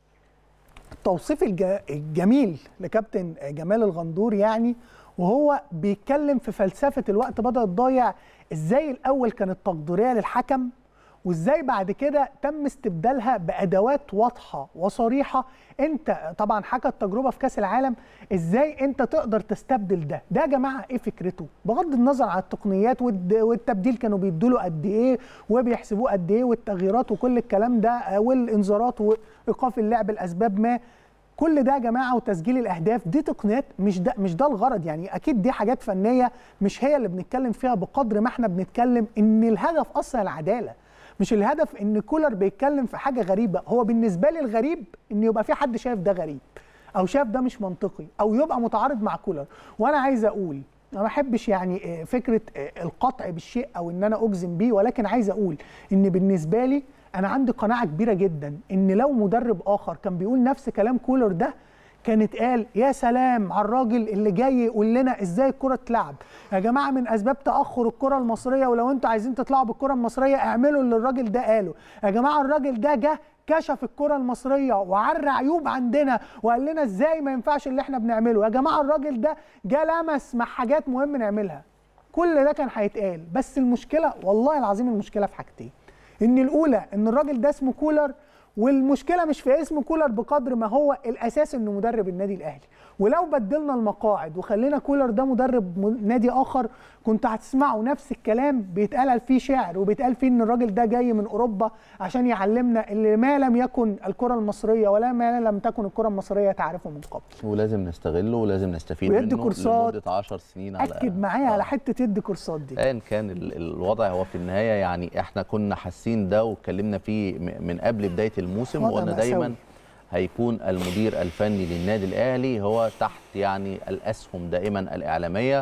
التوصيف الجميل لكابتن جمال الغندور يعني، وهو بيتكلم في فلسفه الوقت بدل الضايع، ازاي الاول كانت تقديريه للحكم وازاي بعد كده تم استبدالها بادوات واضحه وصريحه. انت طبعا حكى التجربه في كاس العالم، ازاي انت تقدر تستبدل ده؟ ده يا جماعه ايه فكرته؟ بغض النظر عن التقنيات والتبديل كانوا بيدوا له قد ايه وبيحسبوه قد ايه والتغييرات وكل الكلام ده والانذارات وايقاف اللعب لاسباب ما، كل ده يا جماعه وتسجيل الاهداف دي تقنيات، مش ده مش ده الغرض يعني. اكيد دي حاجات فنيه مش هي اللي بنتكلم فيها بقدر ما احنا بنتكلم ان الهدف اصلا العداله، مش الهدف ان كولر بيتكلم في حاجه غريبه. هو بالنسبه لي الغريب ان يبقى في حد شايف ده غريب او شايف ده مش منطقي او يبقى متعارض مع كولر. وانا عايز اقول انا ما بحبش يعني فكره القطع بالشيء او ان انا اجزم بيه، ولكن عايز اقول ان بالنسبه لي انا عندي قناعه كبيره جدا ان لو مدرب اخر كان بيقول نفس كلام كولر ده كانت قال يا سلام على الراجل اللي جاي يقول لنا ازاي الكره تلعب. يا جماعه من اسباب تاخر الكره المصريه، ولو انتوا عايزين تطلعوا بالكره المصريه اعملوا اللي الراجل ده قاله. يا جماعه الراجل ده جه كشف الكره المصريه وعرى عيوب عندنا وقال لنا ازاي ما ينفعش اللي احنا بنعمله. يا جماعه الراجل ده جه لمس مع حاجات مهم نعملها. كل ده كان هيتقال، بس المشكله والله العظيم المشكله في حاجتين. ان الاولى ان الراجل ده اسمه كولر، والمشكله مش في اسم كولر بقدر ما هو الاساس انه مدرب النادي الاهلي. ولو بدلنا المقاعد وخلينا كولر ده مدرب نادي اخر كنت هتسمعوا نفس الكلام بيتقال فيه شعر وبيتقال فيه ان الراجل ده جاي من اوروبا عشان يعلمنا اللي ما لم يكن الكره المصريه ولا ما لم تكن الكره المصريه تعرفه من قبل. ولازم نستغله ولازم نستفيد ويدي منه كورسات لمده عشر سنين. على اكد معايا على حته يدي كورسات دي. ايا كان الوضع هو في النهايه يعني احنا كنا حاسين ده واتكلمنا فيه من قبل بدايه الموسم، وقلنا دايما هيكون المدير الفني للنادي الاهلي هو تحت يعني الاسهم دائما الاعلاميه،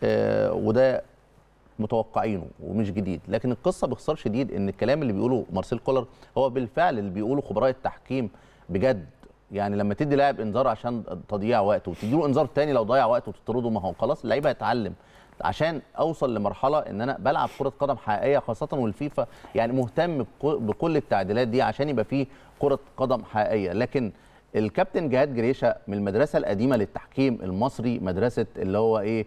آه وده متوقعينه ومش جديد. لكن القصه باختصار شديد ان الكلام اللي بيقوله مارسيل كولر هو بالفعل اللي بيقوله خبراء التحكيم بجد. يعني لما تدي لاعب انذار عشان تضييع وقت وتديله انذار تاني لو ضيع وقت وتطرده، ما هو خلاص اللعيب هيتعلم. عشان اوصل لمرحله ان انا بلعب كره قدم حقيقيه، خاصه والفيفا يعني مهتم بكل التعديلات دي عشان يبقى فيه كره قدم حقيقيه. لكن الكابتن جهاد جريشه من المدرسه القديمه للتحكيم المصري، مدرسه اللي هو ايه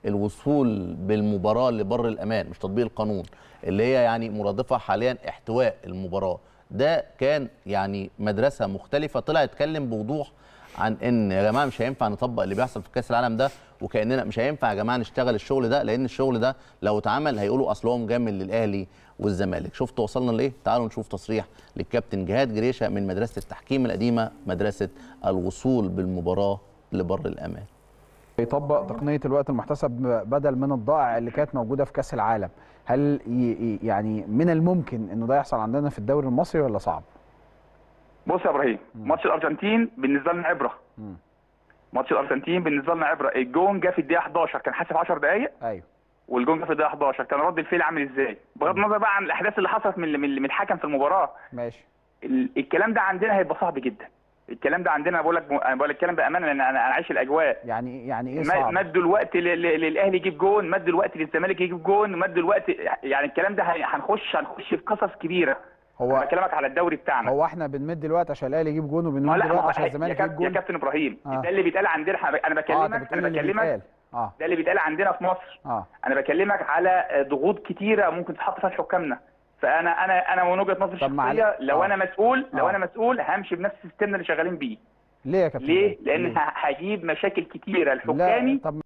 الوصول بالمباراه لبر الامان، مش تطبيق القانون، اللي هي يعني مرادفه حاليا احتواء المباراه. ده كان يعني مدرسه مختلفه، طلع يتكلم بوضوح عن ان يا جماعه مش هينفع نطبق اللي بيحصل في كاس العالم ده، وكاننا مش هينفع يا جماعه نشتغل الشغل ده، لان الشغل ده لو اتعمل هيقولوا اصل هو مجامل للاهلي والزمالك. شفتوا وصلنا لايه؟ تعالوا نشوف تصريح للكابتن جهاد جريشه من مدرسه التحكيم القديمه، مدرسه الوصول بالمباراه لبر الامان. يطبق تقنيه الوقت المحتسب بدل من الضائع اللي كانت موجوده في كاس العالم. هل يعني من الممكن انه ده يحصل عندنا في الدوري المصري ولا صعب؟ بص يا ابراهيم، ماتش الارجنتين بالنسبه لنا عبره. مم. ماتش الارجنتين بالنسبه لنا عبره، الجون جه في الدقيقه حداشر كان حاسب عشر دقائق. ايوه. والجون جه في الدقيقه حداشر كان رد الفعل عامل ازاي؟ بغض النظر بقى عن الاحداث اللي حصلت من من الحكم في المباراه. ماشي. الكلام ده عندنا هيبقى صعب جدا. الكلام ده عندنا بقول لك انا بقول لك الكلام بامانه لان انا انا عايش الاجواء. يعني يعني ايه صعب؟ مدوا الوقت للاهلي يجيب جون، مدوا الوقت للزمالك يجيب جون، مدوا الوقت، يعني الكلام ده هنخش هنخش في قصص كبيره. هو بكلمك على الدوري بتاعنا. هو احنا بنمد الوقت عشان الاهلي يجيب جون وبنمد الوقت عشان الزمالك يجيب جون. يا كابتن ابراهيم آه. ده اللي بيتقال عندنا، انا بكلمك آه انا بكلمك آه. ده اللي بيتقال عندنا في مصر. آه. انا بكلمك على ضغوط كتيره ممكن تتحط فيها حكامنا. فانا انا انا من وجهه نظري الشخصيه لو آه. انا مسؤول لو آه. انا مسؤول همشي بنفس السيستم اللي شغالين بيه. ليه يا كابتن؟ ليه؟ لان هجيب مشاكل كتيره لحكامي. طب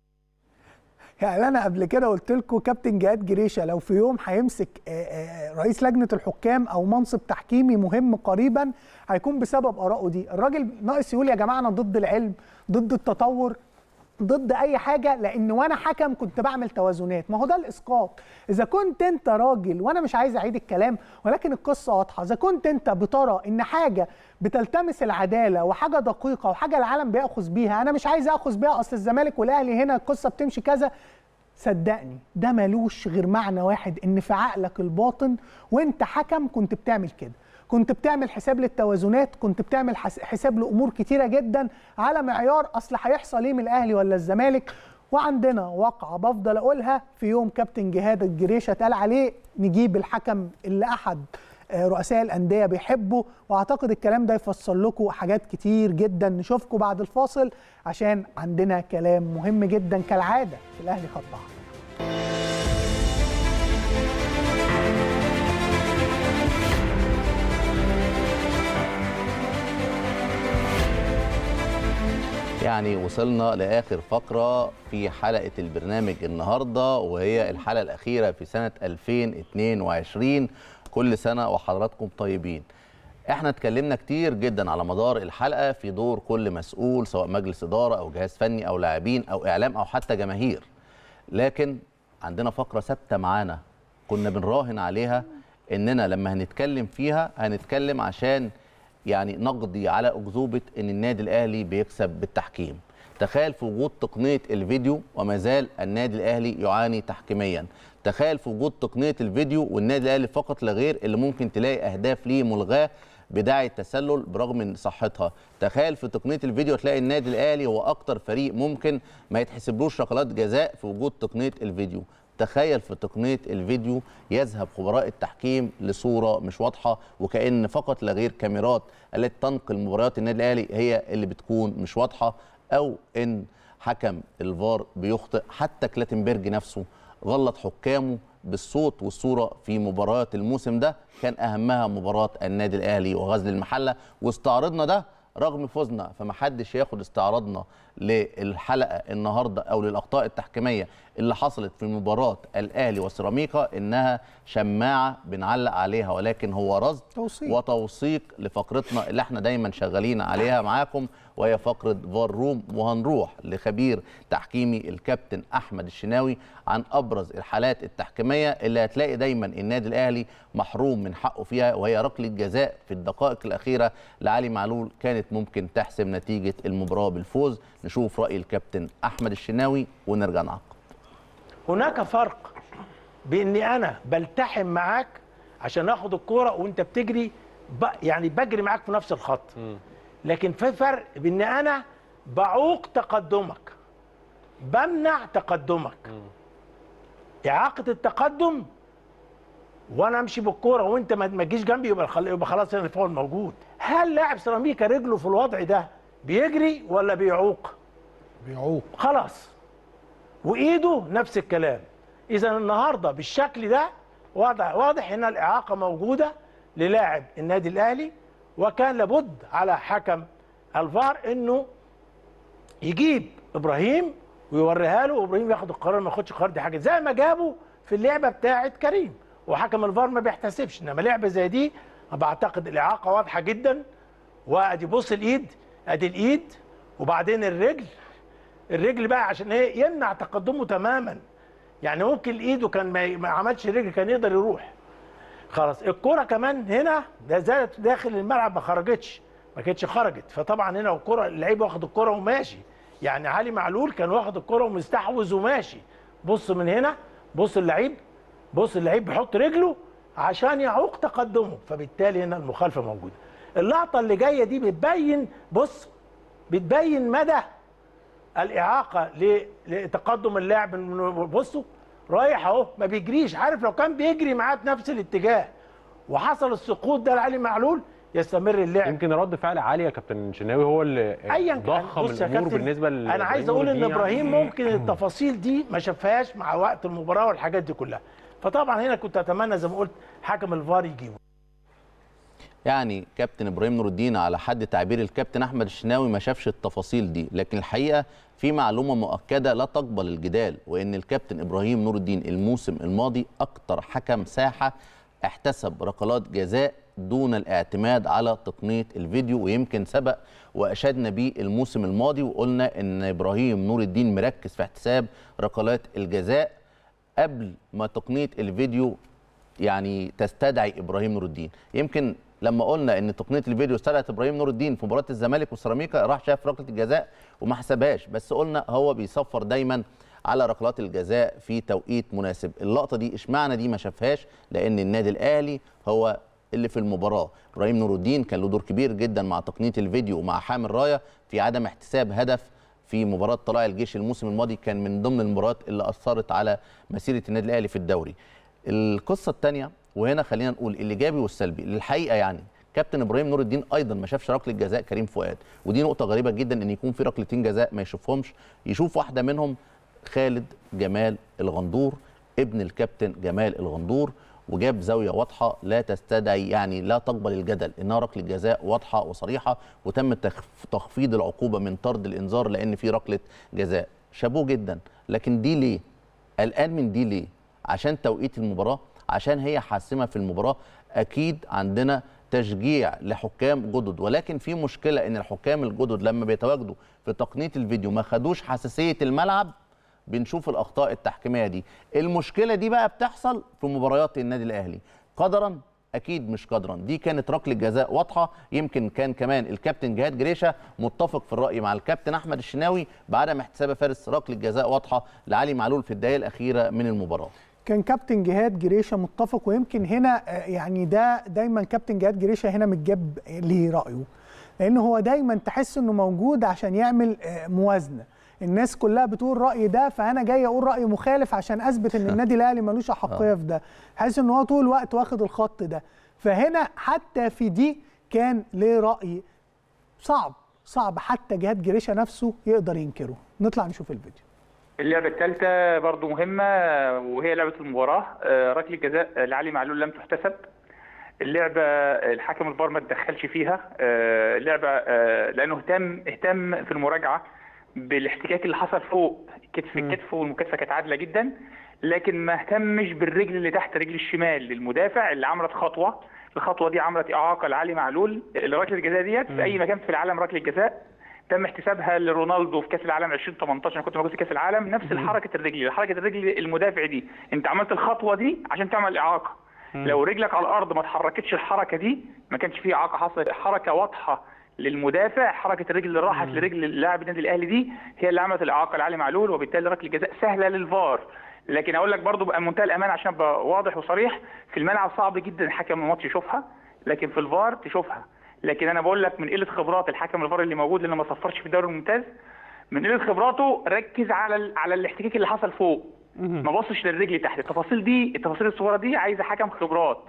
يعني انا قبل كده قلت لكم كابتن جهاد جريشه لو في يوم هيمسك رئيس لجنه الحكام او منصب تحكيمي مهم قريبا هيكون بسبب ارائه دي. الراجل ناقص يقول يا جماعه انا ضد العلم، ضد التطور، ضد اي حاجه، لان وانا حكم كنت بعمل توازنات. ما هو ده الاسقاط. اذا كنت انت راجل، وانا مش عايز اعيد الكلام ولكن القصه واضحه، اذا كنت انت بترى ان حاجه بتلتمس العداله وحاجه دقيقه وحاجه العالم بياخذ بيها، انا مش عايز اخذ بيها اصل الزمالك والاهلي هنا القصه بتمشي كذا، صدقني ده ملوش غير معنى واحد، ان في عقلك الباطن وانت حكم كنت بتعمل كده، كنت بتعمل حساب للتوازنات، كنت بتعمل حساب لامور كتيره جدا على معيار اصل هيحصل ايه من الاهلي ولا الزمالك. وعندنا واقعه بفضل اقولها، في يوم كابتن جهاد الجريشه اتقال عليه نجيب الحكم اللي احد رؤساء الانديه بيحبه، واعتقد الكلام ده يفسر لكم حاجات كتير جدا. نشوفكم بعد الفاصل عشان عندنا كلام مهم جدا كالعاده في الاهلي خط احمر. يعني وصلنا لآخر فقرة في حلقة البرنامج النهاردة، وهي الحلقة الأخيرة في سنة ألفين واثنين وعشرين. كل سنة وحضراتكم طيبين. احنا اتكلمنا كتير جدا على مدار الحلقة في دور كل مسؤول، سواء مجلس إدارة أو جهاز فني أو لاعبين أو إعلام أو حتى جماهير، لكن عندنا فقرة ثابتة معانا كنا بنراهن عليها إننا لما هنتكلم فيها هنتكلم عشان يعني نقضي على أكذوبة إن النادي الأهلي بيكسب بالتحكيم. تخيل في وجود تقنية الفيديو وما زال النادي الأهلي يعاني تحكيميا. تخيل في وجود تقنية الفيديو والنادي الأهلي فقط لا غير اللي ممكن تلاقي أهداف ليه ملغاة بداعي التسلل برغم من صحتها. تخيل في تقنية الفيديو تلاقي النادي الأهلي هو أكتر فريق ممكن ما يتحسبلوش ركلات جزاء في وجود تقنية الفيديو. تخيل في تقنية الفيديو يذهب خبراء التحكيم لصورة مش واضحة، وكأن فقط لا غير كاميرات التي تنقل مباريات النادي الأهلي هي اللي بتكون مش واضحة، أو إن حكم الفار بيخطئ. حتى كلاتنبرج نفسه غلط حكامه بالصوت والصورة في مباريات الموسم ده، كان أهمها مباراة النادي الأهلي وغزل المحلة، واستعرضنا ده رغم فوزنا. فمحدش ياخد استعراضنا للحلقة النهاردة أو للأخطاء التحكيمية اللي حصلت في مباراة الأهلي وسيراميكا إنها شماعة بنعلق عليها، ولكن هو رصد توصيق. وتوثيق لفقرتنا اللي احنا دايما شغالين عليها معاكم، وهي فقرة فار روم. وهنروح لخبير تحكيمي الكابتن أحمد الشناوي عن أبرز الحالات التحكيمية اللي هتلاقي دايما النادي الأهلي محروم من حقه فيها، وهي ركلة جزاء في الدقائق الأخيرة لعلي معلول كانت ممكن تحسم نتيجة المباراة بالفوز. نشوف رأي الكابتن أحمد الشناوي ونرجع نعقب. هناك فرق بإني أنا بلتحم معاك عشان آخد الكورة وأنت بتجري ب... يعني بجري معاك في نفس الخط، لكن في فرق بإن أنا بعوق تقدمك، بمنع تقدمك. إعاقة التقدم وأنا أمشي بالكورة وأنت ما تجيش جنبي يبقى خلاص هنا الفاول موجود. هل لاعب سيراميكا رجله في الوضع ده بيجري ولا بيعوق؟ بيعوق خلاص. وايده نفس الكلام. اذا النهارده بالشكل ده واضح واضح ان الاعاقه موجوده للاعب النادي الاهلي، وكان لابد على حكم الفار انه يجيب ابراهيم ويوريها له وابراهيم ياخد القرار ما ياخدش القرار. دي حاجه زي ما جابوا في اللعبه بتاعه كريم وحكم الفار ما بيحتسبش. انما لعبه زي دي بعتقد الاعاقه واضحه جدا. وادي بص الايد، ادي الايد وبعدين الرجل. الرجل بقى عشان ايه؟ يمنع تقدمه تماما. يعني ممكن الايد وكان ما عملش رجل كان يقدر يروح. خلاص الكره كمان هنا ده زادت داخل الملعب ما خرجتش، ما كانتش خرجت. فطبعا هنا الكره اللعيب واخد الكره وماشي. يعني علي معلول كان واخد الكره ومستحوذ وماشي. بص من هنا، بص اللعيب، بص اللعيب بيحط رجله عشان يعوق تقدمه. فبالتالي هنا المخالفه موجوده. اللقطه اللي جايه دي بتبين، بص بتبين مدى الاعاقه لتقدم اللاعب. بصوا رايح اهو ما بيجريش. عارف لو كان بيجري معاه في نفس الاتجاه وحصل السقوط ده لعلي معلول يستمر اللعب. يمكن رد فعل عالي يا كابتن شناوي هو اللي ضخم الامور بالنسبه ل انا عايز اقول ان ابراهيم ممكن التفاصيل دي ما شافهاش مع وقت المباراه والحاجات دي كلها. فطبعا هنا كنت اتمنى زي ما قلت حكم الفار يجيبه. يعني كابتن ابراهيم نور الدين على حد تعبير الكابتن احمد الشناوي ما شافش التفاصيل دي، لكن الحقيقه في معلومه مؤكده لا تقبل الجدال، وان الكابتن ابراهيم نور الدين الموسم الماضي اكتر حكم ساحه احتسب ركلات جزاء دون الاعتماد على تقنيه الفيديو. ويمكن سبق واشدنا بيه الموسم الماضي وقلنا ان ابراهيم نور الدين مركز في احتساب ركلات الجزاء قبل ما تقنيه الفيديو يعني تستدعي ابراهيم نور الدين. يمكن لما قلنا ان تقنيه الفيديو استدعت ابراهيم نور الدين في مباراه الزمالك والسيراميكا راح شاف ركله الجزاء وما حسبهاش، بس قلنا هو بيصفر دايما على ركلات الجزاء في توقيت مناسب. اللقطه دي اشمعنى دي ما شافهاش؟ لان النادي الاهلي هو اللي في المباراه. ابراهيم نور الدين كان له دور كبير جدا مع تقنيه الفيديو ومع حامل رايه في عدم احتساب هدف في مباراه طلائع الجيش الموسم الماضي، كان من ضمن المباريات اللي اثرت على مسيره النادي الاهلي في الدوري. القصه الثانيه، وهنا خلينا نقول الايجابي والسلبي للحقيقه، يعني كابتن ابراهيم نور الدين ايضا ما شافش ركله جزاء كريم فؤاد، ودي نقطه غريبه جدا ان يكون في ركلتين جزاء ما يشوفهمش، يشوف واحده منهم خالد جمال الغندور ابن الكابتن جمال الغندور، وجاب زاويه واضحه لا تستدعي يعني لا تقبل الجدل، انها ركله جزاء واضحه وصريحه وتم تخفيض العقوبه من طرد الانذار لان في ركله جزاء. شابوه جدا. لكن دي ليه؟ قلقان من دي ليه؟ عشان توقيت المباراه، عشان هي حاسمه في المباراه. اكيد عندنا تشجيع لحكام جدد، ولكن في مشكله ان الحكام الجدد لما بيتواجدوا في تقنيه الفيديو ما خدوش حساسيه الملعب، بنشوف الاخطاء التحكيميه دي. المشكله دي بقى بتحصل في مباريات النادي الاهلي قدرا، اكيد مش قدرا. دي كانت ركله جزاء واضحه، يمكن كان كمان الكابتن جهاد جريشه متفق في الراي مع الكابتن احمد الشناوي بعدم احتساب فارس ركله جزاء واضحه لعلي معلول في الدقائق الاخيره من المباراه. كان كابتن جهاد جريشه متفق، ويمكن هنا يعني ده دايما كابتن جهاد جريشه هنا متجاب ليه رايه، لان هو دايما تحس انه موجود عشان يعمل موازنه. الناس كلها بتقول راي ده، فانا جاي اقول راي مخالف عشان اثبت ان النادي الاهلي ملوش احقيه في ده، حاسس ان هو طول الوقت واخد الخط ده. فهنا حتى في دي كان ليه راي صعب صعب حتى جهاد جريشه نفسه يقدر ينكره. نطلع نشوف الفيديو. اللعبة الثالثة برضو مهمة وهي لعبة المباراة، ركلة جزاء لعلي معلول لم تحتسب. اللعبة الحكم الفار ما تدخلش فيها، اللعبة لأنه اهتم اهتم في المراجعة بالاحتكاك اللي حصل فوق كتف الكتف، والمكاتفة كانت عادلة جدا، لكن ما اهتمش بالرجل اللي تحت رجل الشمال للمدافع اللي عملت خطوة. الخطوة دي عملت إعاقة لعلي معلول. ركلة الجزاء ديت في أي مكان في العالم ركلة جزاء تم احتسابها لرونالدو في كاس العالم ألفين وثمانية عشر. انا كنت موجود في كاس العالم. نفس حركه الرجل، حركه الرجل المدافع دي، انت عملت الخطوه دي عشان تعمل اعاقه. لو رجلك على الارض ما اتحركتش الحركه دي ما كانش فيه اعاقه حصلت. حركه واضحه للمدافع، حركه الرجل اللي راحت لرجل اللاعب النادي الاهلي دي هي اللي عملت الاعاقه لعلي معلول، وبالتالي ركله جزاء سهله للفار. لكن اقول لك برضو بمنتهى الامان عشان ابقى واضح وصريح، في الملعب صعب جدا حكم الماتش يشوفها، لكن في الفار تشوفها. لكن انا بقول لك من قله خبرات الحكم الفار اللي موجود لانه ما صفرش في الدوري الممتاز، من قله خبراته ركز على على الاحتكاك اللي حصل فوق، ما بصش للرجل تحت. التفاصيل دي التفاصيل الصغيره دي عايزه حكم خبرات.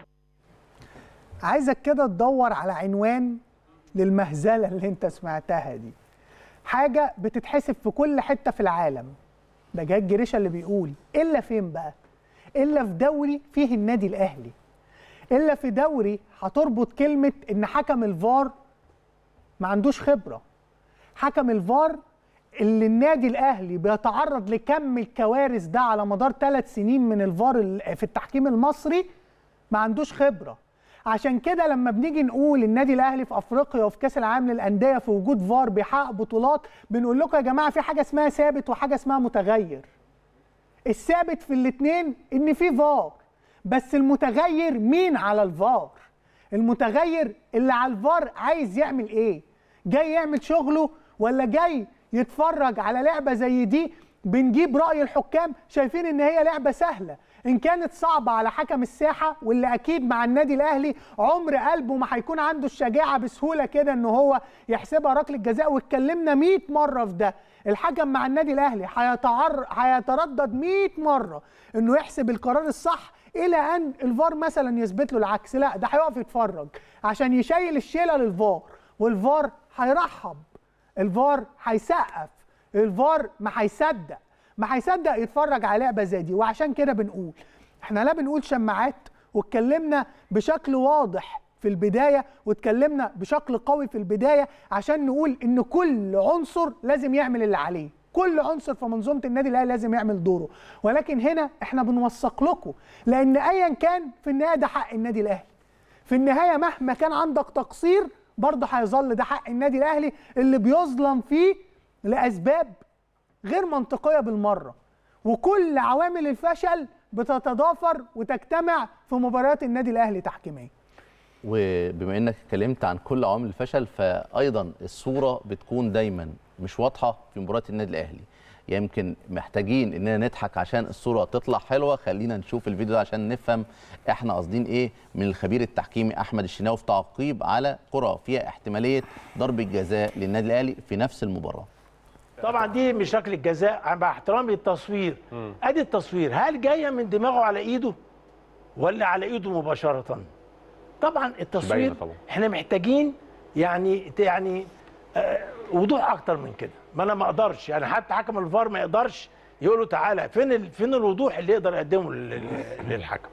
عايزك كده تدور على عنوان للمهزله اللي انت سمعتها دي، حاجه بتتحسب في كل حته في العالم. ده جهاد جريشه اللي بيقول الا فين بقى؟ الا في دوري فيه النادي الاهلي، الا في دوري هتربط كلمه ان حكم الفار ما عندوش خبره، حكم الفار اللي النادي الاهلي بيتعرض لكم الكوارث ده على مدار ثلاث سنين من الفار في التحكيم المصري ما عندوش خبره. عشان كده لما بنيجي نقول النادي الاهلي في افريقيا وفي كاس العالم للانديه في وجود فار بيحقق بطولات، بنقول لكم يا جماعه في حاجه اسمها ثابت وحاجه اسمها متغير. الثابت في الاثنين ان في فار، بس المتغير مين على الفار؟ المتغير اللي على الفار عايز يعمل ايه؟ جاي يعمل شغله ولا جاي يتفرج على لعبه زي دي؟ بنجيب راي الحكام شايفين ان هي لعبه سهله، ان كانت صعبه على حكم الساحه واللي اكيد مع النادي الاهلي عمر قلبه ما هيكون عنده الشجاعه بسهوله كده ان هو يحسبها ركله جزاء، واتكلمنا مية مره في ده. الحكم مع النادي الاهلي هيتعر هيتردد مية مره انه يحسب القرار الصح الى ان الفار مثلا يثبت له العكس، لا ده هيقف يتفرج عشان يشيل الشيله للفار، والفار هيرحب، الفار هيسقف، الفار ما هيصدق ما هيصدق يتفرج على لعبه زي دي. وعشان كده بنقول احنا لا بنقول شماعات، واتكلمنا بشكل واضح في البدايه واتكلمنا بشكل قوي في البدايه عشان نقول ان كل عنصر لازم يعمل اللي عليه، كل عنصر في منظومه النادي الاهلي لازم يعمل دوره. ولكن هنا احنا بنوثق لكم، لان ايا كان في النهايه ده حق النادي الاهلي. في النهايه مهما كان عندك تقصير برضه هيظل ده حق النادي الاهلي اللي بيظلم فيه لاسباب غير منطقيه بالمره، وكل عوامل الفشل بتتضافر وتجتمع في مباريات النادي الاهلي تحكيميا. وبما انك اتكلمت عن كل عوامل الفشل، فايضا الصوره بتكون دايما مش واضحه في مباراه النادي الاهلي. يمكن محتاجين اننا نضحك عشان الصوره تطلع حلوه. خلينا نشوف الفيديو ده عشان نفهم احنا قاصدين ايه من الخبير التحكيمي احمد الشناوي في تعقيب على كره فيها احتماليه ضربه جزاء للنادي الاهلي في نفس المباراه. طبعا دي مش ركله جزاء مع احترامي للتصوير. ادي التصوير، هل جايه من دماغه على ايده ولا على ايده مباشره؟ طبعا التصوير طبعا. احنا محتاجين يعني يعني آه وضوح اكتر من كده. ما انا ما اقدرش يعني حتى حكم الفار ما يقدرش يقول له تعالى فين ال... فين الوضوح اللي يقدر يقدمه للحكم.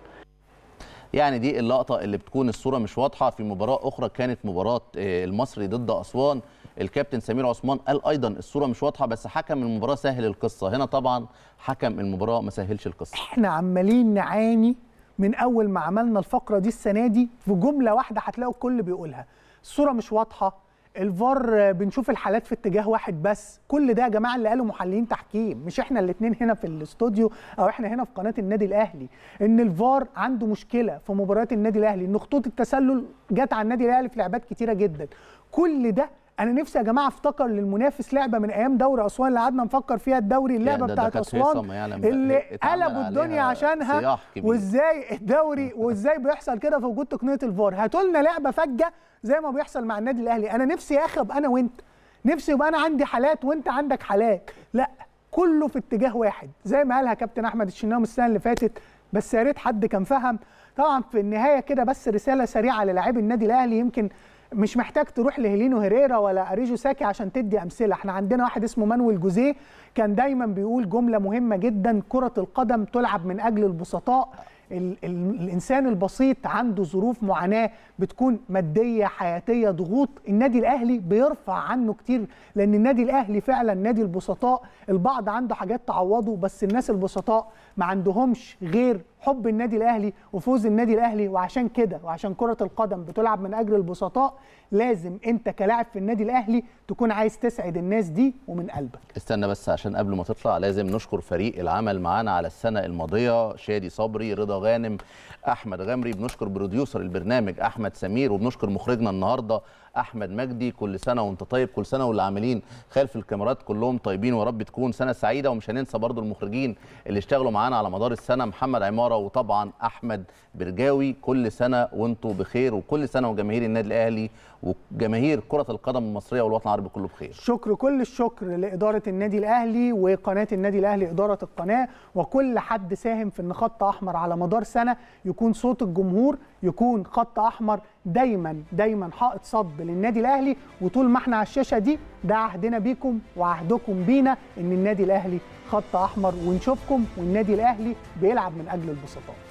يعني دي اللقطه اللي بتكون الصوره مش واضحه في مباراه اخرى كانت مباراه المصري ضد اسوان. الكابتن سمير عثمان قال ايضا الصوره مش واضحه بس حكم المباراه سهل القصه. هنا طبعا حكم المباراه ما سهلش القصه. احنا عمالين نعاني من اول ما عملنا الفقره دي السنه دي في جمله واحده هتلاقوا الكل بيقولها، الصوره مش واضحه، الفار بنشوف الحالات في اتجاه واحد بس. كل ده يا جماعه اللي قالوا محللين تحكيم، مش احنا الاثنين هنا في الاستوديو او احنا هنا في قناه النادي الاهلي، ان الفار عنده مشكله في مباريات النادي الاهلي، ان خطوط التسلل جت على النادي الاهلي في لعبات كتيره جدا. كل ده انا نفسي يا جماعه افتكر للمنافس لعبه من ايام دوري اسوان اللي قعدنا نفكر فيها الدوري، اللعبه يعني بتاعت اسوان اللي قلبوا الدنيا عشانها، وازاي الدوري وازاي بيحصل كده في وجود تقنيه الفار. هاتوا لنا لعبه فجه زي ما بيحصل مع النادي الاهلي. انا نفسي يا اخي ابقى انا وانت، نفسي يبقى انا عندي حالات وانت عندك حالات، لا كله في اتجاه واحد زي ما قالها كابتن احمد الشناوي السنه اللي فاتت، بس يا ريت حد كان فهم. طبعا في النهايه كده بس رساله سريعه للاعبي النادي الاهلي، يمكن مش محتاج تروح لهيلينو هيريرا ولا اريجو ساكي عشان تدي امثله. احنا عندنا واحد اسمه مانويل جوزيه كان دايما بيقول جمله مهمه جدا، كره القدم تلعب من اجل البسطاء. ال ال الانسان البسيط عنده ظروف معاناه بتكون ماديه حياتيه ضغوط، النادي الاهلي بيرفع عنه كتير، لان النادي الاهلي فعلا نادي البسطاء. البعض عنده حاجات تعوضه، بس الناس البسطاء ما عندهمش غير حب النادي الاهلي وفوز النادي الاهلي. وعشان كده وعشان كره القدم بتلعب من اجل البسطاء، لازم انت كلاعب في النادي الاهلي تكون عايز تسعد الناس دي ومن قلبك. استنى بس عشان قبل ما تطلع لازم نشكر فريق العمل معانا على السنه الماضيه، شادي صبري، رضا غانم، احمد غمري، بنشكر بروديوسر البرنامج احمد سمير، وبنشكر مخرجنا النهارده احمد مجدي. كل سنه وانت طيب، كل سنه واللي عاملين خلف الكاميرات كلهم طيبين، ويا رب تكون سنه سعيده. ومش هننسى برضو المخرجين اللي اشتغلوا معانا على مدار السنه، محمد عماره وطبعا احمد برجاوي. كل سنه وانتم بخير، وكل سنه وجماهير النادي الاهلي وجماهير كره القدم المصريه والوطن العربي كله بخير. شكر كل الشكر لاداره النادي الاهلي وقناه النادي الاهلي، اداره القناه، وكل حد ساهم في ان خط احمر على مدار سنه يكون صوت الجمهور، يكون خط احمر دايما دايما حائط صد للنادي الاهلي. وطول ما احنا على الشاشه دي ده عهدنا بيكم وعهدكم بينا ان النادي الاهلي خط احمر، ونشوفكم والنادي الاهلي بيلعب من اجل البسطاء.